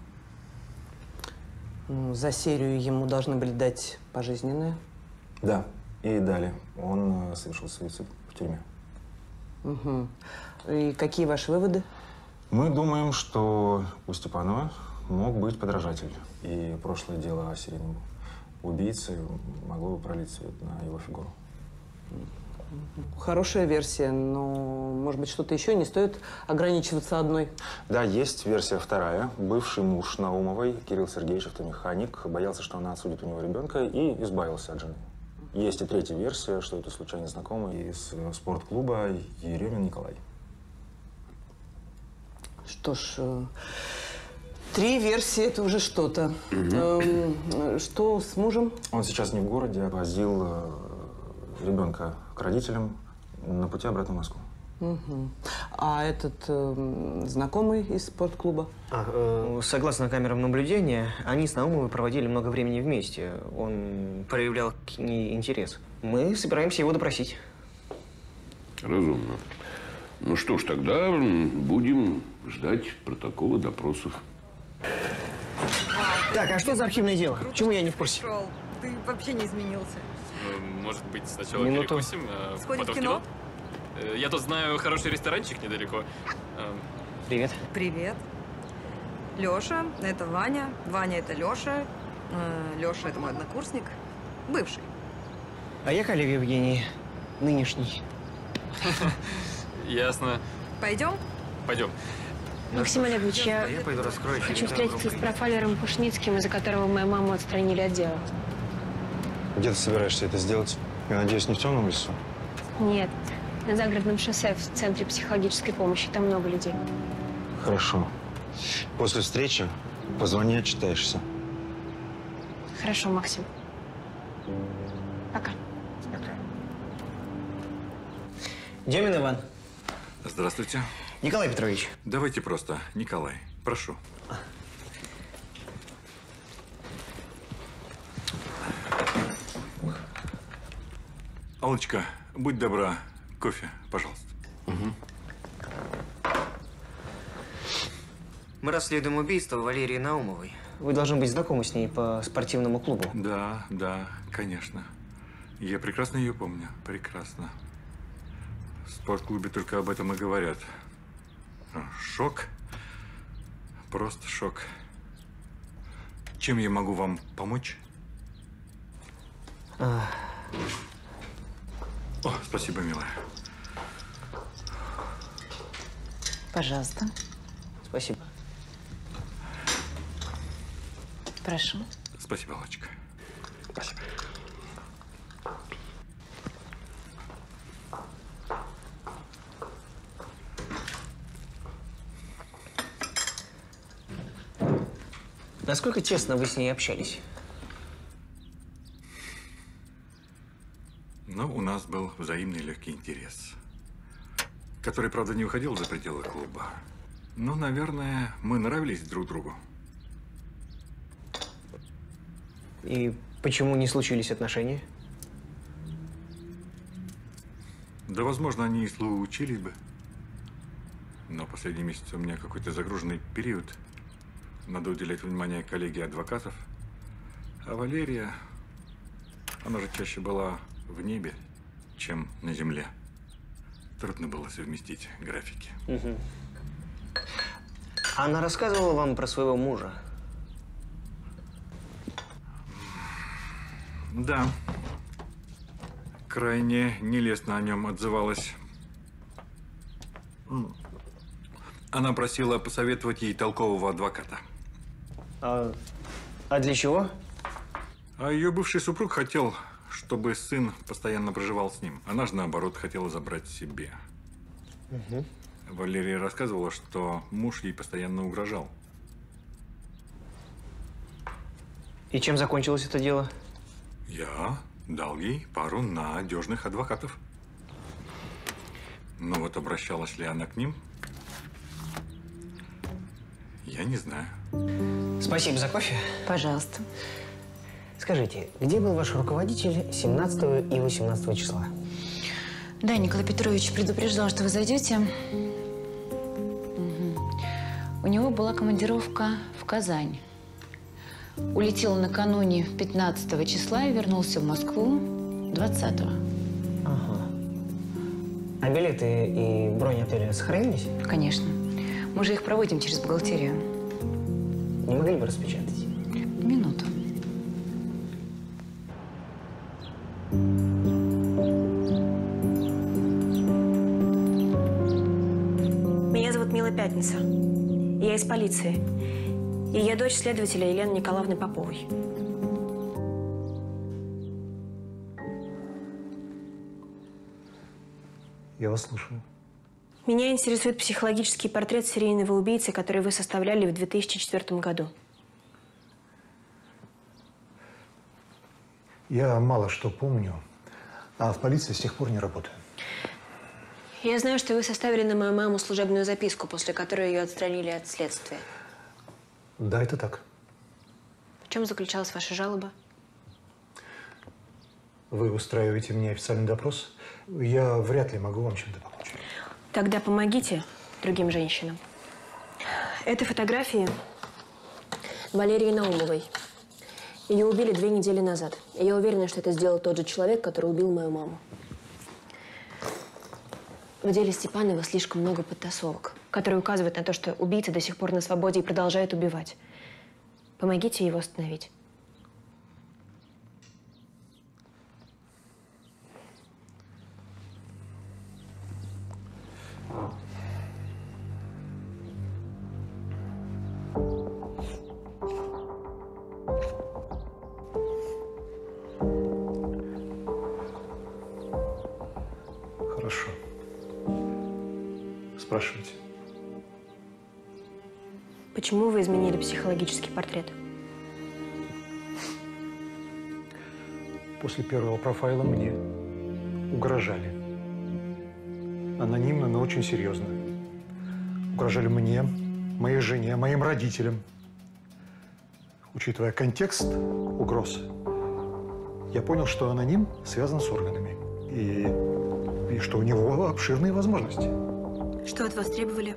Ну, за серию ему должны были дать пожизненное. Да, и дали. Он совершил суицид в тюрьме. Угу. И какие ваши выводы? Мы думаем, что у Степанова мог быть подражатель. И прошлое дело о серийном убийце могло бы пролить свет на его фигуру. Хорошая версия, но, может быть, что-то еще, не стоит ограничиваться одной. Да, есть версия вторая. Бывший муж Наумовой, Кирилл Сергеевич, автомеханик, боялся, что она отсудит у него ребенка, и избавился от жены. Есть и третья версия, что это случайно знакомый из спортклуба Еремин Николай. Что ж, 3 версии – это уже что-то. Что с мужем? Он сейчас не в городе, а возил ребенка к родителям на пути обратно в Москву. А этот знакомый из спортклуба? Согласно камерам наблюдения, они с Наумовой проводили много времени вместе. Он проявлял к ней интерес. Мы собираемся его допросить. Разумно. Ну что ж, тогда будем ждать протокола допросов. Так, а что за архивное дело? Почему я не в курсе? Ты вообще не изменился. Может быть, сначала Минуту. перекусим, а Сходим потом в кино? Я тут знаю хороший ресторанчик недалеко. Привет. Привет. Лёша, это Ваня. Ваня, это Лёша. Лёша, это мой однокурсник. Бывший. А я коллега Евгений, нынешний. Ясно. Пойдем? Пойдем. Максим Олегович, я пойду раскрою. хочу встретиться с профайлером Пушницким, из-за которого мою маму отстранили от дела. Где ты собираешься это сделать? Я надеюсь, не в темном лесу? Нет, на загородном шоссе в центре психологической помощи. Там много людей. Хорошо. После встречи позвони, отчитаешься. Хорошо, Максим. Пока. Демин Иван. Здравствуйте. Николай Петрович. Давайте просто Николай. Прошу. Аллочка, будь добра, кофе, пожалуйста. Мы расследуем убийство Валерии Наумовой. Вы должны быть знакомы с ней по спортивному клубу. Да, да, конечно. Я прекрасно ее помню. Прекрасно. В спортклубе только об этом и говорят. Шок. Просто шок. Чем я могу вам помочь? О, спасибо, милая. Пожалуйста. Спасибо. Прошу. Спасибо, Аллочка. Спасибо. Насколько тесно вы с ней общались? Ну, у нас был взаимный легкий интерес, который, правда, не выходил за пределы клуба. Но, наверное, мы нравились друг другу. И почему не случились отношения? Да, возможно, они и случились бы. Но последний месяц у меня какой-то загруженный период. Надо уделять внимание коллеге адвокатов. А Валерия, она же чаще была в небе, чем на земле. Трудно было совместить графики. Угу. Она рассказывала вам про своего мужа? Да. Крайне нелестно о нем отзывалась. Она просила посоветовать ей толкового адвоката. А для чего? А ее бывший супруг хотел, чтобы сын постоянно проживал с ним. Она же, наоборот, хотела забрать себе. Угу. Валерия рассказывала, что муж ей постоянно угрожал. И чем закончилось это дело? Я дал ей пару надежных адвокатов. Но вот обращалась ли она к ним, я не знаю. Спасибо за кофе. Пожалуйста. Скажите, где был ваш руководитель 17 и 18 числа? Да, Николай Петрович предупреждал, что вы зайдете. У него была командировка в Казань. Улетел накануне 15 числа и вернулся в Москву 20-го. Ага. А билеты и бронь отеля сохранились? Конечно. Мы же их проводим через бухгалтерию. Не могли бы распечатать? Минуту. Меня зовут Мила Пятница. Я из полиции. И я дочь следователя Елены Николаевны Поповой. Я вас слушаю. Меня интересует психологический портрет серийного убийцы, который вы составляли в 2004 году. Я мало что помню, а в полиции с тех пор не работаю. Я знаю, что вы составили на мою маму служебную записку, после которой ее отстранили от следствия. Да, это так. В чем заключалась ваша жалоба? Вы устраиваете мне официальный допрос. Я вряд ли могу вам чем-то помочь. Тогда помогите другим женщинам. Это фотографии Валерии Наумовой. Ее убили 2 недели назад. И я уверена, что это сделал тот же человек, который убил мою маму. В деле Степанова слишком много подтасовок, которые указывают на то, что убийца до сих пор на свободе и продолжает убивать. Помогите его остановить. Хорошо. Спрашивайте. Почему вы изменили психологический портрет? После первого профайла мне угрожали. Анонимно, но очень серьезно. Угрожали мне, моей жене, моим родителям. Учитывая контекст угроз, я понял, что аноним связан с органами. И что у него обширные возможности. Что от вас требовали?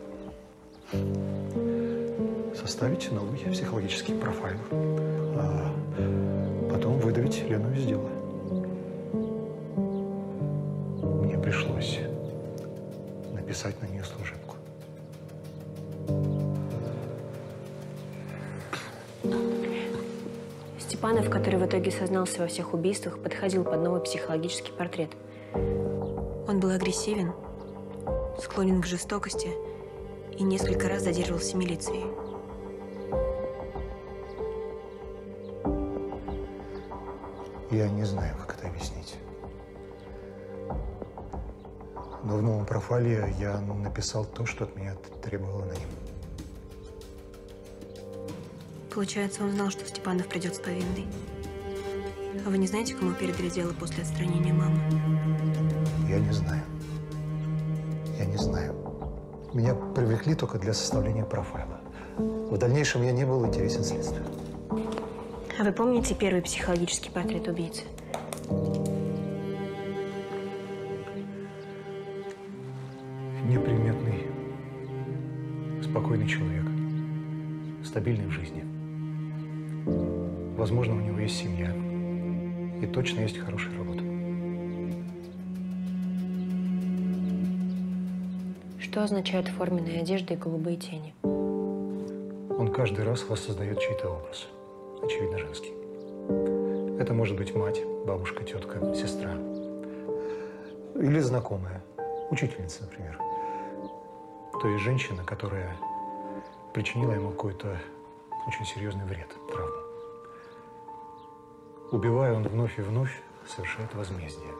Составить новый психологический профайл. А потом выдавить Лену из дела. Мне пришлось написать на нее служебку. Степанов, который в итоге сознался во всех убийствах, подходил под новый психологический портрет. Он был агрессивен, склонен к жестокости и несколько раз задерживался милицией. Я не знаю, как это объяснить. Но в новом профайле я написал то, что от меня требовал аноним. Получается, он знал, что Степанов придет с повинной. А вы не знаете, кому передали дело после отстранения мамы? Я не знаю. Я не знаю. Меня привлекли только для составления профайла. В дальнейшем я не был интересен следствию. А вы помните первый психологический портрет убийцы? Неприметный, спокойный человек, стабильный в жизни. Возможно, у него есть семья и точно есть хорошая работа. Что означают форменная одежда и голубые тени? Он каждый раз воссоздает чей-то образ, очевидно, женский. Это может быть мать, бабушка, тетка, сестра. Или знакомая, учительница, например. То есть женщина, которая причинила ему какой-то очень серьезный вред, травму. Убивая, он вновь и вновь совершает возмездие.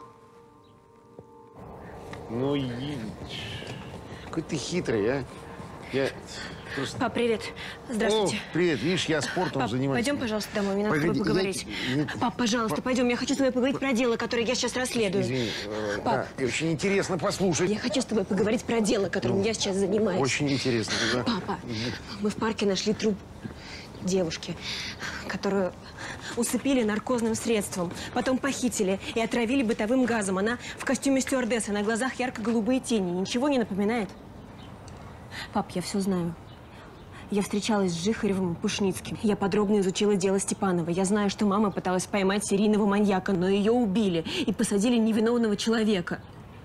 Ну, какой ты хитрый, а? Я просто... Пап, привет. Здравствуйте. О, привет. Видишь, я спортом Пап, занимаюсь. пойдем, пожалуйста, домой. Мне надо с тобой поговорить. Пап, пожалуйста, пойдем. Я хочу с тобой поговорить про дело, которое я сейчас расследую. Извини. Пап. Да, очень интересно послушать. Я хочу с тобой поговорить про дело, которым я сейчас занимаюсь. Очень интересно, да. Папа, мы в парке нашли труп девушки, которую усыпили наркозным средством, потом похитили и отравили бытовым газом. Она в костюме стюардессы, на глазах ярко-голубые тени. Ничего не напоминает? Пап, я все знаю. Я встречалась с Жихаревым и Пушницким. Я подробно изучила дело Степанова. Я знаю, что мама пыталась поймать серийного маньяка, но ее убили и посадили невиновного человека.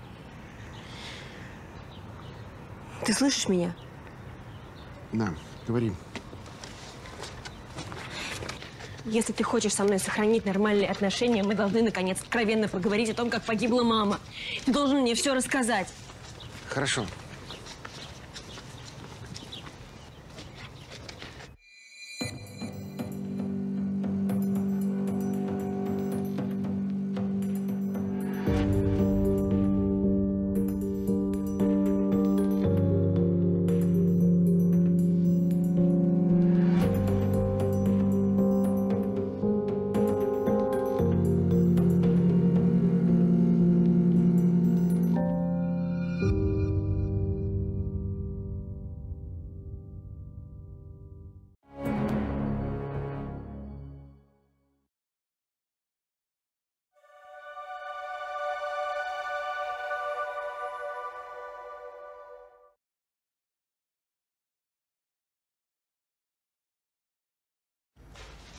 Ты слышишь меня? Да, говори. Если ты хочешь со мной сохранить нормальные отношения, мы должны, наконец, откровенно поговорить о том, как погибла мама. Ты должен мне все рассказать. Хорошо.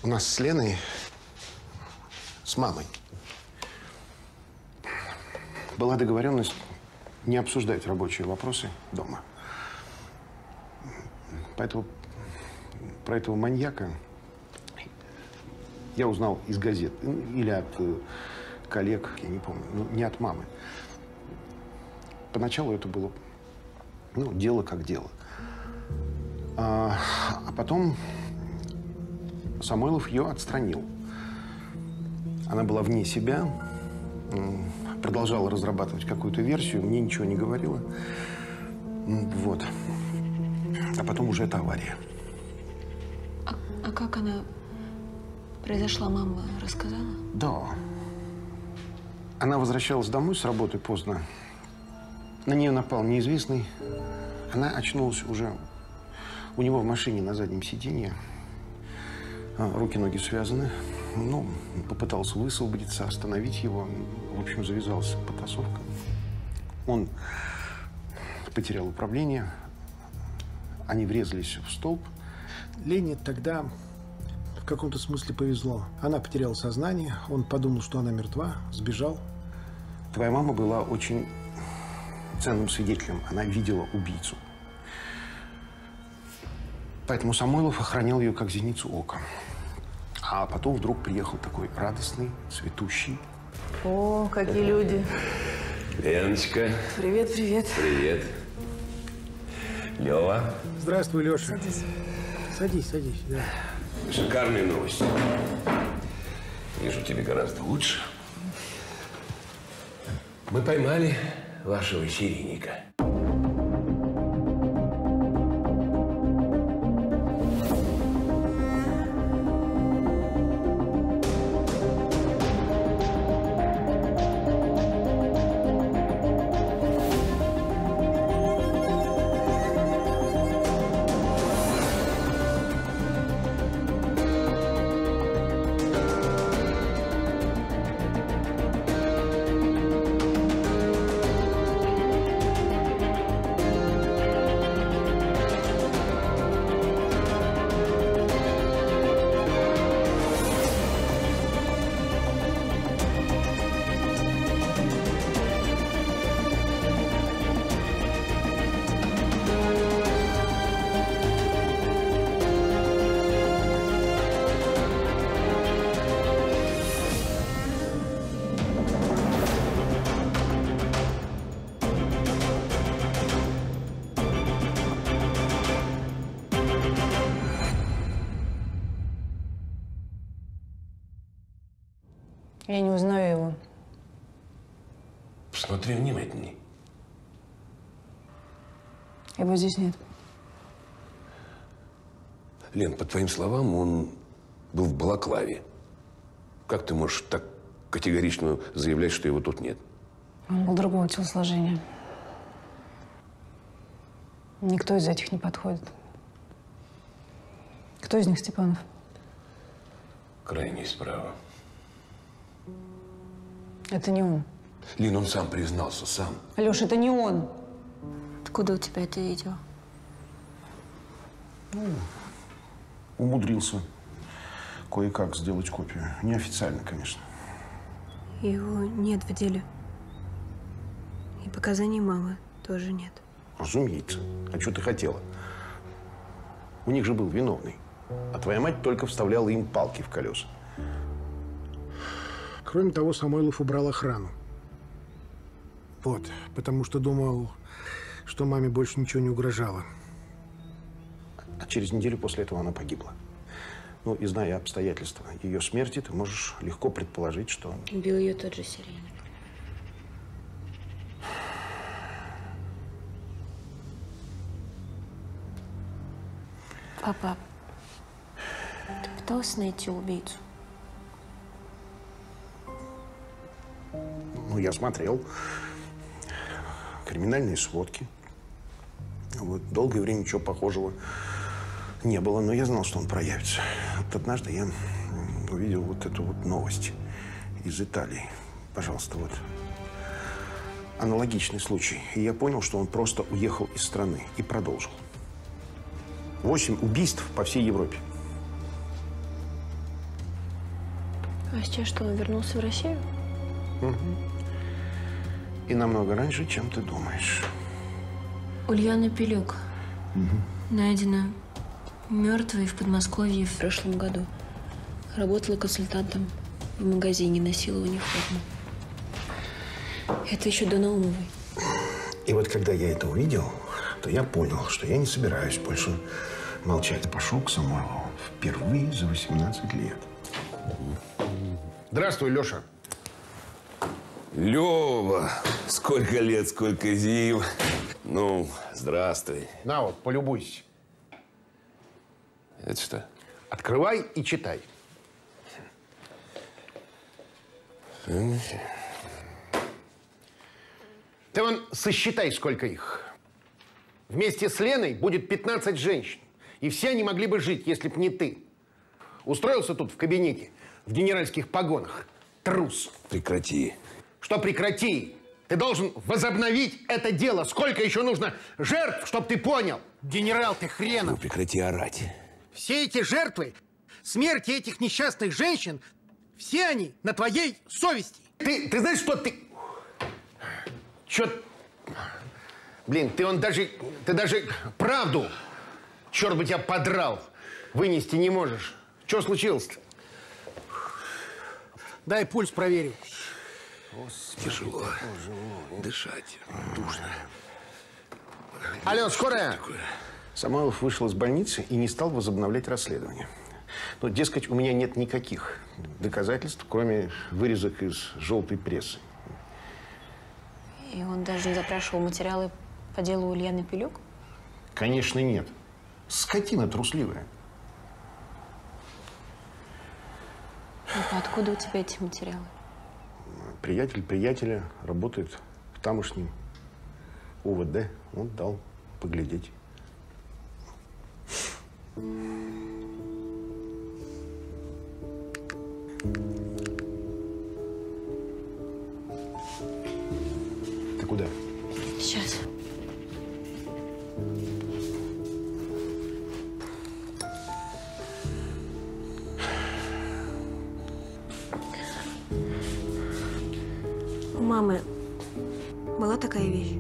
У нас с Леной, с мамой, была договоренность не обсуждать рабочие вопросы дома. Поэтому про этого маньяка я узнал из газет или от коллег, я не помню, но не от мамы. Поначалу это было, ну, дело как дело. А потом Самойлов ее отстранил. Она была вне себя, продолжала разрабатывать какую-то версию, мне ничего не говорила. Вот. А потом уже это авария. А как она произошла, мама рассказала? Да. Она возвращалась домой с работы поздно. На нее напал неизвестный. Она очнулась уже у него в машине на заднем сиденье. Руки-ноги связаны. Ну, попытался высвободиться, остановить его. В общем, завязалась потасовка. Он потерял управление. Они врезались в столб. Лене тогда в каком-то смысле повезло. Она потеряла сознание, он подумал, что она мертва, сбежал. Твоя мама была очень ценным свидетелем. Она видела убийцу. Поэтому Самойлов охранял ее как зеницу ока. А потом вдруг приехал такой радостный, цветущий. О, какие люди. Леночка. Привет, привет. Привет. Лёва. Здравствуй, Лёша. Садись. Садись, садись, да. Шикарные новости. Вижу, тебе гораздо лучше. Мы поймали вашего серийника. Я не узнаю его. Посмотри внимательней. Его здесь нет. Лен, по твоим словам, он был в балаклаве. Как ты можешь так категорично заявлять, что его тут нет? Он был другого телосложения. Никто из этих не подходит. Кто из них Степанов? Крайний справа. Это не он. Лин, он сам признался, сам. Лёш, это не он. Откуда у тебя это видео? Ну, умудрился кое-как сделать копию. Неофициально, конечно. Его нет в деле. И показаний мамы тоже нет. Разумеется. А что ты хотела? У них же был виновный. А твоя мать только вставляла им палки в колеса. Кроме того, Самойлов убрал охрану. Вот, потому что думал, что маме больше ничего не угрожало. А через неделю после этого она погибла. Ну, и зная обстоятельства ее смерти, ты можешь легко предположить, что… Убил ее тот же серийный. Папа, ты пытался найти убийцу? Ну, я смотрел криминальные сводки. Вот, долгое время ничего похожего не было, но я знал, что он проявится. Вот однажды я увидел вот эту вот новость из Италии. Пожалуйста, вот. Аналогичный случай. И я понял, что он просто уехал из страны и продолжил. 8 убийств по всей Европе. А сейчас что, он вернулся в Россию? Угу. И намного раньше, чем ты думаешь. Ульяна Пилюк. Найдена мертвой в Подмосковье в прошлом году. Работала консультантом в магазине насилования формы. Это еще до Наумовой. И вот когда я это увидел, то я понял, что я не собираюсь больше молчать. Пошел к Самойлову впервые за 18 лет. Здравствуй, Леша. Лёва, сколько лет, сколько зим. Ну, здравствуй. На вот, полюбуйся. Это что? Открывай и читай. Ты вон сосчитай, сколько их. Вместе с Леной будет 15 женщин. И все они могли бы жить, если б не ты. Устроился тут в кабинете, в генеральских погонах. Трус. Прекрати. Что прекрати? Ты должен возобновить это дело. Сколько еще нужно жертв, чтоб ты понял? Генерал ты хренов. Ну, прекрати орать. Все эти жертвы, смерти этих несчастных женщин, все они на твоей совести. Ты знаешь, что ты... Чё... Блин, ты даже правду, черт бы тебя подрал, вынести не можешь. Что случилось-то? Дай пульс проверю. Тяжело дышать, душно. Алло, скорая? Самойлов вышел из больницы и не стал возобновлять расследование. Ну, дескать, у меня нет никаких доказательств, кроме вырезок из желтой прессы. И он даже не запрашивал материалы по делу Ульяны Пилюк? Конечно, нет. Скотина трусливая. А откуда у тебя эти материалы? Приятель приятеля работает в тамошнем УВД. Он дал поглядеть. Ты куда? Сейчас. У мамы была такая вещь?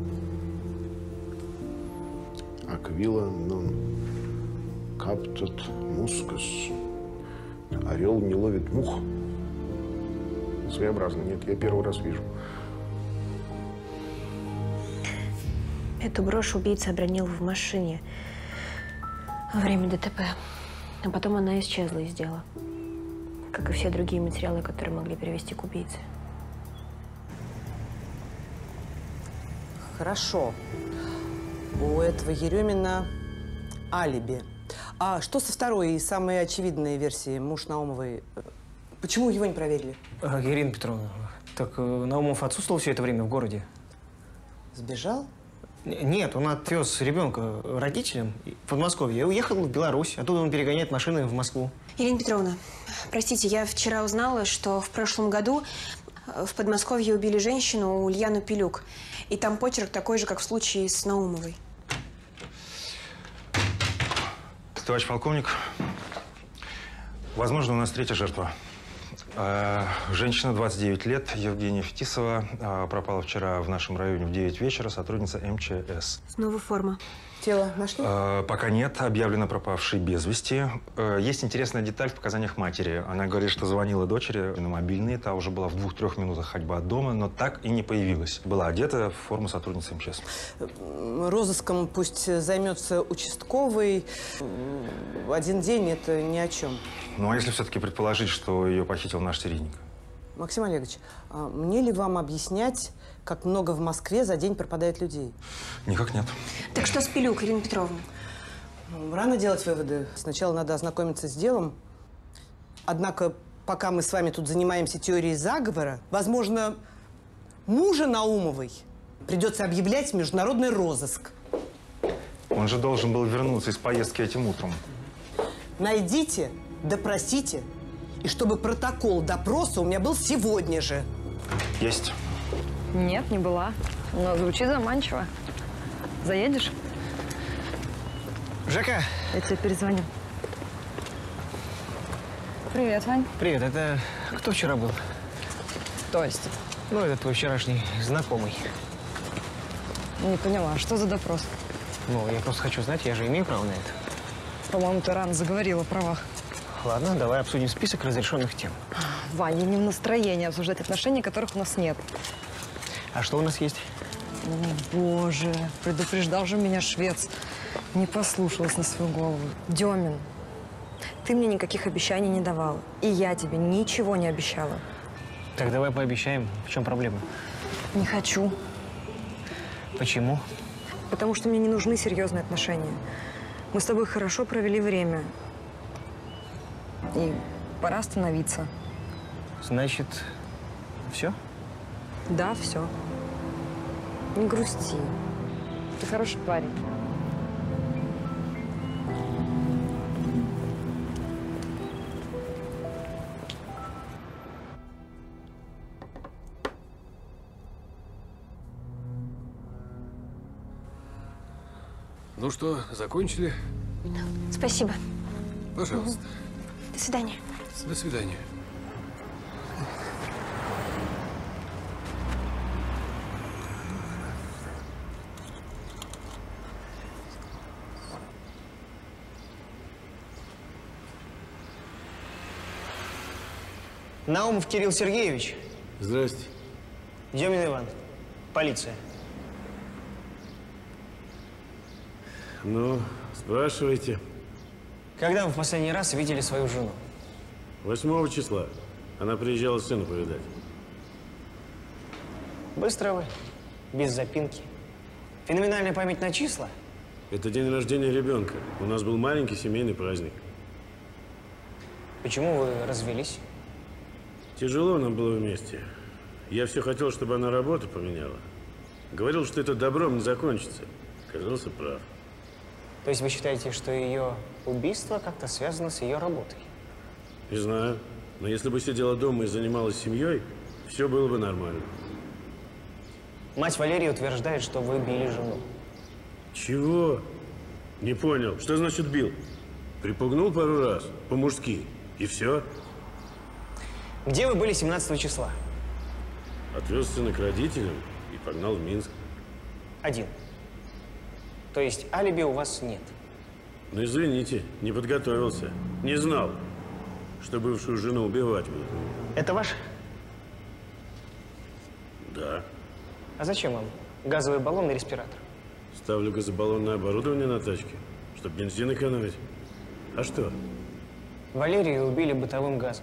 Аквила нон каптот мускус. Орел не ловит мух. Своеобразно. Нет, я первый раз вижу. Эту брошь убийца обронил в машине во время ДТП. А потом она исчезла из дела. Как и все другие материалы, которые могли привести к убийце. Хорошо. У этого Еремина алиби. А что со второй и самой очевидной версией? Муж Наумовой. Почему его не проверили? Ирина Петровна, так Наумов отсутствовал все это время в городе? Сбежал? Нет, он отвез ребенка родителям в Подмосковье и уехал в Беларусь. Оттуда он перегоняет машины в Москву. Ирина Петровна, простите, я вчера узнала, что в прошлом году в Подмосковье убили женщину Ульяну Пилюк. И там почерк такой же, как в случае с Наумовой. Товарищ полковник, возможно, у нас третья жертва. Женщина, 29 лет, Евгения Фетисова, пропала вчера в нашем районе в 9 вечера, сотрудница МЧС. Снова форма. Тело нашли? Пока нет, объявлено пропавшей без вести. Есть интересная деталь в показаниях матери. Она говорит, что звонила дочери на мобильный, та уже была в 2-3 минутах ходьбы от дома, но так и не появилась. Была одета в форму сотрудницы МЧС. Розыском пусть займется участковый. Один день – это ни о чем. Ну, а если все-таки предположить, что ее похитил наш серийник? Максим Олегович, мне ли вам объяснять, как много в Москве за день пропадает людей? Никак нет. Так что с Пилюк, Ирина Петровна? Рано делать выводы. Сначала надо ознакомиться с делом. Однако, пока мы с вами тут занимаемся теорией заговора, возможно, мужа Наумовой придется объявлять в международный розыск. Он же должен был вернуться из поездки этим утром. Найдите, допросите. И чтобы протокол допроса у меня был сегодня же. Есть. Нет, не была. Но звучит заманчиво. Заедешь? Жека! Я тебе перезвоню. Привет, Вань. Привет, это кто вчера был? То есть? Ну, это твой вчерашний знакомый. Не поняла, что за допрос? Ну, я просто хочу знать, я же имею право на это. По-моему, ты рано заговорила о правах. Ладно, давай обсудим список разрешенных тем. Вань, я не в настроении обсуждать отношения, которых у нас нет. А что у нас есть? О, боже, предупреждал же меня швец. Не послушалась на свою голову. Демин, ты мне никаких обещаний не давал. И я тебе ничего не обещала. Так давай пообещаем. В чем проблема? Не хочу. Почему? Потому что мне не нужны серьезные отношения. Мы с тобой хорошо провели время. И пора остановиться. Значит, все? Да, все. Не грусти. Ты хороший парень. Ну что, закончили? Спасибо. Пожалуйста. До свидания. До свидания. Наумов Кирилл Сергеевич. Здрасте. Демин Иван. Полиция. Ну, спрашивайте. Когда вы в последний раз видели свою жену? 8 числа. Она приезжала сына повидать. Быстро вы, без запинки. Феноменальная память на числа. Это день рождения ребенка. У нас был маленький семейный праздник. Почему вы развелись? Тяжело нам было вместе. Я все хотел, чтобы она работу поменяла. Говорил, что это добром не закончится. Оказался прав. То есть вы считаете, что ее убийство как-то связано с ее работой? Не знаю. Но если бы сидела дома и занималась семьей, все было бы нормально. Мать Валерии утверждает, что вы били жену. Чего? Не понял. Что значит бил? Припугнул пару раз, по-мужски, и все. Где вы были 17 числа? Отвез сына к родителям и погнал в Минск. Один. То есть алиби у вас нет? Ну, извините, не подготовился. Не знал, что бывшую жену убивать будут. Это ваш? Да. А зачем вам газовый баллон и респиратор? Ставлю газобаллонное оборудование на тачке, чтобы бензин экономить. А что? Валерию убили бытовым газом.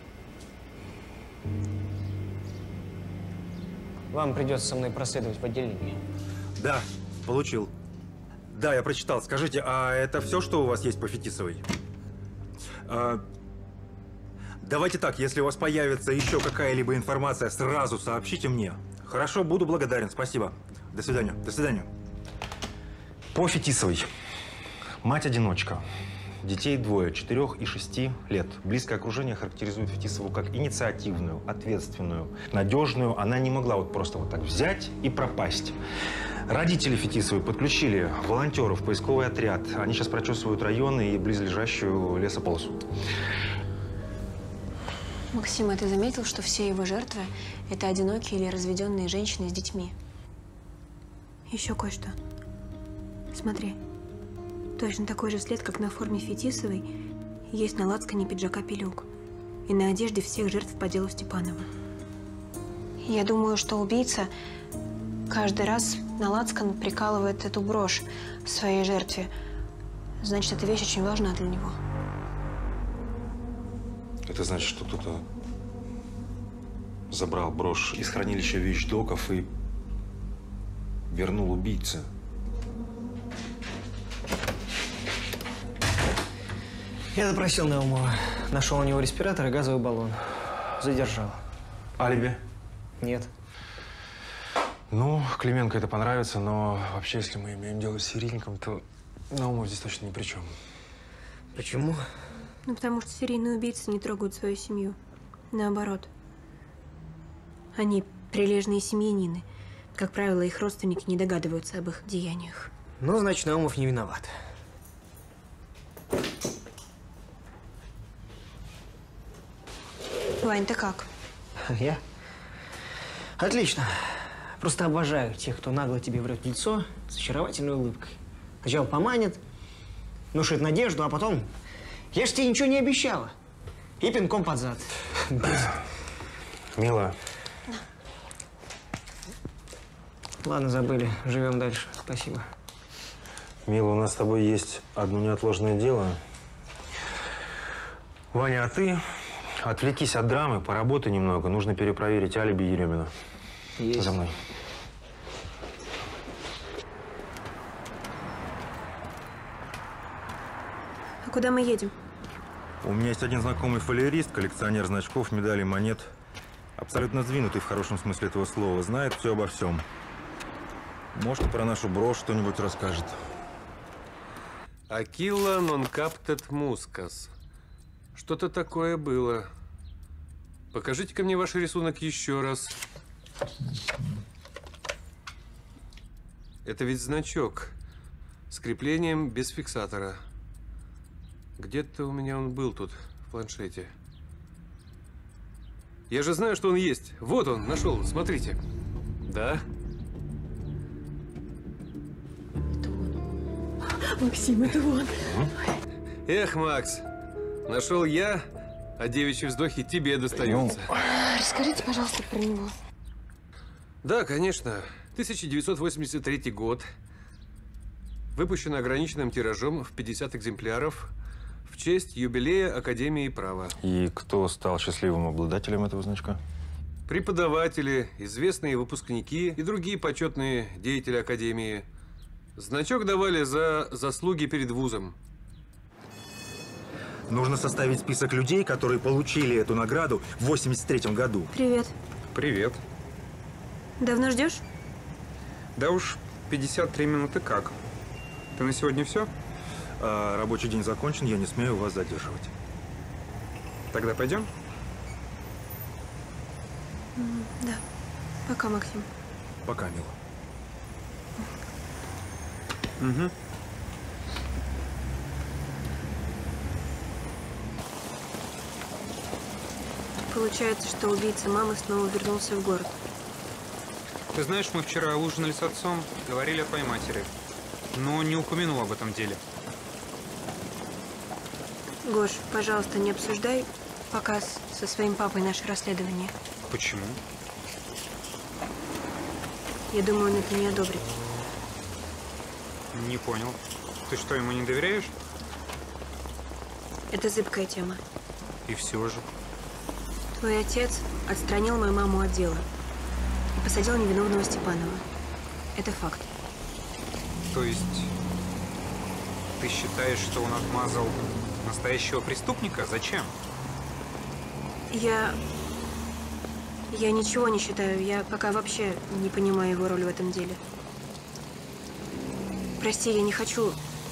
Вам придется со мной проследовать в отделении. Да, получил. Да, я прочитал. Скажите, а это все, что у вас есть по Фетисовой? Давайте так, если у вас появится еще какая-либо информация, сразу сообщите мне. Хорошо, буду благодарен. Спасибо. До свидания. До свидания. По Фетисовой. Мать-одиночка. Детей двое, 4 и 6 лет. Близкое окружение характеризует Фетисову как инициативную, ответственную, надежную. Она не могла вот просто вот так взять и пропасть. Родители Фетисовой подключили волонтеров в поисковый отряд. Они сейчас прочесывают районы и близлежащую лесополосу. Максим, а ты заметил, что все его жертвы – это одинокие или разведенные женщины с детьми? Еще кое-что. Смотри. Точно такой же след, как на форме Фетисовой, есть на лацкане пиджака Пилюк и на одежде всех жертв по делу Степанова. Я думаю, что убийца каждый раз на лацкан прикалывает эту брошь своей жертве. Значит, эта вещь очень важна для него. Это значит, что кто-то забрал брошь из хранилища вещдоков и вернул убийце. Я допросил Наумова. Нашел у него респиратор и газовый баллон. Задержал. Алиби? Нет. Ну, Клименко это понравится, но вообще, если мы имеем дело с серийником, то Наумов здесь точно ни при чем. Почему? Ну, потому что серийные убийцы не трогают свою семью. Наоборот. Они прилежные семьянины. Как правило, их родственники не догадываются об их деяниях. Ну, значит, Наумов не виноват. Вань, ты как? Я? Отлично. Просто обожаю тех, кто нагло тебе врет в лицо с очаровательной улыбкой. Сначала поманит, внушит надежду, а потом… Я ж тебе ничего не обещала. И пинком под зад. Мила. Ладно, забыли. Живем дальше. Спасибо. Мила, у нас с тобой есть одно неотложное дело. Ваня, а ты отвлекись от драмы, поработай немного. Нужно перепроверить алиби Еремина. Есть. За мной. А куда мы едем? У меня есть один знакомый фолиерист, коллекционер значков, медалей, монет. Абсолютно сдвинутый в хорошем смысле этого слова. Знает все обо всем. Может, про нашу брошь что-нибудь расскажет. Aquila non captet muscas. Что-то такое было. Покажите-ка мне ваш рисунок еще раз. Это ведь значок с креплением без фиксатора. Где-то у меня он был тут, в планшете. Я же знаю, что он есть. Вот он, нашел, смотрите. Да? Максим, это он. Эх, Макс, нашел я, а девичьи вздохи тебе достаются. Расскажите, пожалуйста, про него. Да, конечно. 1983 год. Выпущено ограниченным тиражом в 50 экземпляров в честь юбилея Академии права. И кто стал счастливым обладателем этого значка? Преподаватели, известные выпускники и другие почетные деятели Академии. Значок давали за заслуги перед вузом. Нужно составить список людей, которые получили эту награду в 1983 году. Привет. Привет. Давно ждешь? Да уж, 53 минуты как. Ты на сегодня все? Рабочий день закончен, я не смею вас задерживать. Тогда пойдем? Да. Пока, Максим. Пока, Мила. Угу. Получается, что убийца мамы снова вернулся в город. Ты знаешь, мы вчера ужинали с отцом, говорили о твоей матери, но не упомянул об этом деле. Гош, пожалуйста, не обсуждай пока со своим папой наше расследование. Почему? Я думаю, он это не одобрит. Не понял. Ты что, ему не доверяешь? Это зыбкая тема. И все же. Твой отец отстранил мою маму от дела и посадил невиновного Степанова. Это факт. То есть ты считаешь, что он отмазал настоящего преступника? Зачем? Я ничего не считаю. Я пока вообще не понимаю его роль в этом деле. Прости, я не хочу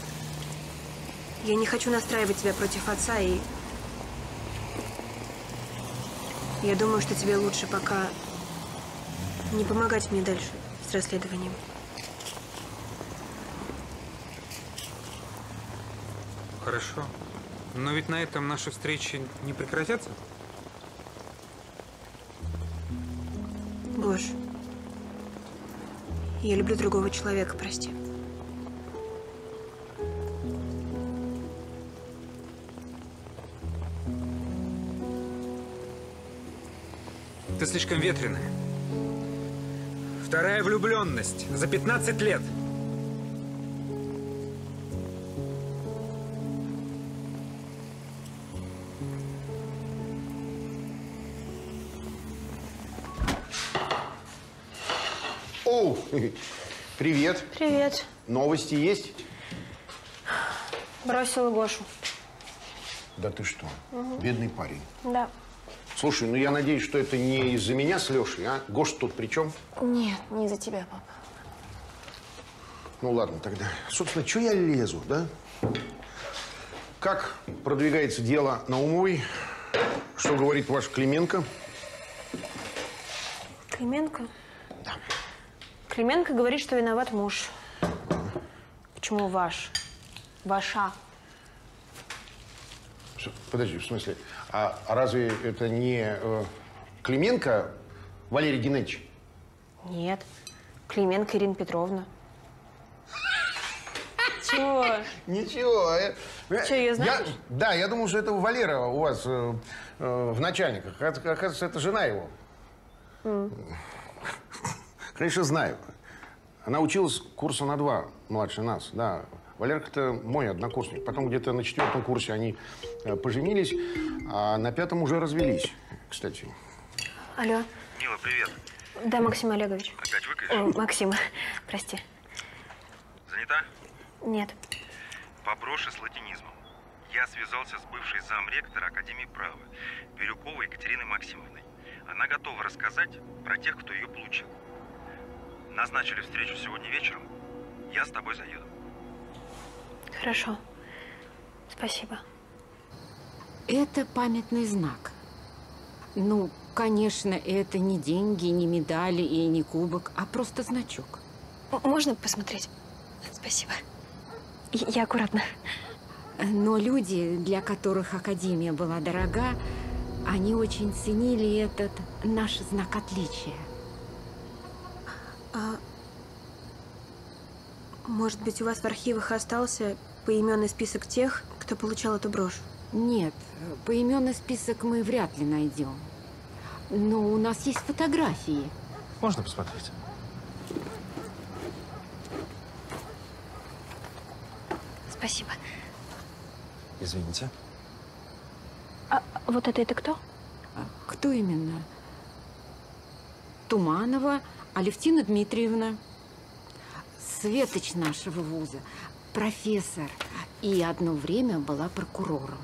настраивать тебя против отца, и я думаю, что тебе лучше пока не помогать мне дальше с расследованием. Хорошо. Но ведь на этом наши встречи не прекратятся? Гош, я люблю другого человека, прости. Ты слишком ветреная. Вторая влюбленность за 15 лет. Оу, привет. Привет. Новости есть? Бросила Гошу. Да ты что, Угу. бедный парень. Да. Слушай, ну я надеюсь, что это не из-за меня с Лешей, а? Гоша тут при чем? Нет, не из-за тебя, папа. Ну ладно тогда. Собственно, что я лезу, да? Как продвигается дело Наумовой? Что говорит ваш Клименко? Клименко? Да. Клименко говорит, что виноват муж. Почему ваш? Ваша. Подожди, в смысле? А разве это не Клименко Валерий Геннадьевич? Нет. Клименко Ирина Петровна. Чего? Ничего. Что, ее знаешь? Да, я думал, что это Валера у вас в начальниках. Оказывается, это жена его. Конечно, знаю. Она училась курса на 2 младше нас, да. Валерка-то мой однокурсник. Потом где-то на 4-м курсе они поженились, а на 5-м уже развелись, кстати. Алло. Мила, привет. Да, Максим Олегович. Опять выкаешь? О, Максим, прости. Занята? Нет. Поброши с латинизмом. Я связался с бывшей замректора Академии права Бирюковой Екатериной Максимовной. Она готова рассказать про тех, кто ее получил. Назначили встречу сегодня вечером. Я с тобой заеду. Хорошо. Спасибо. Это памятный знак. Ну, конечно, это не деньги, не медали и не кубок, а просто значок. Можно посмотреть? Спасибо. Я аккуратно. Но люди, для которых Академия была дорога, они очень ценили этот наш знак отличия. А может быть, у вас в архивах остался поименный список тех, кто получал эту брошь? Нет, поименный список мы вряд ли найдем. Но у нас есть фотографии. Можно посмотреть? Спасибо. Извините. А вот это кто? Кто именно? Туманова Алевтина Дмитриевна. Светоч нашего вуза. Профессор. И одно время была прокурором.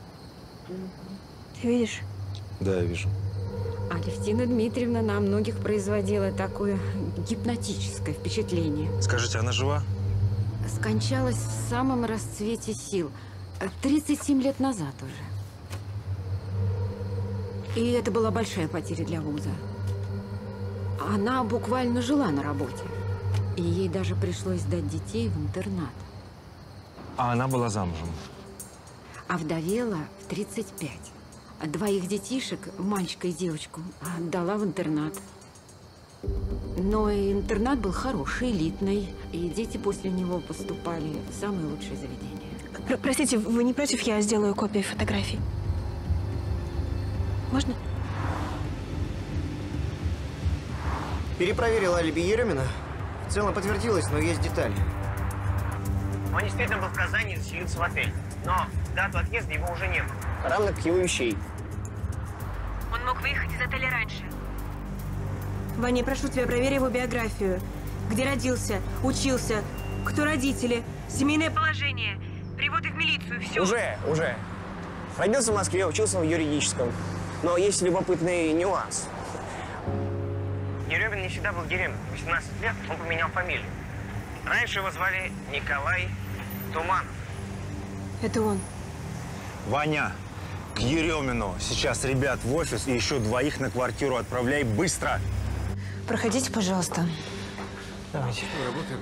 Ты видишь? Да, я вижу. Алевтина Дмитриевна на многих производила такое гипнотическое впечатление. Скажите, она жива? Скончалась в самом расцвете сил. 37 лет назад уже. И это была большая потеря для вуза. Она буквально жила на работе. И ей даже пришлось сдать детей в интернат. А она была замужем? Овдовела в 35. Двоих детишек, мальчика и девочку, отдала в интернат. Но интернат был хороший, элитный, и дети после него поступали в самые лучшие заведения. Простите, вы не против, я сделаю копию фотографий? Можно? Перепроверил алиби Еремина. В целом подтвердилось, но есть детали. Он действительно был в Казани и заселился в отель. Но дату отъезда его уже не было. Равно как его вещей. Он мог выехать из отеля раньше. Ваня, прошу тебя, проверь его биографию. Где родился, учился, кто родители, семейное положение, приводы в милицию, все. Уже. Родился в Москве, учился в юридическом. Но есть любопытный нюанс. Еремин не всегда был Еремин. В 18 лет он поменял фамилию. Раньше его звали Николай Туманов. Это он. Ваня, к Еремину. Сейчас ребят в офис и еще 2 на квартиру отправляй быстро. Проходите, пожалуйста. Давайте. Работаем.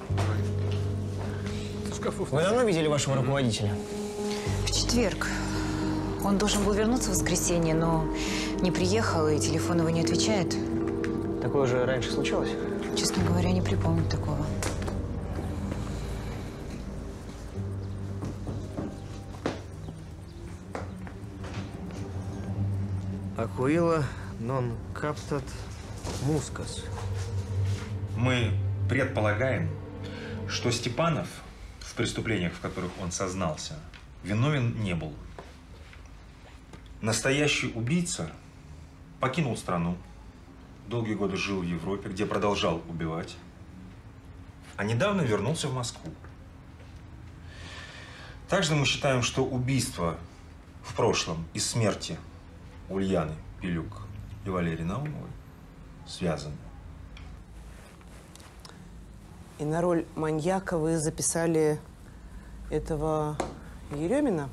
Вы давно видели вашего руководителя? В четверг. Он должен был вернуться в воскресенье, но не приехал, и телефон его не отвечает. Такое же раньше случалось? Честно говоря, не припомню такого. Акуила нон каптат мускас. Мы предполагаем, что Степанов в преступлениях, в которых он сознался, виновен не был. Настоящий убийца покинул страну, долгие годы жил в Европе, где продолжал убивать, а недавно вернулся в Москву. Также мы считаем, что убийства в прошлом и смерти Ульяны Пилюк и Валерии Наумовой связаны. И на роль маньяка вы записали этого Еремина?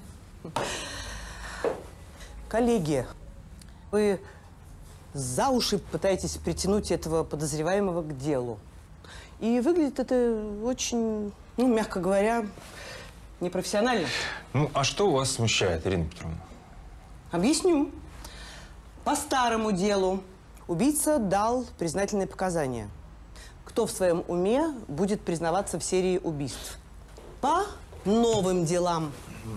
Коллеги, вы за уши пытаетесь притянуть этого подозреваемого к делу. И выглядит это очень, мягко говоря, непрофессионально. Ну, а что вас смущает, Ирина Петровна? Объясню. По старому делу убийца дал признательные показания. Кто в своем уме будет признаваться в серии убийств? По новым делам.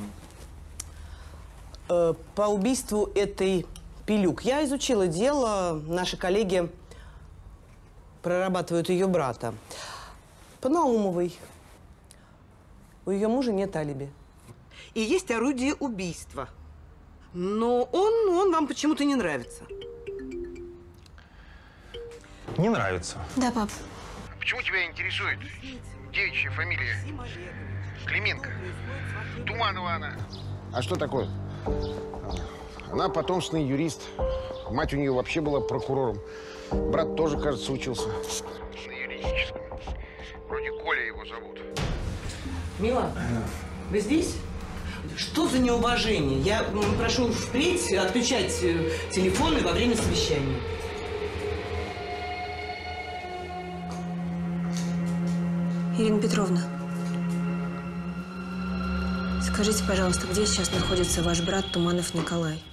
По убийству этой Пилюк. Я изучила дело, наши коллеги прорабатывают ее брата. По Наумовой. У ее мужа нет алиби. И есть орудие убийства. Но он вам почему-то не нравится. Не нравится. Да, пап. Почему тебя интересует девичья фамилия Клименко? Туманова она. А что такое? Она потомственный юрист. Мать у нее вообще была прокурором. Брат тоже, кажется, учился. На юридическом. Вроде Коля его зовут. Мила, вы здесь? Что за неуважение? Я прошу впредь отключать телефоны во время совещания. Ирина Петровна, скажите, пожалуйста, где сейчас находится ваш брат Туманов Николай?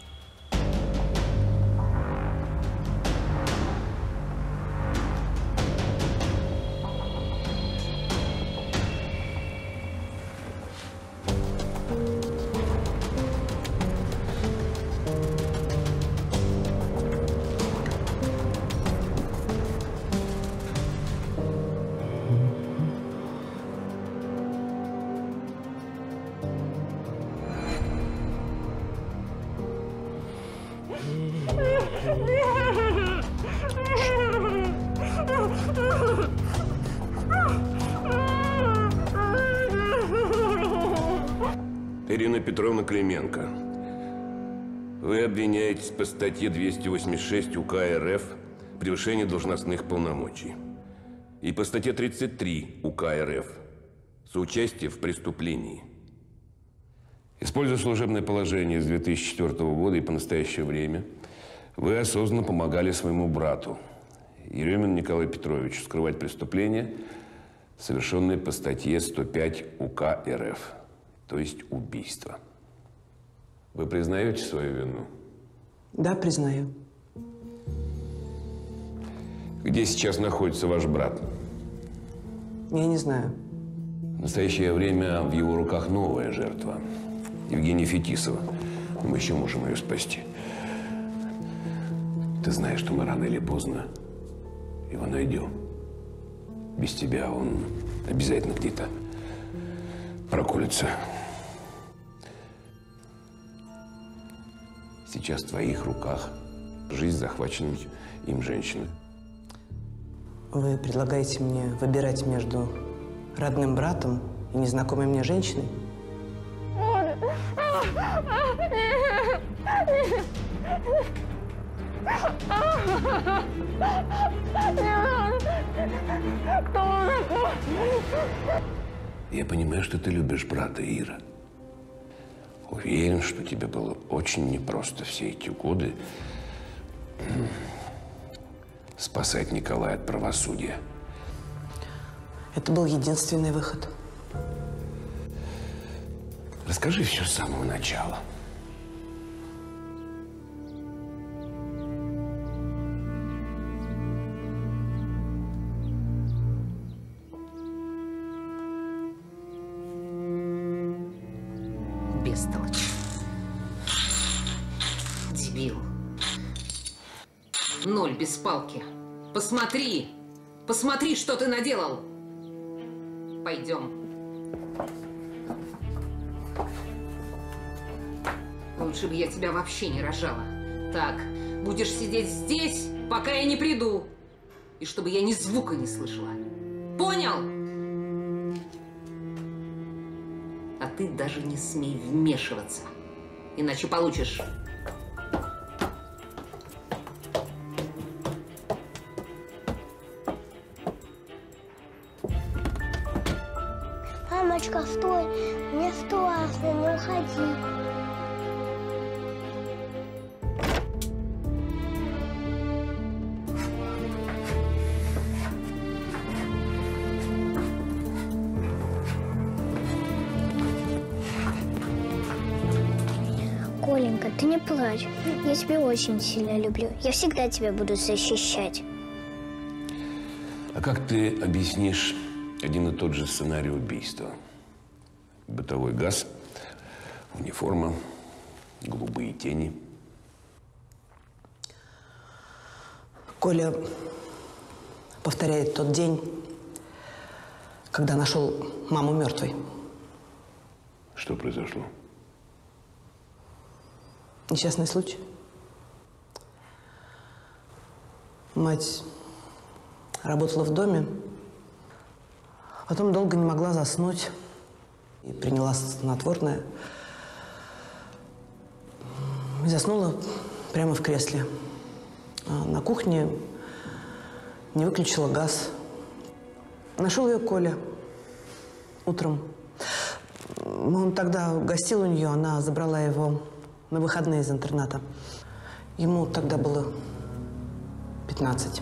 Ирина Петровна Клименко, вы обвиняетесь по статье 286 УК РФ «Превышение должностных полномочий» и по статье 33 УК РФ «Соучастие в преступлении». Используя служебное положение с 2004 года и по настоящее время, вы осознанно помогали своему брату, Еремину Николаю Петровичу, скрывать преступления, совершенные по статье 105 УК РФ, то есть убийство. Вы признаете свою вину? Да, признаю. Где сейчас находится ваш брат? Я не знаю. В настоящее время в его руках новая жертва. Евгения Фетисова. Мы еще можем ее спасти. Ты знаешь, что мы рано или поздно его найдем. Без тебя он обязательно где-то проколется. Сейчас в твоих руках жизнь захваченной им женщины. Вы предлагаете мне выбирать между родным братом и незнакомой мне женщиной? Я понимаю, что ты любишь брата, Ира. Уверен, что тебе было очень непросто все эти годы спасать Николая от правосудия. Это был единственный выход. Расскажи все с самого начала. Бестолочь. Дебил. Ноль без палки. Посмотри! Посмотри, что ты наделал! Пойдем. Лучше бы я тебя вообще не рожала. Так, будешь сидеть здесь, пока я не приду. И чтобы я ни звука не слышала. Понял? А ты даже не смей вмешиваться. Иначе получишь. Мамочка, стой! Мне страшно, не уходи. не плачь. Я тебя очень сильно люблю. Я всегда тебя буду защищать. А как ты объяснишь один и тот же сценарий убийства? Бытовой газ, униформа, голубые тени. Коля повторяет тот день, когда нашел маму мертвой. Что произошло? Несчастный случай. Мать работала в доме, потом долго не могла заснуть и приняла снотворное. И заснула прямо в кресле. А на кухне не выключила газ. Нашел ее Коля утром. Он тогда гостил у нее, она забрала его на выходные из интерната. Ему тогда было 15.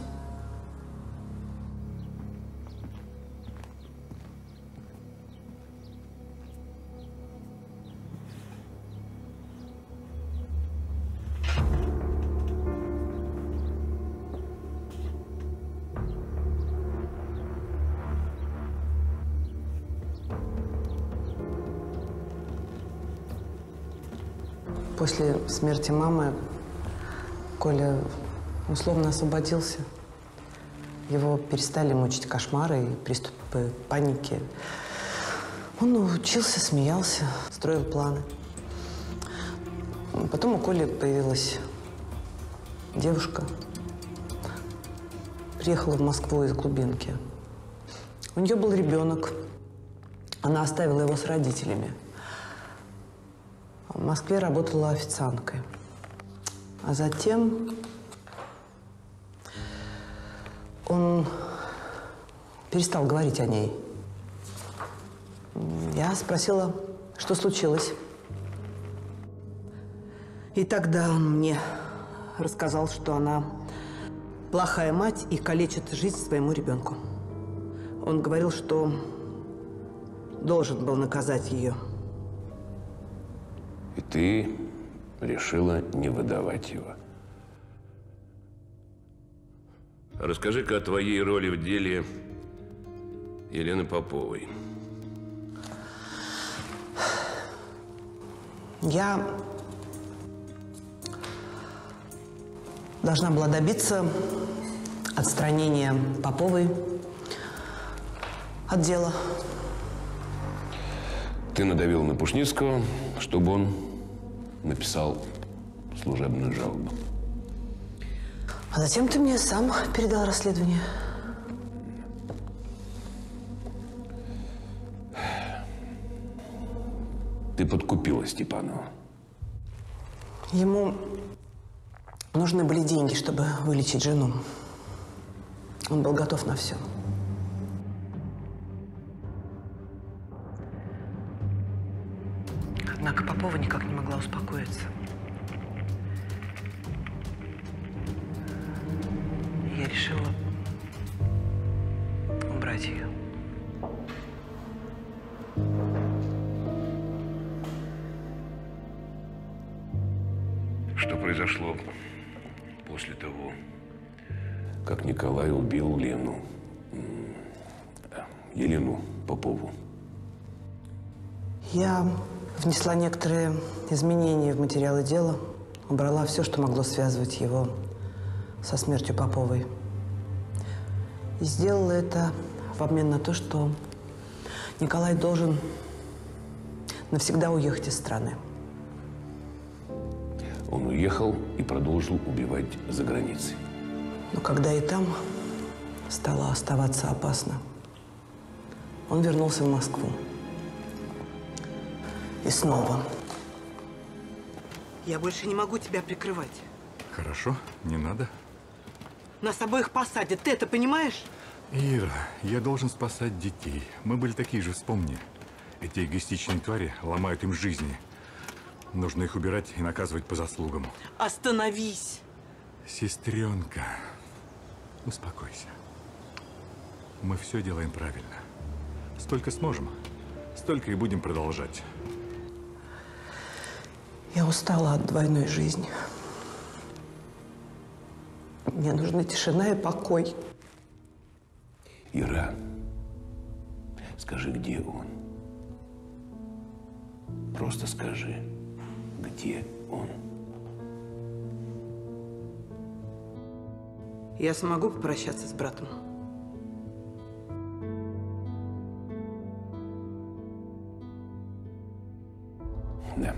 После смерти мамы Коля условно освободился. Его перестали мучить кошмары и приступы паники. Он учился, смеялся, строил планы. Потом у Коли появилась девушка. Приехала в Москву из глубинки. У нее был ребенок. Она оставила его с родителями. В Москве работала официанткой. А затем он перестал говорить о ней. Я спросила, что случилось. И тогда он мне рассказал, что она плохая мать и калечит жизнь своему ребенку. Он говорил, что должен был наказать ее. И ты решила не выдавать его. Расскажи-ка о твоей роли в деле Елены Поповой. Я должна была добиться отстранения Поповой от дела. Ты надавил на Пушницкого, чтобы он написал служебную жалобу. А затем ты мне сам передал расследование. Ты подкупила Степанова. Ему нужны были деньги, чтобы вылечить жену. Он был готов на все. Однако Попова никак не могла успокоиться. Я решила убрать ее. Что произошло после того, как Николай убил Елену Попову? Я внесла некоторые изменения в материалы дела, убрала все, что могло связывать его со смертью Поповой. И сделала это в обмен на то, что Николай должен навсегда уехать из страны. Он уехал и продолжил убивать за границей. Но когда и там стало оставаться опасно, он вернулся в Москву. И снова. Я больше не могу тебя прикрывать. Хорошо, не надо. Нас обоих посадят, ты это понимаешь? Ира, я должен спасать детей. Мы были такие же, вспомни. Эти эгоистичные твари ломают им жизни. Нужно их убирать и наказывать по заслугам. Остановись! Сестренка, успокойся. Мы все делаем правильно. Столько сможем, столько и будем продолжать. Я устала от двойной жизни. Мне нужны тишина и покой. Ира, скажи, где он? Просто скажи, где он? Я смогу попрощаться с братом? Да.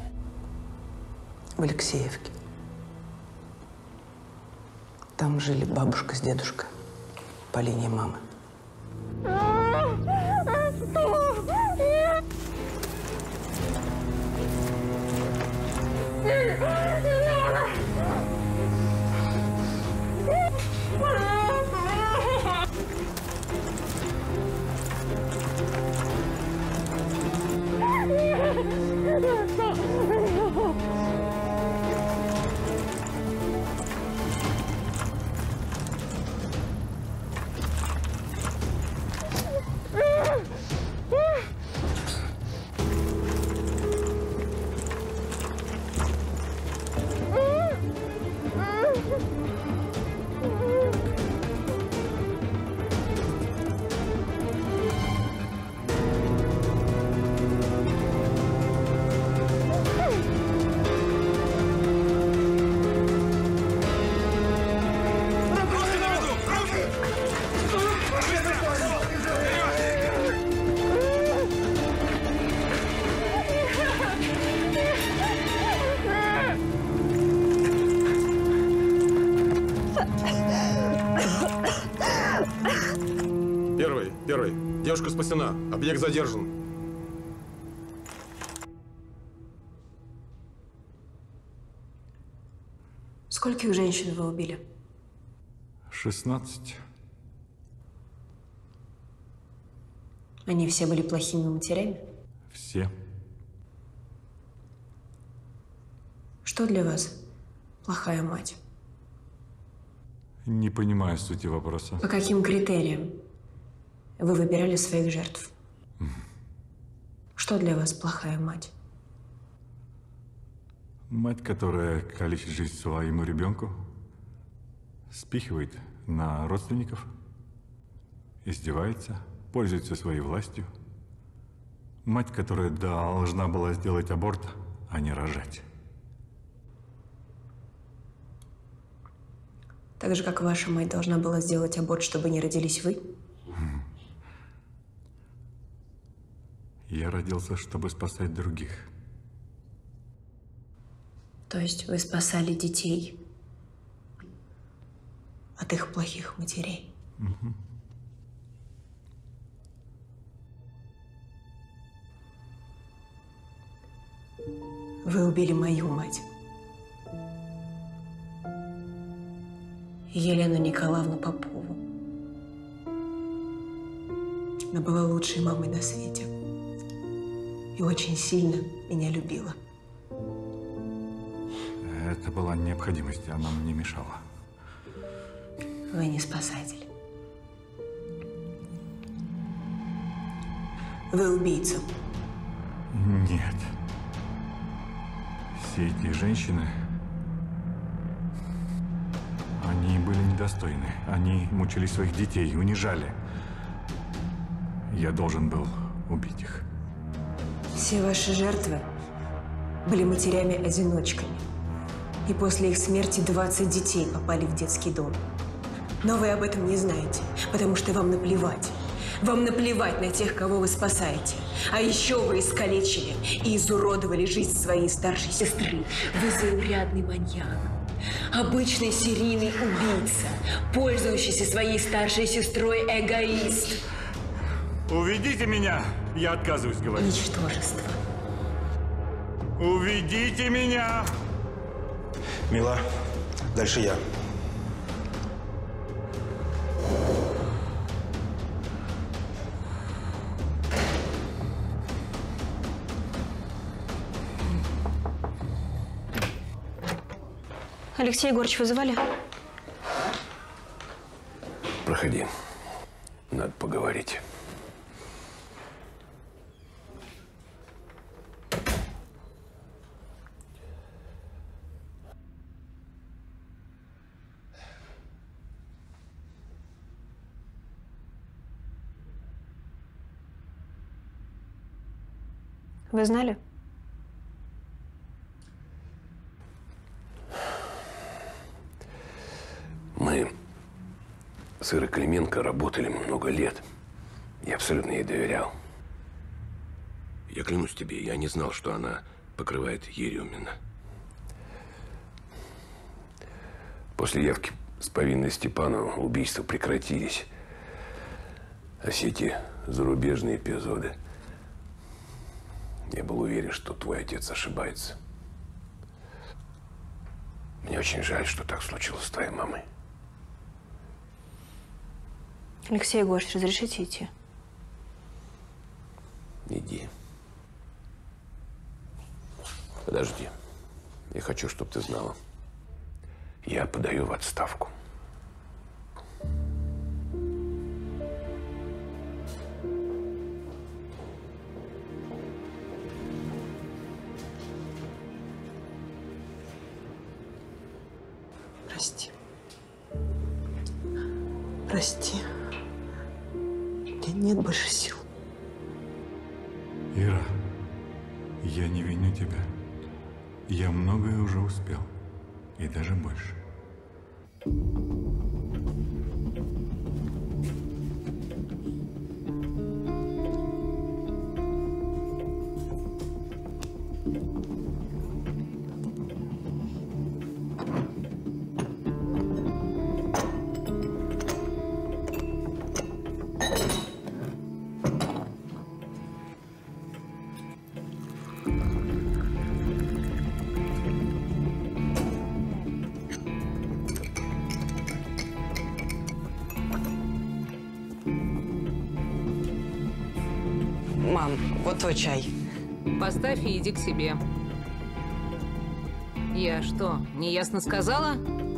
В Алексеевке. Там жили бабушка с дедушкой по линии мамы. Первый. Девушка спасена. Объект задержан. Скольких женщин вы убили? 16. Они все были плохими матерями? Все. Что для вас плохая мать? Не понимаю сути вопроса. По каким критериям вы выбирали своих жертв? Что для вас плохая мать? Мать, которая калечит жизнь своему ребенку, спихивает на родственников, издевается, пользуется своей властью. Мать, которая должна была сделать аборт, а не рожать. Так же, как ваша мать должна была сделать аборт, чтобы не родились вы? Я родился, чтобы спасать других. То есть вы спасали детей от их плохих матерей? Угу. Вы убили мою мать. Елену Николаевну Попову. Она была лучшей мамой на свете. И очень сильно меня любила. Это была необходимость, она мне мешала. Вы не спасатель. Вы убийца. Нет. Все эти женщины, они были недостойны. Они мучили своих детей, унижали. Я должен был убить их. Все ваши жертвы были матерями-одиночками. И после их смерти 20 детей попали в детский дом. Но вы об этом не знаете, потому что вам наплевать. Вам наплевать на тех, кого вы спасаете. А еще вы искалечили и изуродовали жизнь своей старшей сестры. Вы заурядный маньяк. Обычный серийный убийца, пользующийся своей старшей сестрой эгоист. Уведите меня! Я отказываюсь говорить. Ничтожество. Уведите меня! Мила, дальше я. Алексей Егорович вызывали? Проходи. Надо поговорить. Вы знали? Мы с Ирой Клименко работали много лет. Я абсолютно ей доверял. Я клянусь тебе, я не знал, что она покрывает Еремина. После явки с повинной Степанова убийства прекратились. А все эти зарубежные эпизоды. Я был уверен, что твой отец ошибается. Мне очень жаль, что так случилось с твоей мамой. Алексей Егорович, разрешите идти? Иди. Подожди. Я хочу, чтобы ты знала. Я подаю в отставку. Прости. Прости. У меня нет больше сил. Ира, я не виню тебя. Я многое уже успел. И даже больше. Мам, вот твой чай. Поставь и иди к себе. Я что, неясно сказала?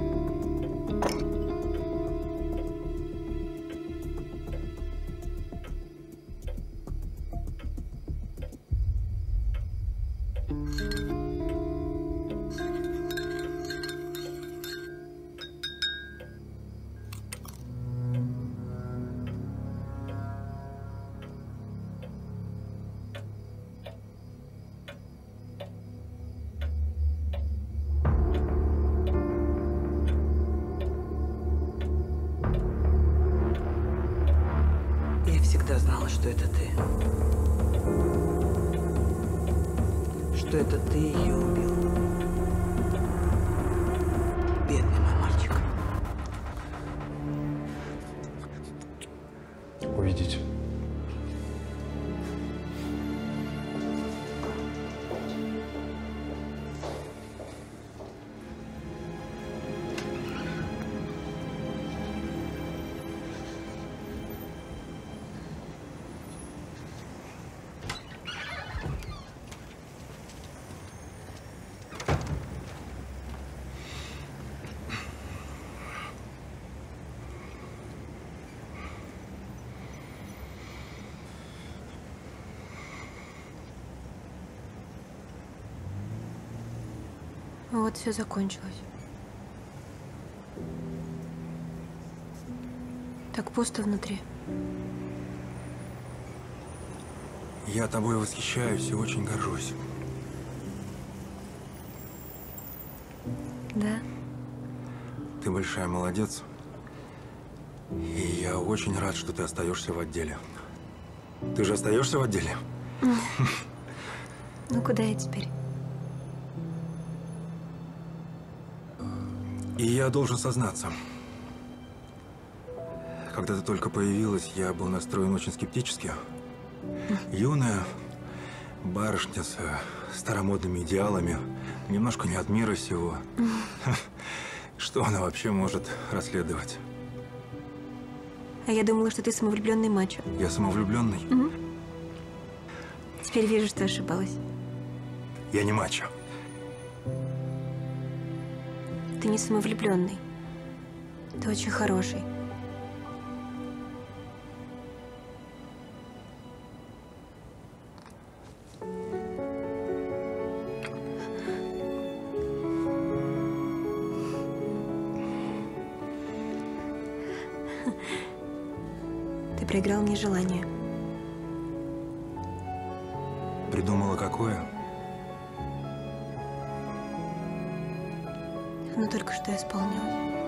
Я всегда знала, что это ты. Что это ты ее убил. Бедный мой мальчик. Увидите. Вот все закончилось. Так пусто внутри. Я тобой восхищаюсь и очень горжусь. Да? Ты большая молодец. И я очень рад, что ты остаешься в отделе. Ты же остаешься в отделе? Ну куда я теперь? И я должен сознаться. Когда ты только появилась, я был настроен очень скептически. Юная барышня с старомодными идеалами, немножко не от мира сего. Что она вообще может расследовать? А я думала, что ты самовлюбленный мачо. Я самовлюбленный? Теперь вижу, что ошибалась. Я не мачо. Ты не самовлюбленный. Ты очень хороший. Ты проиграл мне желание. придумала какое? Оно только что исполнилось.